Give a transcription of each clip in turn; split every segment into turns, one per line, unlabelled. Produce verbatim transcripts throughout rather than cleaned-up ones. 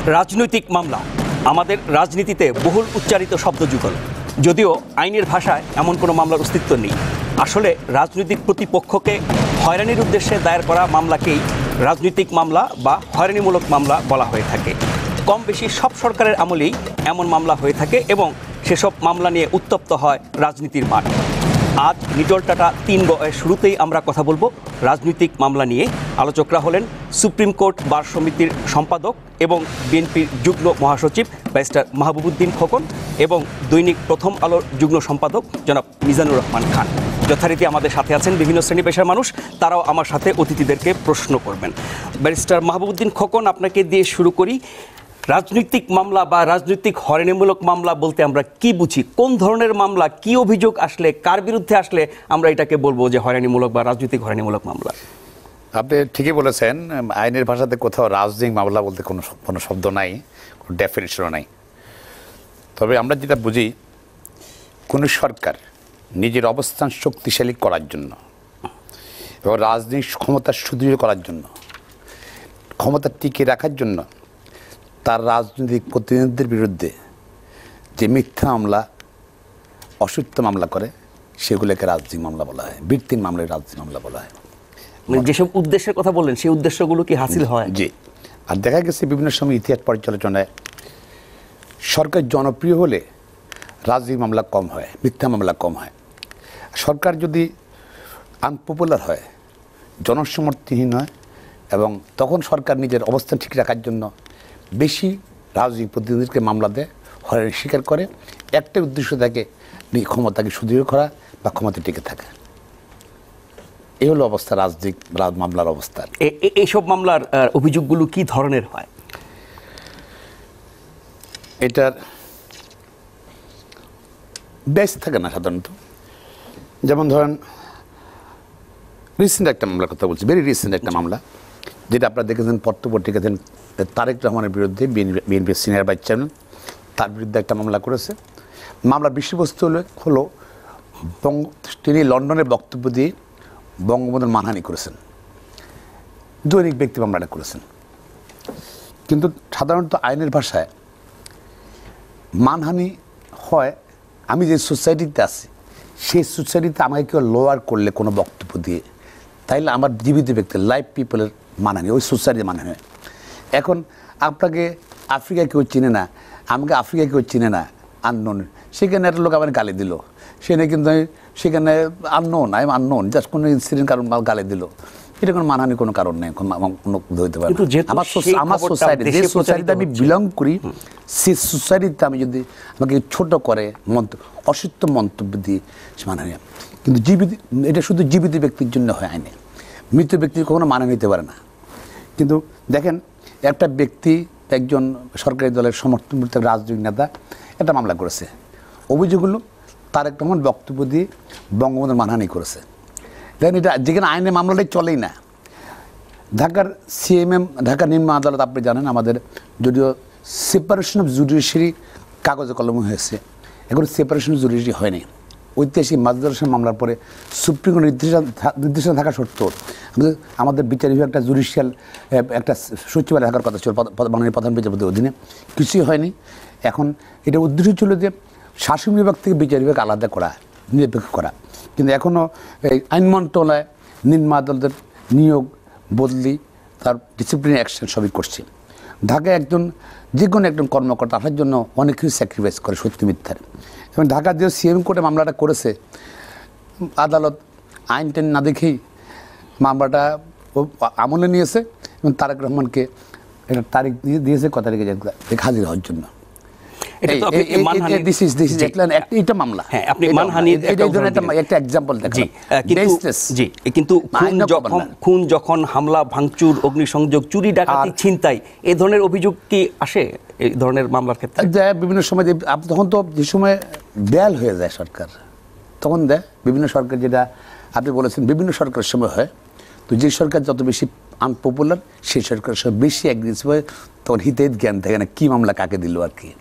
রাজনৈতিক মামলা আমাদের রাজনীতিতে বহুল উচ্চারিত শব্দযুগল। যদিও আইনের ভাষায় এমন কোনো মামলার অস্তিত্ব নেই। আসলে রাজনৈতিক প্রতিপক্ষকে হয়রানির উদ্দেশ্যে দায়ের করা মামলাকেই রাজনৈতিক মামলা বা হয়রানিমূলক মামলা বলা হয়ে থাকে। কম বেশি সব সরকারের আমলেই এমন মামলা হয়ে থাকে এবং সেসব মামলা নিয়ে উত্তপ্ত হয় রাজনীতির মাঠ। আজ নিটল টাটা তিন বয়ের শুরুতেই আমরা কথা বলবো রাজনৈতিক মামলা নিয়ে। আলোচকরা হলেন সুপ্রিম কোর্ট বার সমিতির সম্পাদক এবং বিএনপির যুগ্ম মহাসচিব ব্যারিস্টার মাহবুবুদ্দিন খোকন এবং দৈনিক প্রথম আলোর যুগ্ম সম্পাদক জনাব মিজানুর রহমান খান। যথারীতি আমাদের সাথে আছেন বিভিন্ন শ্রেণী পেশার মানুষ, তারাও আমার সাথে অতিথিদেরকে প্রশ্ন করবেন। ব্যারিস্টার মাহবুবুদ্দিন খোকন, আপনাকে দিয়ে শুরু করি। রাজনৈতিক মামলা বা রাজনৈতিক হয়রানিমূলক মামলা বলতে আমরা কি বুঝি? কোন ধরনের মামলা, কি অভিযোগ আসলে, কার বিরুদ্ধে আসলে আমরা এটাকে বলবো যে হয়রানিমূলক বা রাজনৈতিক হয়রানিমূলক মামলা?
আপনি ঠিকই বলেছেন, আইনের ভাষাতে কোথাও রাজনৈতিক মামলা বলতে কোনো কোনো শব্দ নাই, কোনো ডেফিনেশনও নাই। তবে আমরা যেটা বুঝি, কোনো সরকার নিজের অবস্থান শক্তিশালী করার জন্য এবং রাজনৈতিক ক্ষমতা সুদৃঢ় করার জন্য, ক্ষমতা টিকিয়ে রাখার জন্য তার রাজনৈতিক প্রতিনিধিদের বিরুদ্ধে যে মিথ্যা মামলা, অসত্য মামলা করে, সেগুলোকে রাজনৈতিক মামলা বলা হয়, ভিত্তিহীন মামলায় রাজনৈতিক মামলা বলা হয়।
যেসব উদ্দেশ্যের কথা বললেন, সেই উদ্দেশ্যগুলো কি হাসিল হয়?
জি। আর দেখা গেছে বিভিন্ন সময় ইতিহাস পর্যালোচনায় সরকার জনপ্রিয় হলে রাজনৈতিক মামলা কম হয়, মিথ্যা মামলা কম হয়। সরকার যদি আনপপুলার হয়, জনসমর্থনহীন হয়, এবং তখন সরকার নিজের অবস্থান ঠিক রাখার জন্য বেশি রাজনৈতিক প্রতিনিধিকে মামলা দেয়, হয়রানি স্বীকার করে। একটাই উদ্দেশ্য থাকে, ক্ষমতাকে সুদৃঢ় করা বা ক্ষমতা টিকে থাকা। এই হলো অবস্থা রাজনৈতিক মামলার অবস্থা।
এইসব মামলার অভিযোগগুলো কি ধরনের হয়?
এটার বেশ থাকে না সাধারণত। যেমন ধরেন, রিসেন্ট একটা মামলার কথা বলছি, ভেরি রিসেন্ট একটা মামলা, যেটা আপনারা দেখেছেন পত্র-পত্রিকাতেন। তারেক রহমানের বিরুদ্ধে বিএনপির সিনিয়র ভাইস চেয়ারম্যান, তার বিরুদ্ধে একটা মামলা করেছে। মামলার বিষয়বস্তু হলো হলো তিনি লন্ডনের বক্তব্য দিয়ে বঙ্গবন্ধুর মানহানি করেছেন। দৈনিক ব্যক্তি মামলাটা করেছেন। কিন্তু সাধারণত আইনের ভাষায় মানহানি হয়, আমি যে সোসাইটিতে আছি সেই সোসাইটিতে আমাকে কেউ লোয়ার করলে কোনো বক্তব্য দিয়ে, তাইলে আমার জীবিত ব্যক্তি লাইভ পিপলের মানহানি, ওই সোসাইটির মানহানি হয়। এখন আপনাকে আফ্রিকা কেউ চিনে না, আমাকে আফ্রিকা কেউ চিনে না, আননোন, সেখানে একটা লোক আমার গালি দিল, সেখানে কিন্তু সেখানে unknown, I am unknown, just কোনো ইনসিডেন্ট কারণ গালি দিল, এটা কোনো মানহানি কোনো কারণ নেই, কোনো হইতে পারে। আমার আমার সোসাইটি, যে সোসাইটিতে আমি বিলং করি, সেই সোসাইটিতে আমি যদি আমাকে ছোট করে মন্তব্য, অসত্য মন্তব্য দিয়ে সে মানহানি। কিন্তু জীবিত, এটা শুধু জীবিত ব্যক্তির জন্য হয় আইনে, মৃত ব্যক্তির কখনো মানহানি নিতে পারে না। কিন্তু দেখেন, একটা ব্যক্তি একজন সরকারি দলের সমর্থনমূলক রাজনৈতিক নেতা একটা মামলা করেছে। অভিযোগ হলো তারেক রহমান বক্তব্য দিয়ে বঙ্গবন্ধুর মানহানি করেছে। দেখেন, এটা যেখানে আইনে মামলাটাই চলেই না। ঢাকার সিএমএম, ঢাকা নিম্ন আদালত, আপনি জানেন, আমাদের যদিও সেপারেশন অফ জুডিশিয়ারি কাগজে কলমে হয়েছে, এখন সেপারেশন অফ জুডিশিয়ারি হয়নি। ঐতিহাসিক মাজহারুল হাসান মামলার পরে সুপ্রিম কোর্ট নির্দেশনা নির্দেশনা থাকা সত্ত্বেও আমাদের বিচার বিভাগ একটা জুডিশিয়াল একটা সচিবালয় থাকার কথা ছিল বাংলাদেশের প্রধান বিচারপতির অধীনে, কিছুই হয়নি। এখন এটা উদ্দেশ্য ছিল যে শাসন বিভাগ থেকে বিচার বিভাগ আলাদা করা, নিরপেক্ষ করা। কিন্তু এখনও এই আইন মন্ত্রণালয় নিম্ন আদালতের নিয়োগ, বদলি, তার ডিসিপ্লিনারি অ্যাকশন সবই করছে। ঢাকায় একজন যে কোনো একজন কর্মকর্তা আসার জন্য অনেক কিছু স্যাক্রিফাইস করে, সত্যি মিথ্যার। এবং ঢাকার যে সিএম কোর্টে মামলাটা করেছে, আদালত আইন টেন না দেখেই মামলাটা আমলে নিয়েছে এবং তারেক রহমানকে একটা তারিখ দিয়ে দিয়েছে, ক তারিখে হাজির হওয়ার জন্য।
কিন্তু খুন যখন, হামলা ভাঙচুর, অগ্নিসংযোগ, চুরি ডাকাতি, ছিনতাই, এই ধরনের অভিযোগ কি আসে এই ধরনের মামলার ক্ষেত্রে?
দেয় বিভিন্ন সময়। তখন তো যে সময় বেয়াল হয়ে যায় সরকার, তখন দেয় বিভিন্ন সরকার, যেটা আপনি বলেছেন বিভিন্ন সরকারের সময় হয়। তো যে সরকার যত বেশি আনপপুলার, সেই সরকারের সব বেশি অ্যাগ্রেসিভ হয়, তখন হিতাহিত জ্ঞান থাকে না কী মামলা কাকে দিল আর কি।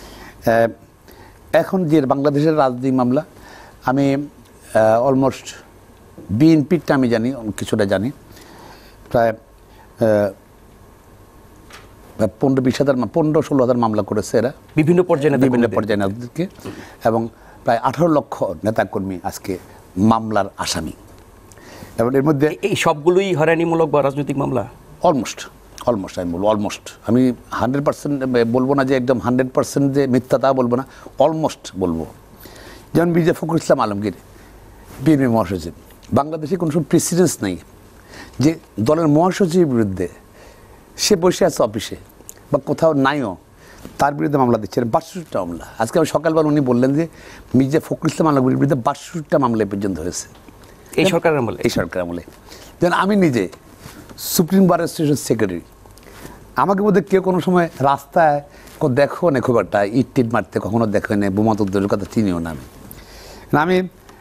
এখন যে বাংলাদেশের রাজনৈতিক মামলা, আমি অলমোস্ট বিএনপিরটা আমি জানি, কিছুটা জানি, প্রায় পনেরো বিশ হাজার পনেরো ষোলো হাজার মামলা করেছে এরা
বিভিন্ন পর্যায়ে
বিভিন্ন পর্যায়ে নেতাদেরকে, এবং প্রায় আঠারো লক্ষ নেতাকর্মী আজকে মামলার আসামি। এবং এর মধ্যে
এই সবগুলোই হয়রানিমূলক বা রাজনৈতিক মামলা
অলমোস্ট অলমোস্ট আমি বলবো অলমোস্ট আমি হান্ড্রেড পার্সেন্ট বলবো না যে একদম হান্ড্রেড পার্সেন্ট যে মিথ্যা তা বলবো না, অলমোস্ট বলবো। যেমন মির্জা ফখরুল ইসলাম আলমগীর বিএনপি মহাসচিব, বাংলাদেশে কোনো সময় প্রেসিডেন্স নেই যে দলের মহাসচিবের বিরুদ্ধে সে বসে আছে অফিসে বা কোথাও নাইও, তার বিরুদ্ধে মামলা দিচ্ছে, বাষট্টিটা মামলা। আজকে আমি সকালবেলা উনি বললেন যে মির্জা ফখরুল ইসলাম আলমগীরের বিরুদ্ধে বাষট্টিটা মামলা পর্যন্ত হয়েছে
এই সরকারের আমলে।
এই সরকার আমলে। যেন আমি নিজে সুপ্রিম বার অ্যাসোসিয়েশন সেক্রেটারি, আমাকে বোধহয় কেউ কোনো সময় রাস্তায় দেখো না খুব একটা ইট টিট মারতে কখনো দেখো না, বোমা তুলতে কথা চিনিও না। আমি আমি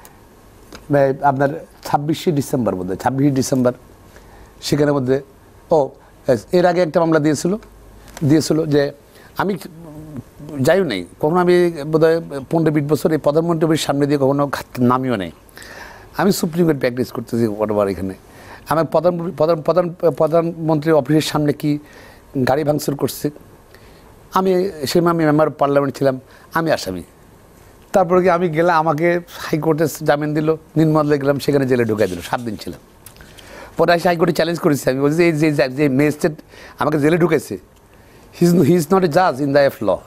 আপনার ছাব্বিশে ডিসেম্বর বোধহয় ছাব্বিশে ডিসেম্বর সেখানের মধ্যে ও এর আগে একটা মামলা দিয়েছিল দিয়েছিল যে আমি যাইও নেই কখনো, আমি বোধহয় পনেরো বিশ বছর এই প্রধানমন্ত্রীর সামনে দিয়ে কখনো নামিও নেই। আমি সুপ্রিম কোর্ট প্র্যাকটিস করতেছি কতবার এখানে, আমার প্রধান প্রধান প্রধান প্রধানমন্ত্রীর অফিসের সামনে কি গাড়ি ভাঙচুর করছে, আমি সে আমি মেম্বার অফ পার্লামেন্ট ছিলাম, আমি আসামি। তারপরে কি আমি গেলাম, আমাকে হাইকোর্টে জামিন দিল, নির্মলে গেলাম, সেখানে জেলে ঢুকাই দিল, সাত দিন ছিলাম। পরে এসে হাইকোর্টে চ্যালেঞ্জ করেছি, আমি বলছি এই যে যে ম্যাজিস্ট্রেট আমাকে জেলে ঢুকেছে, হি হি ইজ নট এ জাজ ইন দ্য এফ ল,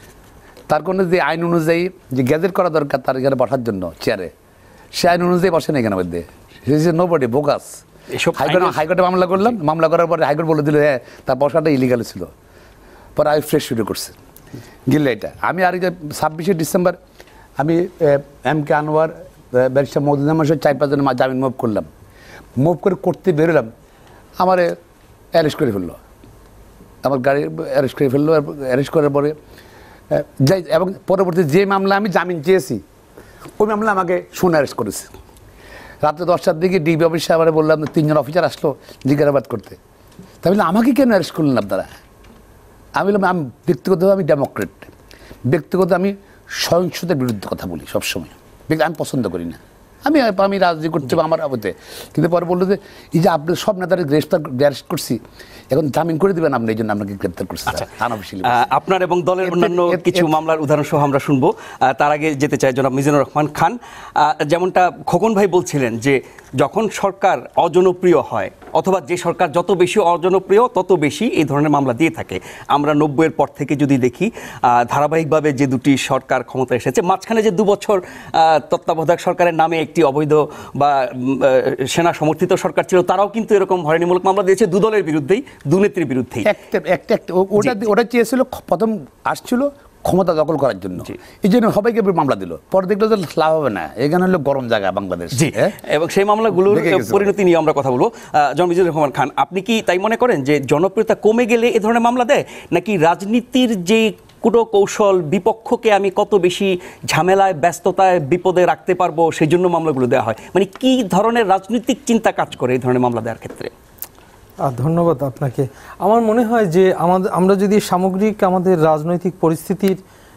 তার কোনো যে আইন অনুযায়ী যে গ্যাজেট করা দরকার তার এখানে বসার জন্য চেয়ারে, সে আইন অনুযায়ী বসে না এখানে মধ্যে, he is nobody bogus. হাইকোর্টে হাইকোর্টে মামলা করলাম, মামলা করার পরে হাইকোর্ট বলে দিল হ্যাঁ তার বসাটা ইলিগাল ছিল। পরে আমি ফ্রেশ শুরু করছে গিলে এটা। আমি আর যে ছাব্বিশে ডিসেম্বর আমি M K Anwar barrister Moudud Ahmed চার পাঁচজনের মা জামিন মুভ করলাম, মুভ করে করতে বেরোলাম, আমার অ্যারেস্ট করে ফেললো, আমার গাড়ি অ্যারেস্ট করে ফেললো। অ্যারেস্ট করার পরে যাই, এবং পরবর্তী যে মামলা আমি জামিন চেয়েছি ওই মামলা আমাকে শুনে অ্যারেস্ট করেছে। রাত্রে দশটার দিকে ডিবি অফিসে আবার বললাম তিনজন অফিসার আসলো জিজ্ঞাসাবাদ করতে, তাই বললাম আমাকে কেন অ্যারেস্ট করলেন আপনারা? আমি বললাম আমি ব্যক্তিগতভাবে আমি ডেমোক্রেট, ব্যক্তিগত আমি সহিংসতার বিরুদ্ধে কথা বলি সবসময়, আমি পছন্দ করি না, আমি আমি রাজনীতি করতে আমার আবতে। কিন্তু পরে বললো যে এই যে আপনি সব নেতারা গ্রেফতার অ্যারেস্ট করছি, এখন জামিন করে দেবেন আপনি, এই জন্য আপনাকে গ্রেফতার করছি।
আপনার এবং দলের অন্যান্য কিছু মামলার উদাহরণ সহ আমরা শুনবো। তার আগে যেতে চাই জনাব মিজানুর রহমান খান, যেমনটা খোকন ভাই বলছিলেন যে যখন সরকার অজনপ্রিয় হয় অথবা যে সরকার যত বেশি অজনপ্রিয় তত বেশি এই ধরনের মামলা দিয়ে থাকে। আমরা নব্বইয়ের পর থেকে যদি দেখি ধারাবাহিকভাবে যে দুটি সরকার ক্ষমতা এসেছে, মাঝখানে যে দু বছর তত্ত্বাবধায়ক সরকারের নামে একটি অবৈধ বা সেনা সমর্থিত সরকার ছিল, তারাও কিন্তু এরকম হয়রানিমূলক মামলা দিয়েছে দু দলের বিরুদ্ধেই, দুর্নীতির বিরুদ্ধেই।
একটা ওটা ওটা চেয়েছিল, প্রথম আসছিল ক্ষমতা দখল করার জন্য, এই জন্য সবাইকে মামলা দিল, পরে দেখলো যে লাভ হবে না, এখানে হলো গরম জায়গা বাংলাদেশ।
এবং সেই মামলাগুলোর পরিণতি নিয়ে আমরা কথা বলবো। জনাব মিজানুর রহমান খান, আপনি কি তাই মনে করেন যে জনপ্রিয়তা কমে গেলে এ ধরনের মামলা দেয়, নাকি রাজনীতির যে কুটো কৌশল বিপক্ষকে আমি কত বেশি ঝামেলায় ব্যস্ততায় বিপদে রাখতে পারবো সেই জন্য মামলাগুলো দেওয়া হয়? মানে কি ধরনের রাজনৈতিক চিন্তা কাজ করে এই ধরনের মামলা দেওয়ার ক্ষেত্রে?
ধন্যবাদ আপনাকে। আমার মনে হয় যে আমাদের আমরা যদি সামগ্রিক আমাদের রাজনৈতিক পরিস্থিতির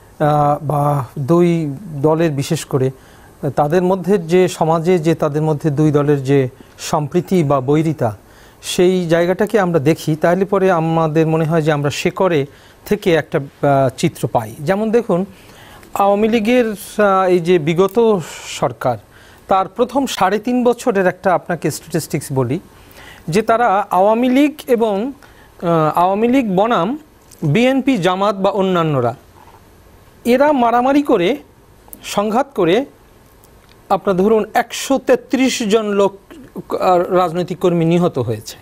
বা দুই দলের বিশেষ করে তাদের মধ্যে যে সমাজে যে তাদের মধ্যে দুই দলের যে সম্প্রীতি বা বৈরিতা, সেই জায়গাটাকে আমরা দেখি, তাহলে পরে আমাদের মনে হয় যে আমরা শেকড়ে থেকে একটা চিত্র পাই। যেমন দেখুন, আওয়ামী লীগের এই যে বিগত সরকার, তার প্রথম সাড়ে তিন বছরের একটা আপনাকে স্ট্যাটিস্টিক্স বলি, যে তারা আওয়ামী লীগ এবং আওয়ামী লীগ বনাম বিএনপি জামাত বা অন্যান্যরা এরা মারামারি করে সংঘাত করে আপনার ধরুন একশো তেত্রিশ জন লোক রাজনৈতিক কর্মী নিহত হয়েছে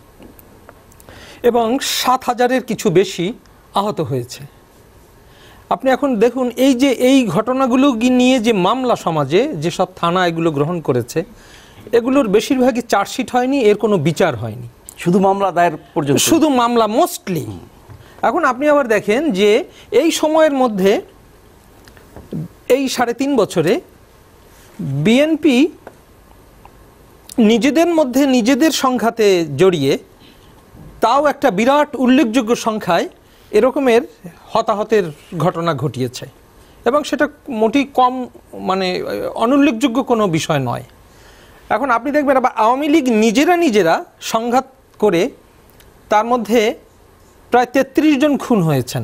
এবং সাত হাজারের কিছু বেশি আহত হয়েছে। আপনি এখন দেখুন এই যে এই ঘটনাগুলো নিয়ে যে মামলা সমাজে যেসব থানা এগুলো গ্রহণ করেছে, এগুলোর বেশিরভাগই চার্জশিট হয়নি, এর কোনো বিচার হয়নি,
শুধু মামলা দায়ের পর্যন্ত,
শুধু মামলা মোস্টলি। এখন আপনি আবার দেখেন যে এই সময়ের মধ্যে এই সাড়ে তিন বছরে বিএনপি নিজেদের মধ্যে নিজেদের সংঘাতে জড়িয়ে তাও একটা বিরাট উল্লেখযোগ্য সংখ্যায় এরকমের হতাহতের ঘটনা ঘটিয়েছে, এবং সেটা মোটেই কম মানে অনুল্লেখযোগ্য কোনো বিষয় নয়। এখন আপনি দেখবেন আবার আওয়ামী লীগ নিজেরা নিজেরা সংঘাত করে তার মধ্যে প্রায় তেত্রিশ জন খুন হয়েছেন।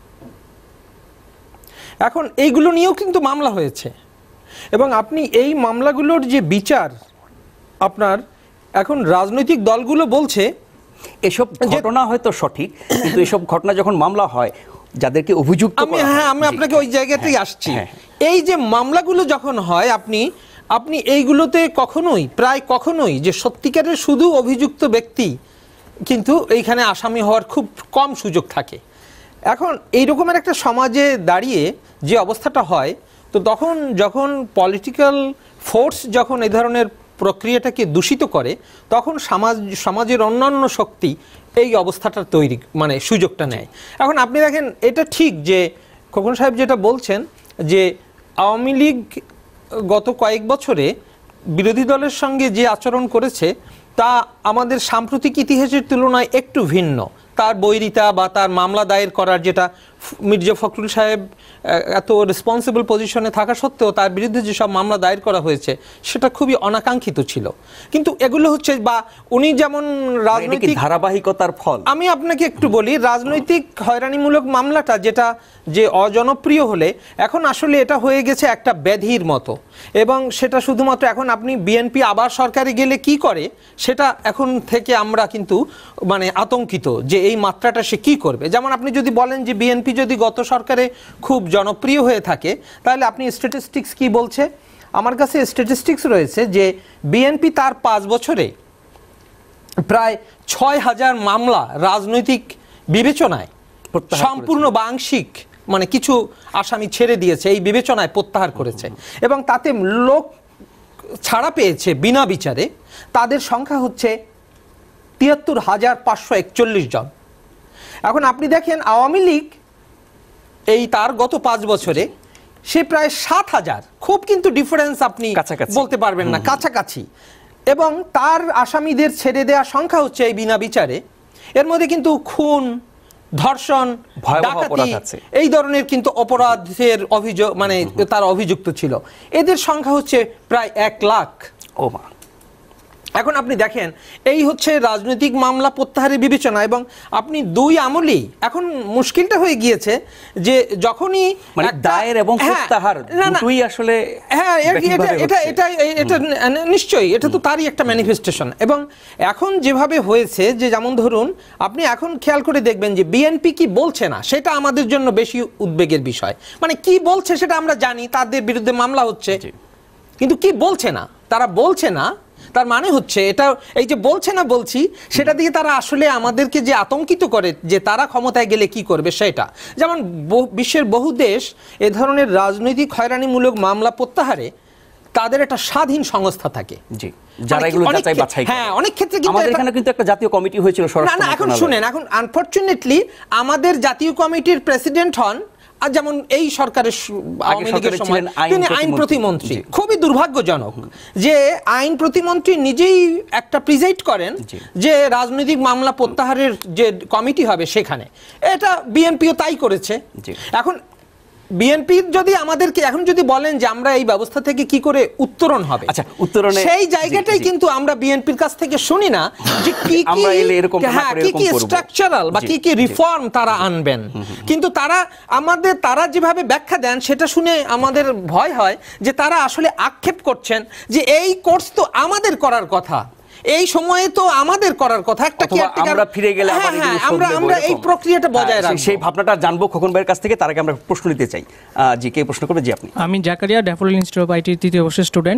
এখন এইগুলো নিয়েও কিন্তু মামলা হয়েছে, এবং আপনি এই মামলাগুলোর যে বিচার আপনার এখন রাজনৈতিক দলগুলো বলছে
এসব ঘটনা হয়তো সঠিক, কিন্তু এসব ঘটনা যখন মামলা হয় যাদেরকে অভিযুক্ত
আমি
করা
হ্যাঁ
হয়-
আমি
জি।
আপনাকে ওই জায়গাতেই
হ্যাঁ,
আসছি।
হ্যাঁ।
এই যে মামলাগুলো যখন হয় আপনি আপনি এইগুলোতে কখনোই প্রায় কখনোই যে সত্যিকারের শুধু অভিযুক্ত ব্যক্তি কিন্তু এইখানে আসামি হওয়ার খুব কম সুযোগ থাকে। এখন এই রকমের একটা সমাজে দাঁড়িয়ে যে অবস্থাটা হয়, তো তখন যখন পলিটিক্যাল ফোর্স যখন এই ধরনের প্রক্রিয়াটাকে দূষিত করে, তখন সমাজ সমাজের অন্যান্য শক্তি এই অবস্থাটা তৈরি মানে সুযোগটা নেয়। এখন আপনি দেখেন, এটা ঠিক যে খোকন সাহেব যেটা বলছেন যে আওয়ামী লীগ গত কয়েক বছরে বিরোধী দলের সঙ্গে যে আচরণ করেছে তা আমাদের সাম্প্রতিক ইতিহাসের তুলনায় একটু ভিন্ন। তার বৈরিতা বা তার মামলা দায়ের করার, যেটা মির্জা ফখরুল সাহেব এত রেসপন্সিবল পজিশনে থাকা সত্ত্বেও তার বিরুদ্ধে যেসব মামলা দায়ের করা হয়েছে সেটা খুবই অনাকাঙ্ক্ষিত ছিল। কিন্তু এগুলো হচ্ছে, বা উনি যেমন রাজনৈতিক
ধারাবাহিকতার ফল।
আমি আপনাকে একটু বলি, রাজনৈতিক হয়রানিমূলক মামলাটা যেটা যে অজনপ্রিয় হলে এখন আসলে এটা হয়ে গেছে একটা ব্যাধির মতো, এবং সেটা শুধুমাত্র এখন আপনি বিএনপি আবার সরকারে গেলে কি করে সেটা এখন থেকে আমরা কিন্তু মানে আতঙ্কিত যে এই মাত্রাটা সে কি করবে। যেমন আপনি যদি বলেন যে বিএনপি যদি গত সরকারে খুব জনপ্রিয় হয়ে থাকে, তাহলে আপনি স্ট্যাটিস্টিক্স কি বলছে? আমার কাছে স্ট্যাটিস্টিক্স রয়েছে যে বিএনপি তার পাঁচ বছরে প্রায় ছয় হাজার মামলা রাজনৈতিক বিবেচনায় সম্পূর্ণ বা আংশিক মানে কিছু আসামি ছেড়ে দিয়েছে, এই বিবেচনায় প্রত্যাহার করেছে, এবং তাতে লোক ছাড়া পেয়েছে বিনা বিচারে তাদের সংখ্যা হচ্ছে তিয়াত্তর হাজার পাঁচশো একচল্লিশ জন। এখন আপনি দেখেন আওয়ামী লীগ এই তার গত পাঁচ বছরে সে প্রায় সাত হাজার, খুব কিন্তু ডিফারেন্স আপনি বলতে পারবেন না, কাছাকাছি, এবং তার আসামিদের ছেড়ে দেওয়ার সংখ্যা হচ্ছে এই বিনা বিচারে। এর মধ্যে কিন্তু খুন, ধর্ষণ, ডাকাতি এই ধরনের কিন্তু অপরাধের অভিযোগ মানে তার অভিযুক্ত ছিল, এদের সংখ্যা হচ্ছে প্রায় এক লাখ।
ও মা।
এখন আপনি দেখেন এই হচ্ছে রাজনৈতিক মামলা প্রত্যাহারের বিবেচনা, এবং আপনি দুই আমলেই এখন মুশকিলটা হয়ে গিয়েছে যে যখনই
মানে দায়ের এবং প্রত্যাহার দুটোই আসলে
হ্যাঁ এটা এটা এটা এটা নিশ্চয়ই এটা তো তারই একটা ম্যানিফেস্টেশন। এবং এখন যেভাবে হয়েছে যে যেমন ধরুন আপনি এখন খেয়াল করে দেখবেন যে বিএনপি কি বলছে না সেটা আমাদের জন্য বেশি উদ্বেগের বিষয়। মানে কি বলছে সেটা আমরা জানি, তাদের বিরুদ্ধে মামলা হচ্ছে, কিন্তু কি বলছে না, তারা বলছে না, তার মানে হচ্ছে এটা এই যে বলছে না বলছি সেটা দিয়ে তারা আসলে আমাদেরকে যে আতঙ্কিত করে যে তারা ক্ষমতায় গেলে কি করবে সেটা। যেমন বিশ্বের বহু দেশ এ ধরনের রাজনৈতিক হয়রানিমূলক মামলা প্রত্যাহারে তাদের একটা স্বাধীন সংস্থা থাকে,
জি, যারা এগুলো যাচাই বাছাই করে।
হ্যাঁ, অনেক ক্ষেত্রে কিন্তু
আমাদের এখানে কিন্তু একটা জাতীয় কমিটি হয়েছিল
না না এখন শুনেন, এখন আনফরচুনেটলি আমাদের জাতীয় কমিটির প্রেসিডেন্ট হন আর যেমন এই সরকারের আওয়ামী লীগের সময় তিনি আইন প্রতিমন্ত্রী। খুবই দুর্ভাগ্যজনক যে আইন প্রতিমন্ত্রী নিজেই একটা প্রিজাইড করেন যে রাজনৈতিক মামলা প্রত্যাহারের যে কমিটি হবে সেখানে, এটা বিএনপিও তাই করেছে। এখন বিএনপি যদি আমাদেরকে এখন যদি বলেন যে আমরা এই ব্যবস্থা থেকে কি করে উত্তরণ হবে,
আচ্ছা উত্তরণে
সেই জায়গাটাই কিন্তু আমরা বিএনপির কাছ থেকে শুনি না যে কি কি হ্যাঁ কি কি স্ট্রাকচারাল বা কি কি রিফর্ম তারা আনবেন। কিন্তু তারা আমাদের তারা যেভাবে ব্যাখ্যা দেন সেটা শুনে আমাদের ভয় হয় যে তারা আসলে আক্ষেপ করছেন যে এই কোর্স তো আমাদের করার কথা, এই সময়ে তো আমাদের করার কথা, একটা কি
আমরা ফিরে গেলে
আমরা আমরা এই প্রক্রিয়াটা বজায় রাখব,
সেই ভাবনাটা জানবো খোকন ভাইয়ের কাছ থেকে। তার আগে আমরা প্রশ্ন নিতে চাই। জি, কে প্রশ্ন করবে? জি আপনি।
আমি জাকারিয়া, ড্যাফোডিল ইনস্টিটিউট অফ আইটির তৃতীয় বর্ষের স্টুডেন্ট।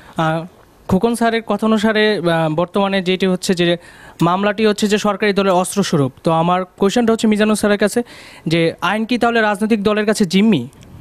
খোকন স্যারের কথা অনুসারে বর্তমানে যেটি হচ্ছে যে মামলাটি হচ্ছে যে সরকারি দলের অস্ত্রস্বরূপ। তো আমার কোয়েশ্চেনটা হচ্ছে মিজানুর স্যারের কাছে যে আইন কি তাহলে রাজনৈতিক দলের কাছে জিম্মি?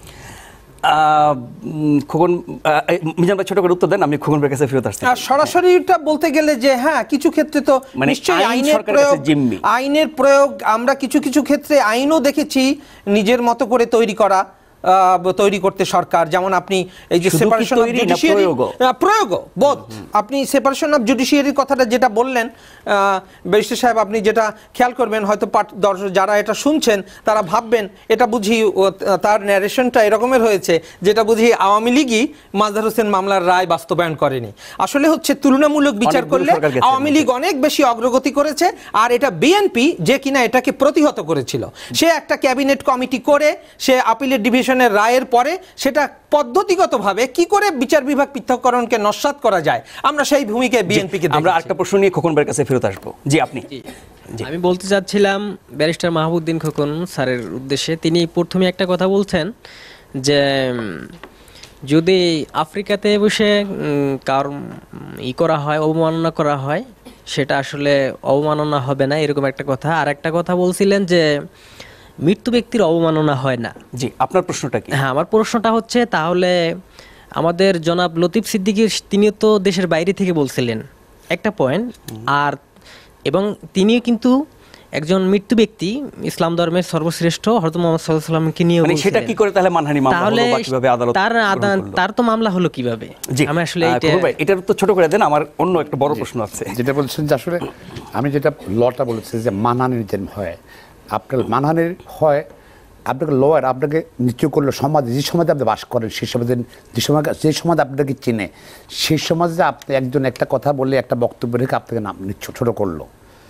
খোকন মিজান ভাই ছোট করে উত্তর দেন, আমি খোকন ভাইয়ের কাছে ফেরত আসছি।
সরাসরিটা বলতে গেলে যে হ্যাঁ কিছু ক্ষেত্রে তো নিশ্চয়ই আইনের প্রয়োগ আইনের প্রয়োগ আমরা কিছু কিছু ক্ষেত্রে আইনও দেখেছি নিজের মতো করে তৈরি করা,
তৈরি করতে সরকার, যেমন আপনি এই যে
শুধু কি
সেপারেশন অফ
তৈরি না
জুডিশিয়ারি
প্রয়োগও?
প্রয়োগ বোধ আপনি সেপারেশন অফ জুডিশিয়ারির কথাটা যেটা বললেন ব্যারিস্টার সাহেব, আপনি যেটা খেয়াল করবেন, হয়তো পাঠ দর্শক যারা এটা শুনছেন তারা ভাববেন এটা বুঝি ও, তার ন্যারেশনটা এরকমের হয়েছে যেটা বুঝি আওয়ামী লীগই মাজহার হোসেন মামলার রায় বাস্তবায়ন করেনি। আসলে হচ্ছে তুলনামূলক বিচার
অনেক
করলে
দূর সরকার গেছে।
আওয়ামী লীগ অনেক বেশি অগ্রগতি করেছে, আর এটা বিএনপি যে কিনা এটাকে প্রতিহত করেছিল। সে একটা ক্যাবিনেট কমিটি করে সে আপিলের ডিভিশনের রায়ের পরে সেটা পদ্ধতিগতভাবে কি করে বিচার বিভাগ পৃথককরণকে নস্যাৎ করা যায়, আমরা সেই ভূমিকায় বিএনপিকে
আমরা আরেকটা প্রশ্ন নিয়ে খোকন ভাইয়ের কাছে ফেরত আসবো। জি আপনি।
আমি বলতে চাচ্ছিলাম ব্যারিস্টার মাহবুদ্দিন খোকন স্যারের উদ্দেশ্যে, তিনি প্রথমে একটা কথা বলছেন যে উম, যদি আফ্রিকাতে বসে উম, কার উম, ই করা হয়, অবমাননা করা হয়, সেটা আসলে অবমাননা হবে না, এরকম একটা কথা। আর একটা কথা বলছিলেন যে মৃত্যু ব্যক্তির অবমাননা হয় না।
জি, আপনার প্রশ্নটা কি?
হ্যাঁ, আমার প্রশ্নটা হচ্ছে তাহলে আমাদের জনাব লতিফ সিদ্দিকীর, তিনিও তো দেশের বাইরে থেকে বলছিলেন একটা পয়েন্ট, আর এবং তিনিও কিন্তু একজন মৃত্যু ব্যক্তি, ইসলাম ধর্মের সর্বশ্রেষ্ঠ হযরত মুহাম্মদ সাল্লাল্লাহু আলাইহি ওয়াসাল্লামকে নিয়ে
মানে সেটা
বলছিলেন।
কি করে তাহলে মানহানি মামলা
তাহলে
হলো বা কিভাবে আদালত
তার
গ্রহণ
আদান-
করলো?
তার তো মামলা হলো কিভাবে?
জি,
আমি আসলে
আহ,
এইটা
খোকন ভাই, এটার উত্তর ছোট করে দেন, আমার অন্য একটা বড় প্রশ্ন আছে।
যেটা বলছেন যে আসলে আমি যেটা লটা বলেছি যে মানহানির যে হয়, আপনার মানহানির হয়, আপনাকে লয়ার আপনাকে নিচু করলো সমাজে, যে সমাজে আপনি বাস করেন সেই সমাজে, যে সমাজ যে সমাজ আপনাকে চিনে সেই সমাজে আপনি একজন একটা কথা বললে, একটা বক্তব্য রেখে আপনাকে নাম নিচ্ছ ছোটো করলো।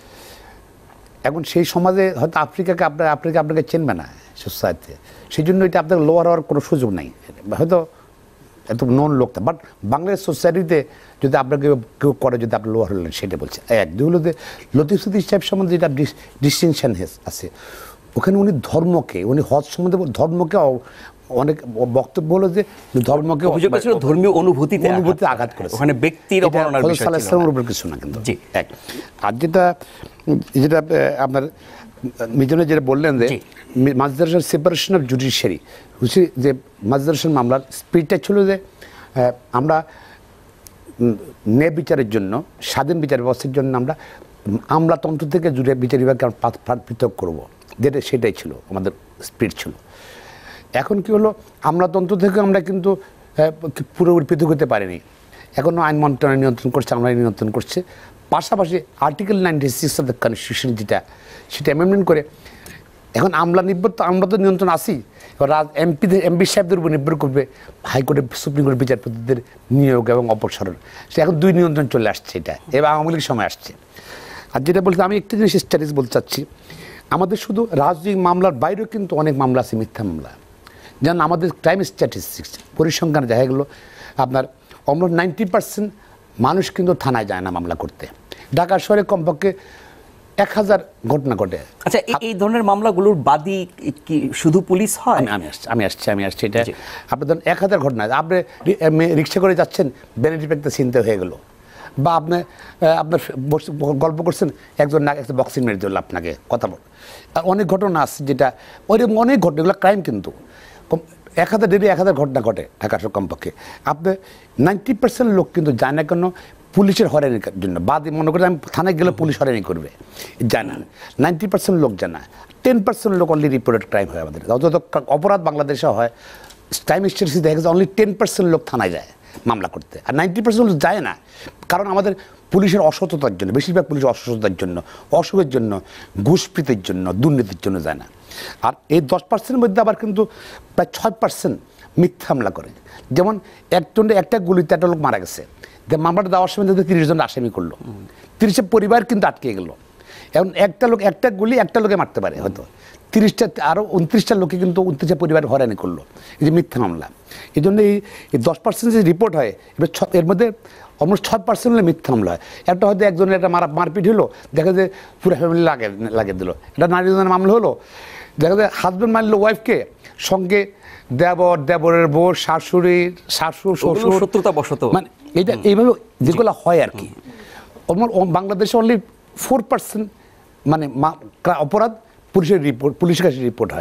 এখন সেই সমাজে হয়তো আফ্রিকাকে আপনার আফ্রিকা আপনাকে চিনবে না সোসাইটিতে, সেই জন্য এটা আপনাকে লোয়ার হওয়ার কোনো সুযোগ নেই, হয়তো এত নন লোকটা। বাট বাংলাদেশ সোসাইটিতে যদি আপনাকে কেউ করে, যদি আপনি লোয়ার হলেন, সেটা বলছে এক। দুই হলো যে লতিফ সিদ্দিকী সাহেব সম্বন্ধে যেটা ডিস্টিংশন আছে, ওখানে উনি ধর্মকে, উনি হজ সম্বন্ধে ধর্মকে অনেক বক্তব্য হলো যে ধর্মকে
অভিযোগ ছিল ধর্মীয় অনুভূতিতে
অনুভূতি আঘাত করেছে,
ওখানে ব্যক্তির অপমাননার বিষয় ছিল না।
ইসলামের উপর কিছু না কিন্তু।
জি।
এক আর যেটা যেটা আপনার মিজনে যেটা বললেন যে
জি।
মাজহার সেপারেশন অফ জুডিশিয়ারি হচ্ছে যে মাজহার মামলার স্পিডটা ছিল যে আহ, আমরা উম, ন্যায় বিচারের জন্য, স্বাধীন বিচার ব্যবস্থার জন্য আমরা আমলাতন্ত্র থেকে জুড়ে বিচার বিভাগকে আমরা পাত- পাত- পৃথক করবো, যেটা সেটাই ছিল আমাদের স্পিড ছিল। এখন কি হলো, আমলাতন্ত্র থেকে আমরা কিন্তু আহ, পুরোপুরি পৃথক হতে পারিনি, এখনও আইন মন্ত্রণালয় নিয়ন্ত্রণ করছে, আমরা নিয়ন্ত্রণ করছে। পাশাপাশি article ninety six of the constitution যেটা, সেটা অ্যামেন্ডমেন্ট করে এখন আমলা নির্ভর, তো আমরা তো নিয়ন্ত্রণ আসি, এবার রাজ এমপিদের এমপি সাহেবদের উপর নির্ভর করবে হাইকোর্টের, সুপ্রিম কোর্টের বিচারপতিদের নিয়োগ এবং অপসারণ। সে এখন দুই নিয়ন্ত্রণ চলে আসছে, এটা এবার আওয়ামী লীগ সময় আসছে। আর যেটা বলতে আমি একটা জিনিস স্ট্যাটিস বলতে চাচ্ছি, আমাদের শুধু রাজনৈতিক মামলার বাইরেও কিন্তু অনেক মামলা আছে, মিথ্যা মামলা। যেমন আমাদের ক্রাইম স্ট্যাটিস্টিক্স পরিসংখ্যান দেখা গেলো আপনার অলমোস্ট নাইনটি পার্সেন্ট মানুষ কিন্তু থানায় যায় না মামলা করতে। ঢাকা শহরে কমপক্ষে এক হাজার ঘটনা ঘটে।
আচ্ছা, এই- এই ধরনের মামলাগুলোর বাদী কি শুধু পুলিশ হয়?
আমি আমি আসছি আমি আসছি আমি আসছি এটা আপনি ধরেন এক হাজার ঘটনা, আপনি রি- এ, মে- রিক্সা করে যাচ্ছেন, বেনিফিট একটা চিন্তা হয়ে গেল, বা আপনি আহ, আপনার বসে গল্প করছেন, একজন না একটা বক্সিং মেরে দিল আপনাকে, কথা বল। আর অনেক ঘটনা আছে যেটা ওইরকম অনেক ঘটনা, এগুলো ক্রাইম কিন্তু কম- এক হাজার ডেলি এক হাজার ঘটনা ঘটে ঢাকা শহর কমপক্ষে। আপনি নাইনটি পার্সেন্ট লোক কিন্তু যায় না কেন, পুলিশের হয়রানির জন্য। বাদ মনে করেন আমি থানায় গেলে পুলিশ হয়রানি করবে, জানা নাইনটি পার্সেন্ট লোক জানা, টেন পার্সেন্ট লোক অনলি রিপোর্টেড ক্রাইম হয় আমাদের। যত অপরাধ বাংলাদেশে হয়, ক্রাইম স্ট্যাটিস্টিক্স দেখা গেছে অনলি টেন পার্সেন্ট লোক থানায় যায় মামলা করতে, আর নাইনটি পার্সেন্ট লোক যায় না, কারণ আমাদের পুলিশের অসততার জন্য, বেশিরভাগ পুলিশের অসততার জন্য, অসুখের জন্য, ঘুষপ্রীতির জন্য, দুর্নীতির জন্য যায় না। আর এই দশ পার্সেন্টের মধ্যে আবার কিন্তু প্রায় ছয় পার্সেন্ট মিথ্যা হামলা করে। যেমন একজনে একটা গুলিতে একটা লোক মারা গেছে, যে মামলাটা দেওয়ার সময় যদি তিরিশ জন আসামি করলো, তিরিশের পরিবার কিন্তু আটকে গেল। এখন একটা লোক একটা গুলি একটা লোকে মারতে পারে, হয়তো তিরিশটা আরও উনত্রিশটা লোকে কিন্তু উনত্রিশটা পরিবার হয়রানি করলো, এই যে মিথ্যা মামলা। এই জন্য এই দশ পার্সেন্ট যে রিপোর্ট হয়, এবার এর মধ্যে অলমোস্ট ছয় পার্সেন্ট হলে মিথ্যা মামলা হয়। একটা হয়তো একজনের একটা মারা মারপিট হলো, দেখা যায় পুরো ফ্যামিলি লাগে লাগিয়ে দিল, এটা নারী জনের মামলা হলো, দেখা যায় হাজব্যান্ড মারলো ওয়াইফকে, সঙ্গে দেবর, দেবরের বউ, শাশুড়ি, শাশুড়, শ্বশুর,
শত্রুতা বশত
মানে এটা এইভাবে যেগুলো হয় আর কি। বাংলাদেশে অনলি ফোর পার্সেন্ট মানে অপরাধ পুলিশের রিপোর্ট, পুলিশের কাছে রিপোর্ট হয়।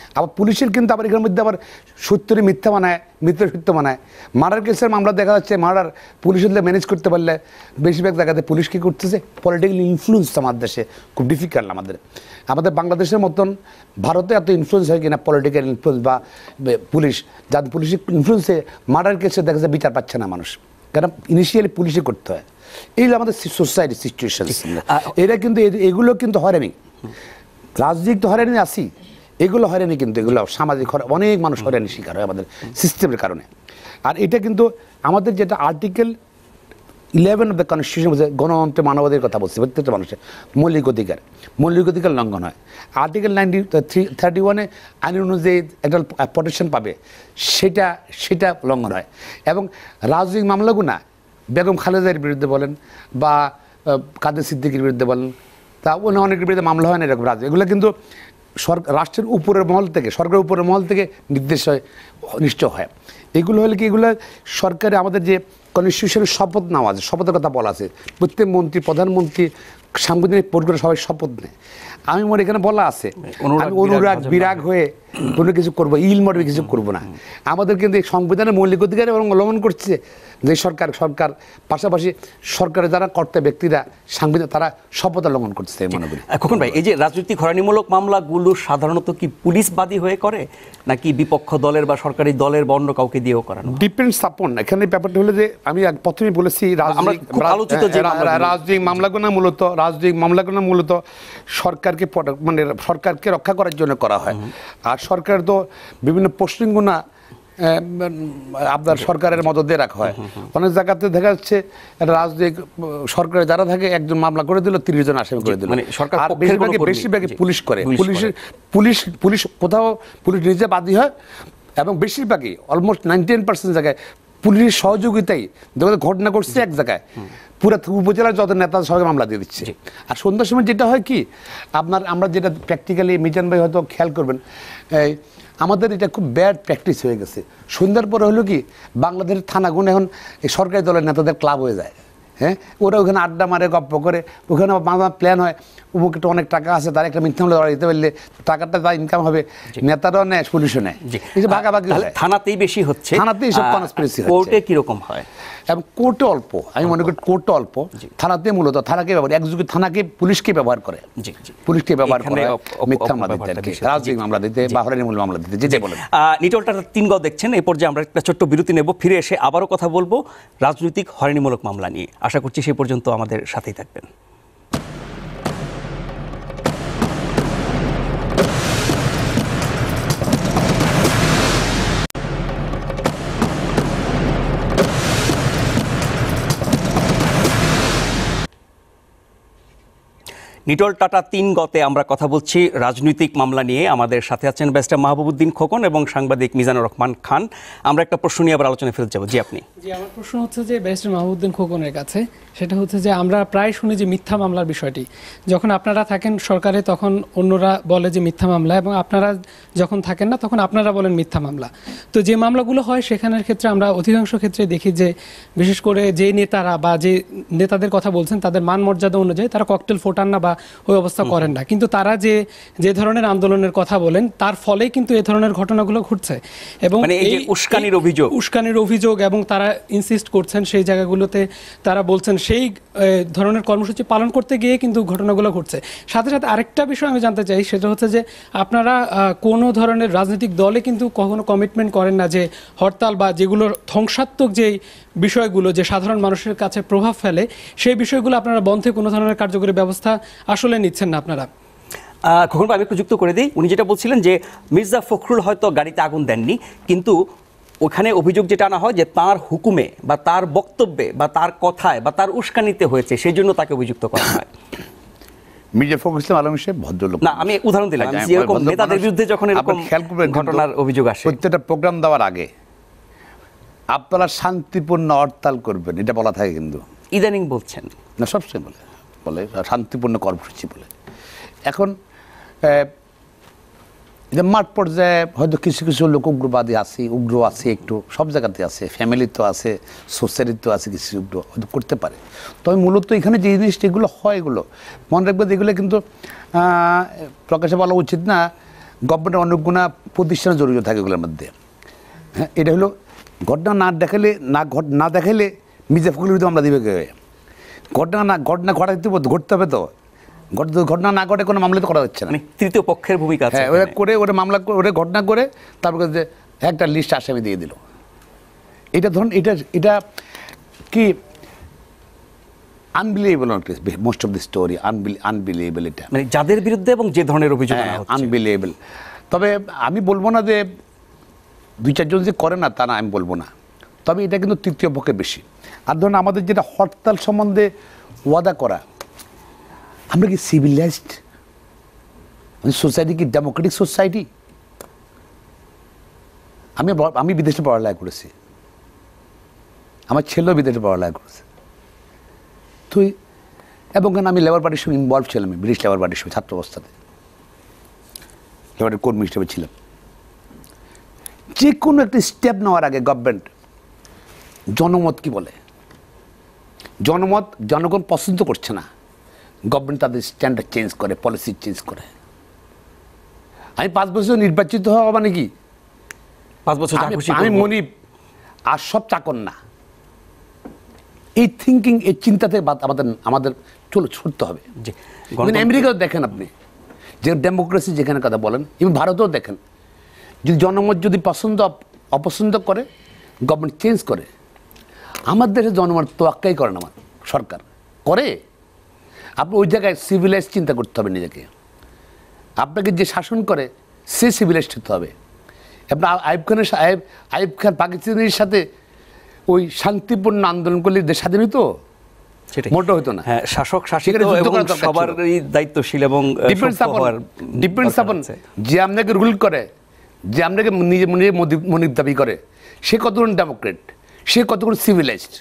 আবার পুলিশের কিন্তু আবার এখানের মধ্যে আবার সত্যরে মিথ্যা বানায়, মিথ্যা সত্য বানায়। মার্ডার কেসের মামলা দেখা যাচ্ছে মার্ডার পুলিশের ম্যানেজ করতে পারলে বেশিরভাগ জায়গাতে পুলিশ কী করতেছে, পলিটিক্যাল ইনফ্লুয়েন্স আমাদের দেশে খুব ডিফিকাল্ট। আমাদের আমাদের বাংলাদেশের মতন ভারতে এত ইনফ্লুয়েন্স হয় কিনা পলিটিক্যাল ইনফ্লুয়েন্স বা পুলিশ, যাদের পুলিশের ইনফ্লুয়েন্সে মার্ডার কেসে দেখা যায় বিচার পাচ্ছে না মানুষ, কারণ ইনিশিয়ালি পুলিশে করতে হয়। এইগুলো আমাদের সোসাইটি সিচুয়েশন। এটা কিন্তু এগুলো কিন্তু হয়রানি, রাজনীতি তো হয়রানি আসি, এগুলো হয়রানি কিন্তু এগুলো সামাজিক অনেক মানুষ হয়রানি শিকার হয় আমাদের সিস্টেমের কারণে। আর এটা কিন্তু আমাদের যেটা article eleven of the constitution বলছে, গণতন্ত্রে মানবাধিকারের কথা বলছে, প্রত্যেকটা মানুষের মৌলিক অধিকার, মৌলিক অধিকার লঙ্ঘন হয়। আর্টিকেল নাইনটি থ্রি থার্টি ওয়ানে আইন অনুযায়ী একটা প্রোটেকশন পাবে, সেটা সেটা লঙ্ঘন হয়। এবং রাজনৈতিক মামলাগুলো না, বেগম খালেদার বিরুদ্ধে বলেন বা কাদের সিদ্দিকীর বিরুদ্ধে বলেন, তা অন্য অনেকের বিরুদ্ধে মামলা হয় না এরকম রাজ, এগুলো কিন্তু সরকার রাষ্ট্রের উপরের মহল থেকে, সরকারের উপরের মহল থেকে নির্দেশ হয়, নিশ্চয় হয়। এগুলো হলে কি, এগুলো সরকারে আমাদের যে কনস্টিটিউশনের শপথ নেওয়া আছে, শপথের কথা বলা আছে, প্রত্যেক মন্ত্রী, প্রধানমন্ত্রী, সাংবিধানিক পরিবার সবাই শপথ নেয়। আমি মনে এখানে বলা আছে আমি অনুরাগ বিরাগ হয়ে কোনো কিছু করবো, ইল মডেল কিছু করবো না। আমাদের কিন্তু এই সংবিধানের মৌলিক অধিকার এবং লঙ্ঘন করছে যে সরকার সরকার পাশাপাশি সরকারের যারা কর্তা ব্যক্তিরা সাংবিধান তারা শপথ লঙ্ঘন করছে মনে করি।
খোকন ভাই, এই যে রাজনৈতিক হয়রানিমূলক মামলাগুলো সাধারণত কি পুলিশ বাদী হয়ে করে নাকি বিপক্ষ দলের বা সরকারি দলের বা অন্য কাউকে দিয়েও করানো?
Depends upon. এখানে ব্যাপারটা হলো যে আমি প্রথমেই বলেছি রাজনৈতিক রাজনৈতিক মামলাগুলো মূলত রাজনৈতিক মামলাগুলো মূলত সরকারকে মানে সরকারকে রক্ষা করার জন্য করা হয়। আর সরকার তো বিভিন্ন পোস্টিংগুনা আপনার সরকারের মদত দিয়ে রাখা হয়। অনেক জায়গাতে দেখা যাচ্ছে একটা রাজনৈতিক সরকারে যারা থাকে একজন মামলা করে দিল, তিরিশ জন আসামি করে দিল। আর বেশিরভাগই বেশিরভাগই পুলিশ করে, পুলিশের পুলিশ পুলিশ কোথাও পুলিশ নিজে বাদী হয় এবং বেশিরভাগই অলমোস্ট নাইনটি নাইন পার্সেন্ট জায়গায় পুলিশের সহযোগিতাই ঘটনা ঘটছে এক জায়গায় পুরো উপজেলার যত নেতা সবাই মামলা দিয়ে দিচ্ছে। আর সন্ধ্যার সময় যেটা হয় কি আপনার, আমরা যেটা প্র্যাকটিক্যালি মিজান ভাই হয়তো খেয়াল করবেন, এই আমাদের এটা খুব ব্যাড প্র্যাকটিস হয়ে গেছে। সন্ধ্যার পরে হলো কি বাংলাদেশের থানাগুলো এখন এই সরকারি দলের নেতাদের ক্লাব হয়ে যায়। হ্যাঁ, ওরা ওখানে আড্ডা মারে, গপ্প করে, ওখানে মামলা প্ল্যান হয়, অমুক একটা অনেক টাকা আছে, তার একটা মিথ্যা মামলা দিতে পারলে টাকাটা তার ইনকাম হবে, নেতারাও নেয়, পুলিশও নেয়, এই যে ভাগাভাগি হয়।
থানাতেই বেশি হচ্ছে,
থানাতেই সব কনস্পিরেসি হচ্ছে।
কোর্টে কিরকম হয়?
এবং কোর্টে অল্প, আমি মনে করি কোর্টে অল্প, থানাতে মূলত থানাকে ব্যবহার, একযোগে থানাকে পুলিশকে ব্যবহার করে, পুলিশকে ব্যবহার করে মিথ্যা মামলা দিতে, রাজনৈতিক মামলা দিতে বা হয়রানিমূলক মামলা দিতে, যে বলেন।
নিটলটা তিন গ দেখছেন, এই পর্যায়ে আমরা একটা ছোট্ট বিরতি নেব, ফিরে এসে আবারও কথা বলবো রাজনৈতিক হয়রানিমূলক মামলা নিয়ে। আশা করছি সেই পর্যন্ত আমাদের সাথেই থাকবেন। নিটল টাটা তিন গতে আমরা কথা বলছি রাজনৈতিক মামলা নিয়ে। আমাদের সাথে আছেন ব্যারিস্টার মাহবুবউদ্দিন খোকন এবং সাংবাদিক মিজানুর রহমান খান। আমরা একটা প্রশ্ন নিয়ে আবার আলোচনায় ফেরত যাব। জি, আপনি?
জি, আমার প্রশ্ন হচ্ছে যে ব্যারিস্টার মাহবুবউদ্দিন খোকনের কাছে, সেটা হচ্ছে যে আমরা প্রায় শুনি যে মিথ্যা মামলার বিষয়টি, যখন আপনারা থাকেন সরকারে তখন অন্যরা বলে যে মিথ্যা মামলা, এবং আপনারা যখন থাকেন না তখন আপনারা বলেন মিথ্যা মামলা। তো যে মামলাগুলো হয় সেখানের ক্ষেত্রে আমরা অধিকাংশ ক্ষেত্রে দেখি যে বিশেষ করে যে নেতারা বা যে নেতাদের কথা বলছেন তাদের মান মর্যাদা অনুযায়ী তারা ককটেল ফোটান না বা ওই অবস্থা করেন না, কিন্তু তারা যে যে ধরনের আন্দোলনের কথা বলেন তার ফলে কিন্তু এই ধরনের ঘটনাগুলো ঘটছে। এবং
এই উস্কানির অভিযোগ
উস্কানির অভিযোগ এবং তারা ইনসিস্ট করছেন সেই জায়গাগুলোতে, তারা বলছেন সেই ধরনের কর্মসূচি পালন করতে গিয়ে কিন্তু ঘটনাগুলো ঘটছে। সাথে সাথে আরেকটা বিষয় আমি জানতে চাই, সেটা হচ্ছে যে আপনারা কোনো ধরনের রাজনৈতিক দলে কিন্তু কখনো কমিটমেন্ট করেন না যে হরতাল বা যেগুলো ধ্বংসাত্মক যেই বিষয়গুলো যে সাধারণ মানুষের কাছে প্রভাব ফেলে সেই বিষয়গুলো আপনারা বন্ধে কোনো ধরনের কার্যকরী ব্যবস্থা আসলে নিচ্ছেন না আপনারা।
খোকন ভাই, আমি একটু যুক্ত করে দিই। উনি যেটা বলছিলেন যে মির্জা ফখরুল হয়তো গাড়িতে আগুন দেননি, কিন্তু ওখানে অভিযোগ যেটা আনা হয় যে তার হুকুমে বা তার বক্তব্যে বা তার কথায় বা তার উস্কানিতে হয়েছে, সেই জন্য তাকে অভিযুক্ত করা হয়।
মির্জা ফখরুল ইসলাম আলম সাহেব ভদ্রলোক না,
আমি উদাহরণ দিলাম এরকম নেতাদের বিরুদ্ধে যখন এরকম ঘটনার অভিযোগ আসে,
প্রত্যেকটা প্রোগ্রাম দেওয়ার আগে আপনারা শান্তিপূর্ণ হরতাল করবেন এটা বলা থাকে, কিন্তু
ইদানিং বলছেন
না, সবসময় বলে বলে শান্তিপূর্ণ কর্মসূচি বলে। এখন মাঠ পর্যায়ে হয়তো কিছু কিছু লোক উগ্রবাদী আছে, উগ্র আছে, একটু সব জায়গাতে আছে, ফ্যামিলির তো আছে, সোসাইটির তো আছে, কিছু উগ্র হয়তো করতে পারে। তবে মূলত এখানে যে জিনিসটা এগুলো হয়, এগুলো মনে রাখবে, এগুলো কিন্তু প্রকাশে বলা উচিত না গভর্নমেন্টের অনেকগুণা প্রতিষ্ঠান জড়িত থাকে এগুলোর মধ্যে। হ্যাঁ, এটা হলো ঘটনা না দেখালে না ঘট- না দেখালে মির্জা ফখরুল বিরুদ্ধে মামলা দিবে কে? ঘটনা না ঘটনা ঘটাইতে ঘটতে হবে তো, ঘট- ঘটনা না ঘটে কোনো মামলা তো করা হচ্ছে না।
মানে তৃতীয় পক্ষের ভূমিকা আছে
হ্যাঁ, ওরা
এখানে।
করে ওরা মামলা করে ওরা ঘটনা করে তারপরে যে একটা লিস্ট আসামি দিয়ে দিল। এটা ধরুন এটা এটা কি unbelievable, most of the story unbelievable. এটা
মানে যাদের বিরুদ্ধে এবং যে ধরনের অভিযোগ আনা হচ্ছে।
আনবিলিভেবল। তবে আমি বলবো না যে দুই চারজন যে করে না তা না, আমি বলবো না, তবে এটা কিন্তু তৃতীয় পক্ষে বেশি। আর ধরুন আমাদের যেটা হরতাল সম্বন্ধে ওয়াদা করা, আমরা কি সিভিলাইজড সোসাইটি, কি ডেমোক্রেটিক সোসাইটি? আমি ব- আমি বিদেশে পড়ালেখা করেছি, আমার ছেলেও বিদেশে পড়ালেখা করেছে, তুই এবং কেন আমি লেবার পার্টির সঙ্গে ইনভলভ ছিলাম, ব্রিটিশ লেবার পার্টির সঙ্গে ছাত্র অবস্থাতে লেবারের কর্মী হিসেবে ছিলাম। যে কোনো একটা স্টেপ নেওয়ার আগে গভর্নমেন্ট জনমত কি বলে, জনমত জনগণ পছন্দ করছে না, গভর্নমেন্ট তাদের স্ট্যান্ডার্ড চেঞ্জ করে, পলিসি চেঞ্জ করে। আমি পাঁচ বছর নির্বাচিত হওয়া মানে কি,
পাঁচ বছর যা
আমি
খুশি
আমি
করবো।
মনিব আর সব চাকর না, এই থিঙ্কিং, এই চিন্তা থেকে বাদ আমাদের আমাদের চলো ছুটতে হবে।
জি,
মানে
গণতন্ত্র-
আমেরিকাও দেখেন আপনি, যে ডেমোক্রেসি যেখানে কথা বলেন, এবং ভারতেও দেখেন, যদি জনমত যদি পছন্দ অপ- অপছন্দ করে গভর্নমেন্ট চেঞ্জ করে। আমার দেশে জনমত তোয়াক্কাই করে না আমার সরকার করে। আপনি ওই জায়গায় সিভিলাইজ চিন্তা করতে হবে নিজেকে, আপনাকে যে শাসন করে সে সিভিলাইজড হতে হবে। আপনার আইব খানের সা- আইব আইব খান পাকিস্তানের সাথে ওই শান্তিপূর্ণ আন্দোলন করলে দেশ স্বাধীন হতো?
সেটাই।
মোটেও হতো না।
হ্যাঁ, শাসক শাসিত
সেখানে যুদ্ধ
এবং
করার দরকার ছিল।
সবারই দায়িত্বশীল এবং আহ,
ডিপেন্ডস
সভ্য
আপন
হওয়ার
ডিপেন্ডস
দরকার
আপন
আছে।
যে আপনাকে রুল করে, যে আপনাকে নিজে নিজে মনিব দাবি করে, সে কতক্ষণ ডেমোক্রেট, সে কতক্ষণ সিভিলাইজড,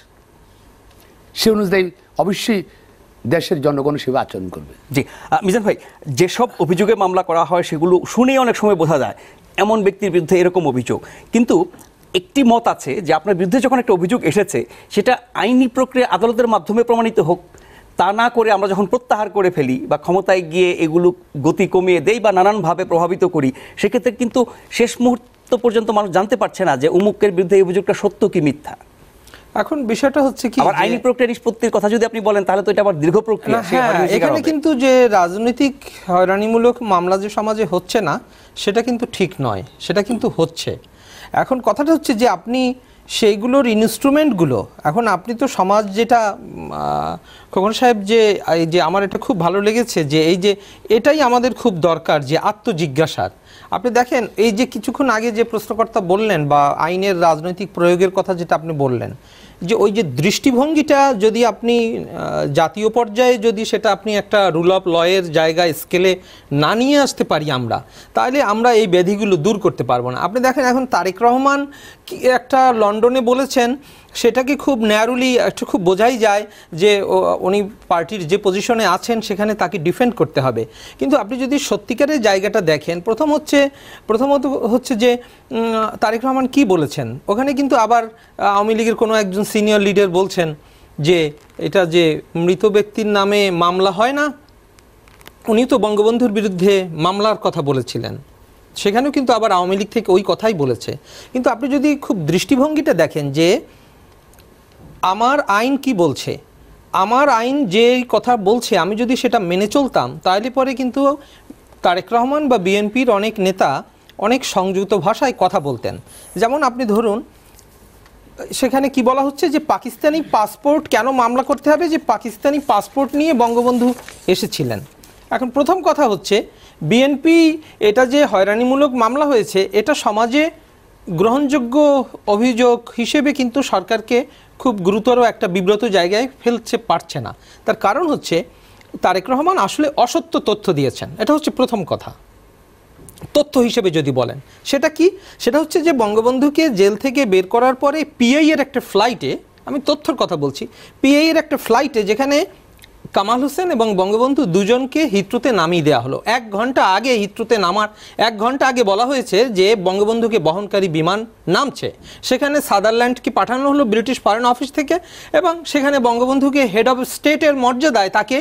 সে অনুযায়ী অবশ্যই দেশের জনগণ সেবা আচরণ করবে।
জি, আহ, মিজান ভাই, যেসব অভিযোগে মামলা করা হয় সেগুলো শুনেই অনেক সময় বোঝা যায় এমন ব্যক্তির বিরুদ্ধে এরকম অভিযোগ। কিন্তু একটি মত আছে যে আপনার বিরুদ্ধে যখন একটা অভিযোগ এসেছে সেটা আইনি প্রক্রিয়া আদালতের মাধ্যমে প্রমাণিত হোক, তা না করে আমরা যখন প্রত্যাহার করে ফেলি বা ক্ষমতায় গিয়ে এগুলো গতি কমিয়ে দেই বা নানানভাবে প্রভাবিত করি, সেক্ষেত্রে কিন্তু শেষ মুহূর্ত পর্যন্ত মানুষ জানতে পারছে না যে অমুকের বিরুদ্ধে এই অভিযোগটা সত্য কি মিথ্যা।
এখন বিষয়টা হচ্ছে কি
আবার
যে-
আইনি প্রক্রিয়া নিষ্পত্তির কথা যদি আপনি বলেন তাহলে তো এটা আবার দীর্ঘ প্রক্রিয়া।
না,
সেই
হ্যাঁ,
হয়রানির শিকার
এখানে
হবে।
কিন্তু যে রাজনৈতিক হয়রানিমূলক মামলা যে সমাজে হচ্ছে না সেটা কিন্তু ঠিক নয়, সেটা কিন্তু হচ্ছে। এখন কথাটা হচ্ছে যে আপনি সেইগুলোর ইনস্ট্রুমেন্টগুলো, এখন আপনি তো সমাজ যেটা উম, আহ, খোকন সাহেব যে এই যে আমার এটা খুব ভালো লেগেছে যে এই যে এটাই আমাদের খুব দরকার যে আত্মজিজ্ঞাসার। আপনি দেখেন এই যে কিছুক্ষণ আগে যে প্রশ্নকর্তা বললেন বা আইনের রাজনৈতিক প্রয়োগের কথা যেটা আপনি বললেন, যে ওই যে দৃষ্টিভঙ্গিটা যদি আপনি আহ, জাতীয় পর্যায়ে যদি সেটা আপনি একটা রুল অফ লয়ের জায়গায় স্কেলে না নিয়ে আসতে পারি আমরা, তাহলে আমরা এই ব্যাধিগুলো দূর করতে পারবো না। আপনি দেখেন এখন তারেক রহমান কি একটা লন্ডনে বলেছেন, সেটাকে খুব ন্যারোলি একটু খুব বোঝাই যায় যে ও- উনি পার্টির যে পজিশনে আছেন সেখানে তাকে ডিফেন্ড করতে হবে। কিন্তু আপনি যদি সত্যিকারের জায়গাটা দেখেন, প্রথম হচ্ছে প্রথমত হচ্ছে যে উম, তারেক রহমান কি বলেছেন ওখানে, কিন্তু আবার আহ, আওয়ামী লীগের কোনো একজন সিনিয়র লিডার বলছেন যে এটা যে মৃত ব্যক্তির নামে মামলা হয় না, উনি তো বঙ্গবন্ধুর বিরুদ্ধে মামলার কথা বলেছিলেন, সেখানেও কিন্তু আবার আওয়ামী লীগ থেকে ওই কথাই বলেছে। কিন্তু আপনি যদি খুব দৃষ্টিভঙ্গিটা দেখেন যে আমার আইন কি বলছে, আমার আইন যে কথা বলছে আমি যদি সেটা মেনে চলতাম, তাহলে পরে কিন্তু তারেক রহমান বা বিএনপির অনেক নেতা অনেক সংযুক্ত ভাষায় কথা বলতেন। যেমন আপনি ধরুন সেখানে কি বলা হচ্ছে যে পাকিস্তানি পাসপোর্ট কেন মামলা করতে হবে, যে পাকিস্তানি পাসপোর্ট নিয়ে বঙ্গবন্ধু এসেছিলেন। এখন প্রথম কথা হচ্ছে বিএনপি এটা যে হয়রানিমূলক মামলা হয়েছে এটা সমাজে গ্রহণযোগ্য অভিযোগ হিসেবে কিন্তু সরকারকে খুব গুরুতর একটা বিব্রত জায়গায় ফেলতে পারছে না। তার কারণ হচ্ছে তারেক রহমান আসলে অসত্য তথ্য দিয়েছেন, এটা হচ্ছে প্রথম কথা। তথ্য হিসেবে যদি বলেন সেটা কি, সেটা হচ্ছে যে বঙ্গবন্ধুকে জেল থেকে বের করার পরে পিআই এর একটা ফ্লাইটে, আমি তথ্যর কথা বলছি, পিআই এর একটা ফ্লাইটে যেখানে কামাল হোসেন এবং বঙ্গবন্ধু দুজনকে হিথ্রোতে নামিয়ে দেওয়া হলো। এক ঘন্টা আগে হিথ্রোতে নামার এক ঘন্টা আগে বলা হয়েছে যে বঙ্গবন্ধুকে বহনকারী বিমান নামছে, সেখানে সাদারল্যান্ডকে পাঠানো হলো ব্রিটিশ ফরেন অফিস থেকে, এবং সেখানে বঙ্গবন্ধুকে হেড অফ স্টেটের মর্যাদায় তাকে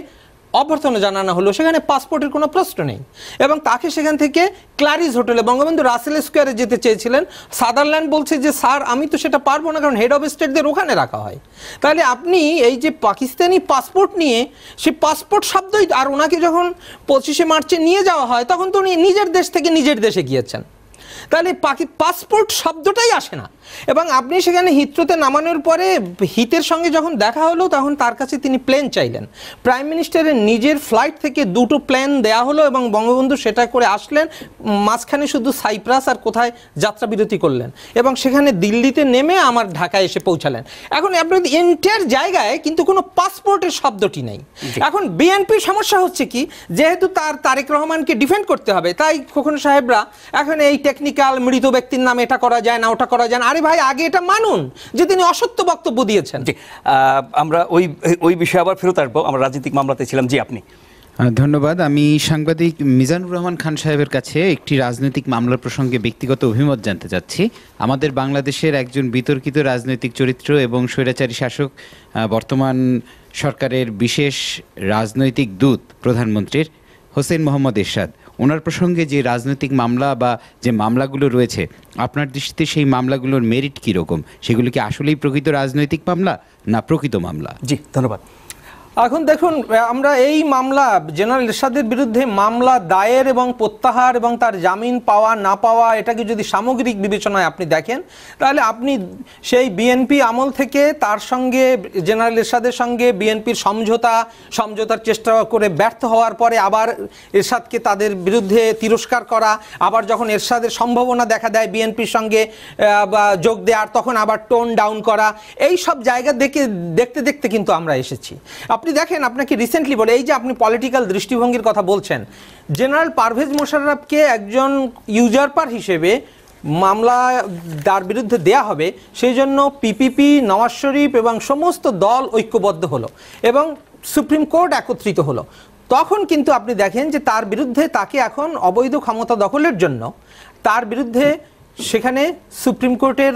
অভ্যর্থনা জানানো হলো, সেখানে পাসপোর্টের কোনো প্রশ্ন নেই, এবং তাকে সেখান থেকে ক্লারিজ হোটেলে বঙ্গবন্ধু রাসেল স্কোয়ারে যেতে চেয়েছিলেন। সাদারল্যান্ড বলছে যে স্যার আমি তো সেটা পারবো না, কারণ হেড অফ স্টেটদের ওখানে রাখা হয়। তাহলে আপনি এই যে পাকিস্তানি পাসপোর্ট নিয়ে, সেই পাসপোর্ট শব্দই, আর ওনাকে যখন পঁচিশে মার্চে নিয়ে যাওয়া হয় তখন তো উনি নিজের দেশ থেকে নিজের দেশে গিয়েছেন, তাহলে পাকি পাসপোর্ট শব্দটাই আসে না। এবং আপনি সেখানে হিথ্রোতে নামানোর পরে হিতের সঙ্গে যখন দেখা হলো তখন তার কাছে তিনি প্লেন চাইলেন। প্রাইম মিনিস্টারের নিজের ফ্লাইট থেকে দুটো প্লেন দেয়া হলো এবং বঙ্গবন্ধু সেটা করে আসলেন, মাঝখানে শুধু সাইপ্রাস আর কোথায় যাত্রা বিরতি করলেন, এবং সেখানে দিল্লিতে নেমে আমার ঢাকায় এসে পৌঁছালেন। এখন আপনার এন্টায়ার জায়গায় কিন্তু কোনো পাসপোর্টের শব্দটি নেই। এখন বিএনপির সমস্যা হচ্ছে কি, যেহেতু তার তারেক রহমানকে ডিফেন্ড করতে হবে, তাই খোকন সাহেবরা এখন এই টেকনিক্যাল মৃত ব্যক্তির নামে এটা করা যায় না, ওটা করা যায় না। আরে ভাই, আগে এটা মানুন যে তিনি অসত্য বক্তব্য দিয়েছেন।
জি, আহ, আমরা ওই ওই বিষয়ে আবার ফেরত আসবো। আমরা রাজনৈতিক মামলাতে ছিলাম। জি, আপনি।
ধন্যবাদ। আমি সাংবাদিক মিজানুর রহমান খান সাহেবের কাছে একটি রাজনৈতিক মামলার প্রসঙ্গে ব্যক্তিগত অভিমত জানতে চাচ্ছি। আমাদের বাংলাদেশের একজন বিতর্কিত রাজনৈতিক চরিত্র এবং স্বৈরাচারী শাসক, বর্তমান সরকারের বিশেষ রাজনৈতিক দূত প্রধানমন্ত্রীর হোসেন মোহাম্মদ এরশাদ, ওনার প্রসঙ্গে যে রাজনৈতিক মামলা বা যে মামলাগুলো রয়েছে, আপনার দৃষ্টিতে সেই মামলাগুলোর মেরিট কীরকম? সেগুলো কি আসলেই প্রকৃত রাজনৈতিক মামলা না প্রকৃত মামলা?
জি, ধন্যবাদ।
এখন দেখুন, আমরা এই মামলা জেনারেল এরশাদের বিরুদ্ধে মামলা দায়ের এবং প্রত্যাহার এবং তার জামিন পাওয়া না পাওয়া, এটাকে যদি সামগ্রিক বিবেচনায় আপনি দেখেন, তাহলে আপনি সেই বিএনপি আমল থেকে তার সঙ্গে, জেনারেল এরশাদের সঙ্গে বিএনপির সমঝোতা সমঝোতার চেষ্টা করে ব্যর্থ হওয়ার পরে আবার এরশাদকে তাদের বিরুদ্ধে তিরস্কার করা, আবার যখন এরশাদের সম্ভাবনা দেখা দেয় বিএনপির সঙ্গে বা যোগ দেওয়ার, তখন আবার টোন ডাউন করা, এই সব জায়গা দেখে দেখতে দেখতে কিন্তু আমরা এসেছি। আপনি দেখেন, আপনাকে রিসেন্টলি বলে, এই যে আপনি পলিটিক্যাল দৃষ্টিভঙ্গির কথা বলছেন, জেনারেল পারভেজ মোশাররফকে একজন ইউজারপার হিসেবে মামলা তার বিরুদ্ধে দেয়া হবে, সেই জন্য পিপিপি, নওয়াজ শরীফ এবং সমস্ত দল ঐক্যবদ্ধ হলো এবং সুপ্রিম কোর্ট একত্রিত হলো। তখন কিন্তু আপনি দেখেন যে তার বিরুদ্ধে, তাকে এখন অবৈধ ক্ষমতা দখলের জন্য তার বিরুদ্ধে সেখানে সুপ্রিম কোর্টের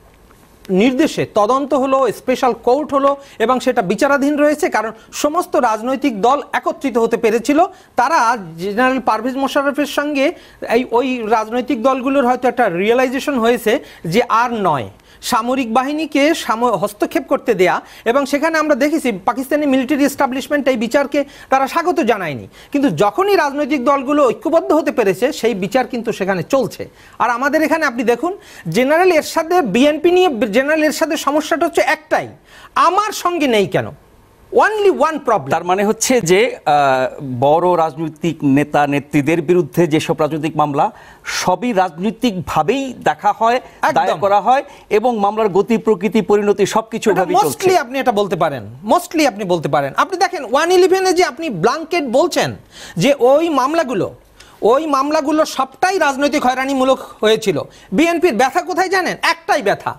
নির্দেশে তদন্ত হলো, স্পেশাল কোর্ট হলো এবং সেটা বিচারাধীন রয়েছে, কারণ সমস্ত রাজনৈতিক দল একত্রিত হতে পেরেছিল। তারা জেনারেল পারভেজ মোশাররফের সঙ্গে এই ওই রাজনৈতিক দলগুলোর হয়তো একটা রিয়েলাইজেশন হয়েছে যে আর নয়, সামরিক বাহিনীকে হস্তক্ষেপ করতে দেয়া, এবং সেখানে আমরা দেখেছি পাকিস্তানি মিলিটারি এস্টাবলিশমেন্ট এই বিচারকে তারা স্বাগত জানায়নি, কিন্তু যখনই রাজনৈতিক দলগুলো ঐক্যবদ্ধ হতে পেরেছে সেই বিচার কিন্তু সেখানে চলছে। আর আমাদের এখানে আপনি দেখুন, জেনারেল এরশাদের, বিএনপি নিয়ে জেনারেল এরশাদের সমস্যাটা হচ্ছে একটাই, আমার সঙ্গে নেই কেন, অনলি ওয়ান প্রবলেম।
তার মানে হচ্ছে যে বড় রাজনৈতিক নেতা নেত্রীদের বিরুদ্ধে যেসব রাজনৈতিক মামলা, সবই রাজনৈতিকভাবেই দেখা হয়, দায়ের করা হয় এবং মামলার গতি, প্রকৃতি, পরিণতি সবকিছু ভাবেই চলছে।
মোস্টলি আপনি এটা বলতে পারেন, মোস্টলি আপনি বলতে পারেন। আপনি দেখেন ওয়ান ইলেভেনে যে আপনি ব্ল্যাঙ্কেট বলছেন যে ওই মামলাগুলো ওই মামলাগুলো সবটাই রাজনৈতিক হয়রানিমূলক হয়েছিল, বিএনপির ব্যথা কোথায় জানেন? একটাই ব্যথা,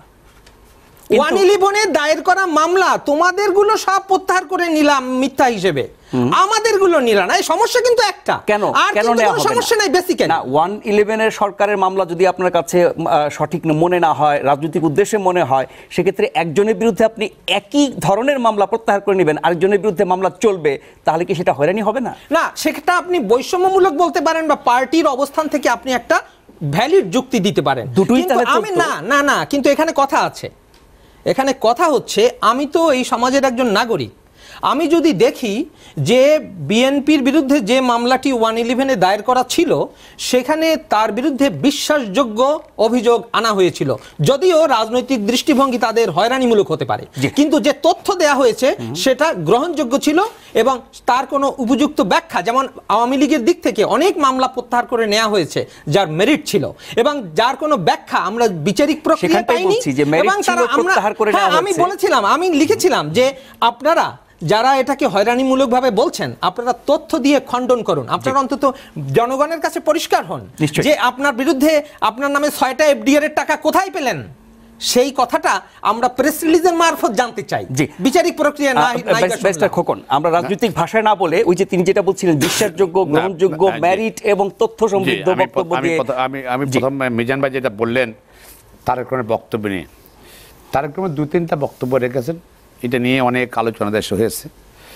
ওয়ান ইলেভেনে দায়ের করা মামলা তোমাদের গুলো সব প্রত্যাহার করে নিলাম মিথ্যা হিসেবে, আমাদের গুলো নিলাম না। এই সমস্যা কিন্তু একটা,
কেন
আর
কেন
কোনো সমস্যা নাই বেসিক্যালি।
না, ওয়ান ইলেভেনের সরকারের মামলা যদি আপনার কাছে সঠিক মনে না হয়, রাজনৈতিক উদ্দেশ্যে মনে হয়, সেক্ষেত্রে একজনের বিরুদ্ধে আপনি একই ধরনের মামলা প্রত্যাহার করে নেবেন, আরেকজনের বিরুদ্ধে মামলা চলবে, তাহলে কি সেটা হয়রানি হবে না?
না, সেটা আপনি বৈষম্যমূলক বলতে পারেন বা পার্টির অবস্থান থেকে আপনি একটা ভ্যালিড যুক্তি দিতে পারেন।
দুটোই তাহলে
আমি না না না কিন্তু এখানে কথা আছে, এখানে কথা হচ্ছে, আমি তো এই সমাজের একজন নাগরিক, আমি যদি দেখি যে বিএনপির বিরুদ্ধে যে মামলাটি ওয়ান ইলেভেনে দায়ের করা ছিল, সেখানে তার বিরুদ্ধে বিশ্বাসযোগ্য অভিযোগ আনা হয়েছিল, যদিও রাজনৈতিক দৃষ্টিভঙ্গি তাদের হয়রানিমূলক হতে পারে, কিন্তু যে তথ্য দেয়া হয়েছে সেটা গ্রহণযোগ্য ছিল এবং তার কোনো উপযুক্ত ব্যাখ্যা, যেমন আওয়ামী লীগের দিক থেকে অনেক মামলা প্রত্যাহার করে নেওয়া হয়েছে যার মেরিট ছিল এবং যার কোনো ব্যাখ্যা আমরা বিচারিক প্রক্রিয়া পাইনি, এবং তারা আমরা, হ্যাঁ, আমি বলেছিলাম, আমি লিখেছিলাম যে আপনারা যারা এটাকে হয়রানিমূলকভাবে বলছেন, আপনারা তথ্য দিয়ে খণ্ডন করুন, আপনারা অন্তত জনগণের কাছে পরিষ্কার হন যে আপনার বিরুদ্ধে আপনার নামে ছয়টা এফডিআর এর টাকা কোথায় পেলেন, সেই কথাটা আমরা প্রেস রিলিজের মারফত জানতে চাই, বিচারিক প্রক্রিয়া না।
ব্যারিস্টার খোকন, আমরা রাজনৈতিক ভাষায় না বলে ওই যে তিনি যেটা বলছিলেন বিশ্বাসযোগ্য, গ্রহণযোগ্য, মেরিট এবং তথ্য সমৃদ্ধ বক্তব্য দিয়ে,
আমি আমি প্রথম মিজান ভাই যেটা বললেন তারেক রহমানের বক্তব্য নিয়ে, তারেক রহমান দু তিনটা বক্তব্য রেখেছেন, এটা নিয়ে অনেক আলোচনা দেশ হয়েছে।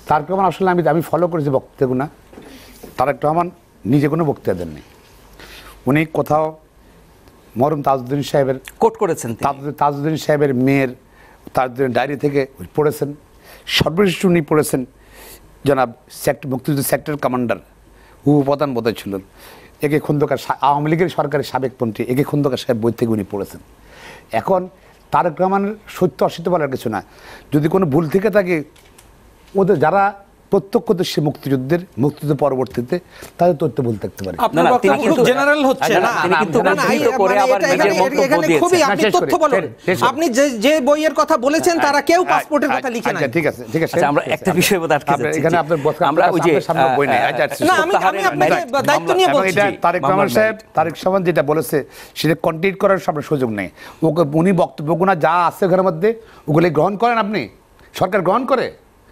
তারেক রহমান আসলে আমি আমি ফলো করেছি বক্তব্যগুলো, তারেক রহমান নিজে কোনো বক্তৃতা দেননি। উনি কোথাও মরহুম তাজউদ্দিন সাহেবের
কোট করেছেন তিনি।
তাজউদ্দিন তাজউদ্দিন সাহেবের মেয়ের তাজউদ্দিন ডায়েরি থেকে পড়েছেন। সর্বশেষ উনি পড়েছেন জনাব সেক্টর মুক্তিযুদ্ধ সেক্টর কমান্ডার উপপ্রধান বোধহয় ছিলেন একে খন্দকার, আওয়ামী লীগের সরকারের সাবেক মন্ত্রী একে খন্দকার সাহেব বই থেকে উনি পড়েছেন। এখন তারেক রহমানের সত্য অসত্য বলার কিছু না, যদি কোনো ভুল থেকে থাকে ওদের যারা প্রত্যক্ষদর্শী মুক্তিযুদ্ধের মুক্তিযুদ্ধ পরবর্তীতে তাদের তথ্য ভুল থাকতে পারে।
আপনার
না, না,
বক্তব্য
তিনি
খুব
কিন্তু-
জেনারেল হচ্ছে
না,
না,
তিনি কিন্তু
না, না,
উদ্ধৃত
এই-
করে
মানে
আবার
এটা-
নিজের
এখানে-
বক্তব্য
এখানে
দিয়েছেন।
খুবই
না,
আপনি
শেষ করি,
তথ্য বলুন।
শেষ- শেষ করি।
আপনি যে যে বইয়ের কথা বলেছেন তারা কেউ পাসপোর্টের কথা লিখে নাই।
আচ্ছা, ঠিক আছে ঠিক আছে
আচ্ছা, আমরা একটা বিষয় বোধ আটকে
আপনার-
যাচ্ছি।
এখানে
জি।
আপনার বক্তব্য-
আমরা ওই যে
আপনার সামনে বই নেই। আচ্ছা, আচ্ছা,
না, আমি আমি আপনাকে দায়িত্ব নিয়ে
এবং
বলছি।
এটা তারেক রহমান
মামলার
সাহেব তারেক রহমান যেটা বলেছে সেটা কন্টিনিউ করার সামনে সুযোগ নেই। ওকে উনি বক্তব্যগুলো যা আছে ওখানের মধ্যে ওগুলি গ্রহণ করেন, আপনি সরকার গ্রহণ করে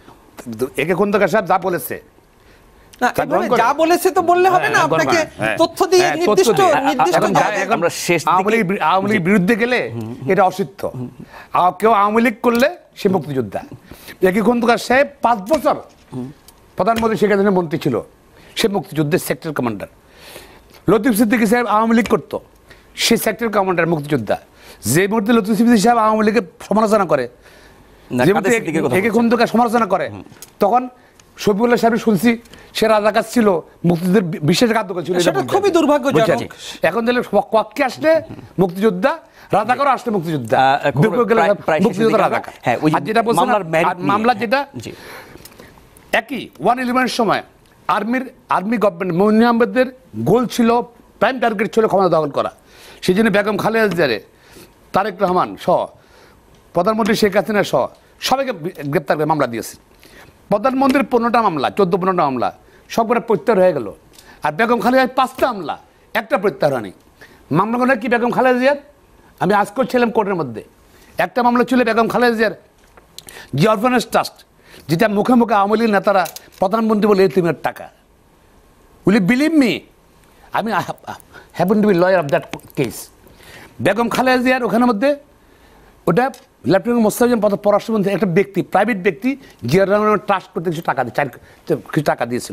একে খন্দকার সাহেব যা বলেছে
না,
তা
এভাবে
গ্রহণ করে।
যা বলেছে তো বললে হবে না,
হ্যাঁ,
আপনাকে
হ্যাঁ,
তথ্য দিয়ে
হ্যাঁ, তথ্য
নির্দিষ্ট
দিয়ে।
নির্দিষ্ট
এখন
জায়গায়-
এখন
আমরা শেষ দিকে-
আওয়ামী লীগ আওয়ামী লীগের বিরুদ্ধে গেলে এটা অসিদ্ধ। আর কেউ আওয়ামী লীগ করলে সে মুক্তিযোদ্ধা। একই খন্দকার সাহেব পাঁচ বছর প্রধানমন্ত্রী শেখ হাসিনার মন্ত্রী ছিল, সে মুক্তিযুদ্ধের সেক্টর কমান্ডার। লতিফ সিদ্দিকী সাহেব আওয়ামী লীগ করতো, সে সেক্টর কমান্ডার মুক্তিযোদ্ধা। যে মুহূর্তে লতিফ সিদ্দিকী সাহেব আওয়ামী লীগের সমালোচনা করে,
না,
যে
কাদের
মুহূর্তে
সিদ্দিকীর কথা
একে
বলছেন?
খন্দকার সমালোচনা করে, তখন শফিউল্লাহ সাহেব শুনছি সে রাজাকার ছিল, মুক্তিযুদ্ধের বি- বিশেষ ঘাতক ছিল। এটা
সেটা
বলতেন।
খুবই দুর্ভাগ্যজনক।
বুঝছেন? এখন তাহলে কক্ষে আসলে মুক্তিযোদ্ধা, রাজাকার আসলে মুক্তিযোদ্ধা,
আহ, খুব
বিপ্লব গেলে
প্রায়- প্রায় শেষের
মুক্তিযোদ্ধা
দিকে আমরা-
রাজাকার।
হ্যাঁ, ওই যে
আর যেটা বলছেন
মামলার merit
আর
নিয়ে,
মামলা
হ্যাঁ,
যেটা
জি।
একই ওয়ান ইলেভেনের সময় আর্মির আর্মি গভর্নমেন্ট মইনুল আহমেদের গোল ছিল, প্রাইম টার্গেট ছিল ক্ষমতা দখল করা। সেই জন্য বেগম খালেদা জিয়ারে তারেক রহমান সহ প্রধানমন্ত্রী শেখ হাসিনা সহ সবাইকে গ্রেপ্তার করে মামলা দিয়েছে। প্রধানমন্ত্রীর পনেরোটা মামলা, চোদ্দ পনেরোটা মামলা সবগুলো প্রত্যাহার হয়ে গেল। আর বেগম খালেদার পাঁচটা মামলা, একটা প্রত্যাহার হয়নি। মামলাগুলো কি বেগম খালেদা জিয়ার? আমি আজ করছিলাম কোর্টের মধ্যে একটা মামলা ছিল বেগম খালেদা জিয়ার জি অরফানেজ ট্রাস্ট, যেটা মুখে মুখে আওয়ামী লীগ নেতারা প্রধানমন্ত্রী বলে এতিমের টাকা। উইল ইউ বিলিভ মি, আমি happen to be lawyer of that case. Begum Khaleda জিয়ার ওখানের মধ্যে ওটা লেফটেন্যান্ট মোস্তাফিজুর পররাষ্ট্রমন্ত্রী একটা ব্যক্তি, প্রাইভেট ব্যক্তি জিয়া রহমানের ট্রাস্ট করতে কিছু টাকা দিয়ে চার কিছু টাকা দিয়েছিল,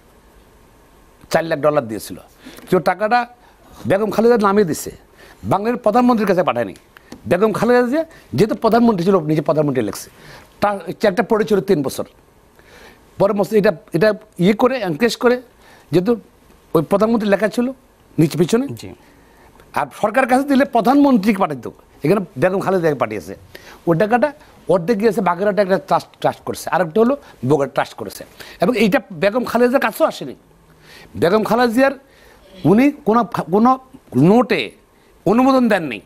চার লাখ ডলার দিয়েছিল। যে টাকাটা বেগম খালেদার নামে দিছে, বাংলাদেশের প্রধানমন্ত্রীর কাছে পাঠায়নি। বেগম খালেদা জিয়া যেহেতু প্রধানমন্ত্রী ছিল, নিজে প্রধানমন্ত্রী লেখছে, তার চেকটা পড়েছিল তিন বছর পরে এটা এটা ইয়ে করে এনকেশ করে, যেহেতু ওই প্রধানমন্ত্রী লেখা ছিল নিচে পিছনে,
জি।
আর সরকার কাছে দিলে প্রধানমন্ত্রীকে পাঠাইতো, এখানে বেগম খালেদাকে পাঠিয়েছে। ওই টাকাটা অর্ধেক গিয়েছে বাগেরহাটে একটা ট্রাস্ট ট্রাস্ট করেছে, আরেকটা হলো বগুড়া ট্রাস্ট করেছে। এবং এইটা বেগম খালেদার কাছেও আসেনি। বেগম খালেদা জিয়ার উনি কোনো কোনো নোটে অনুমোদন দেননি,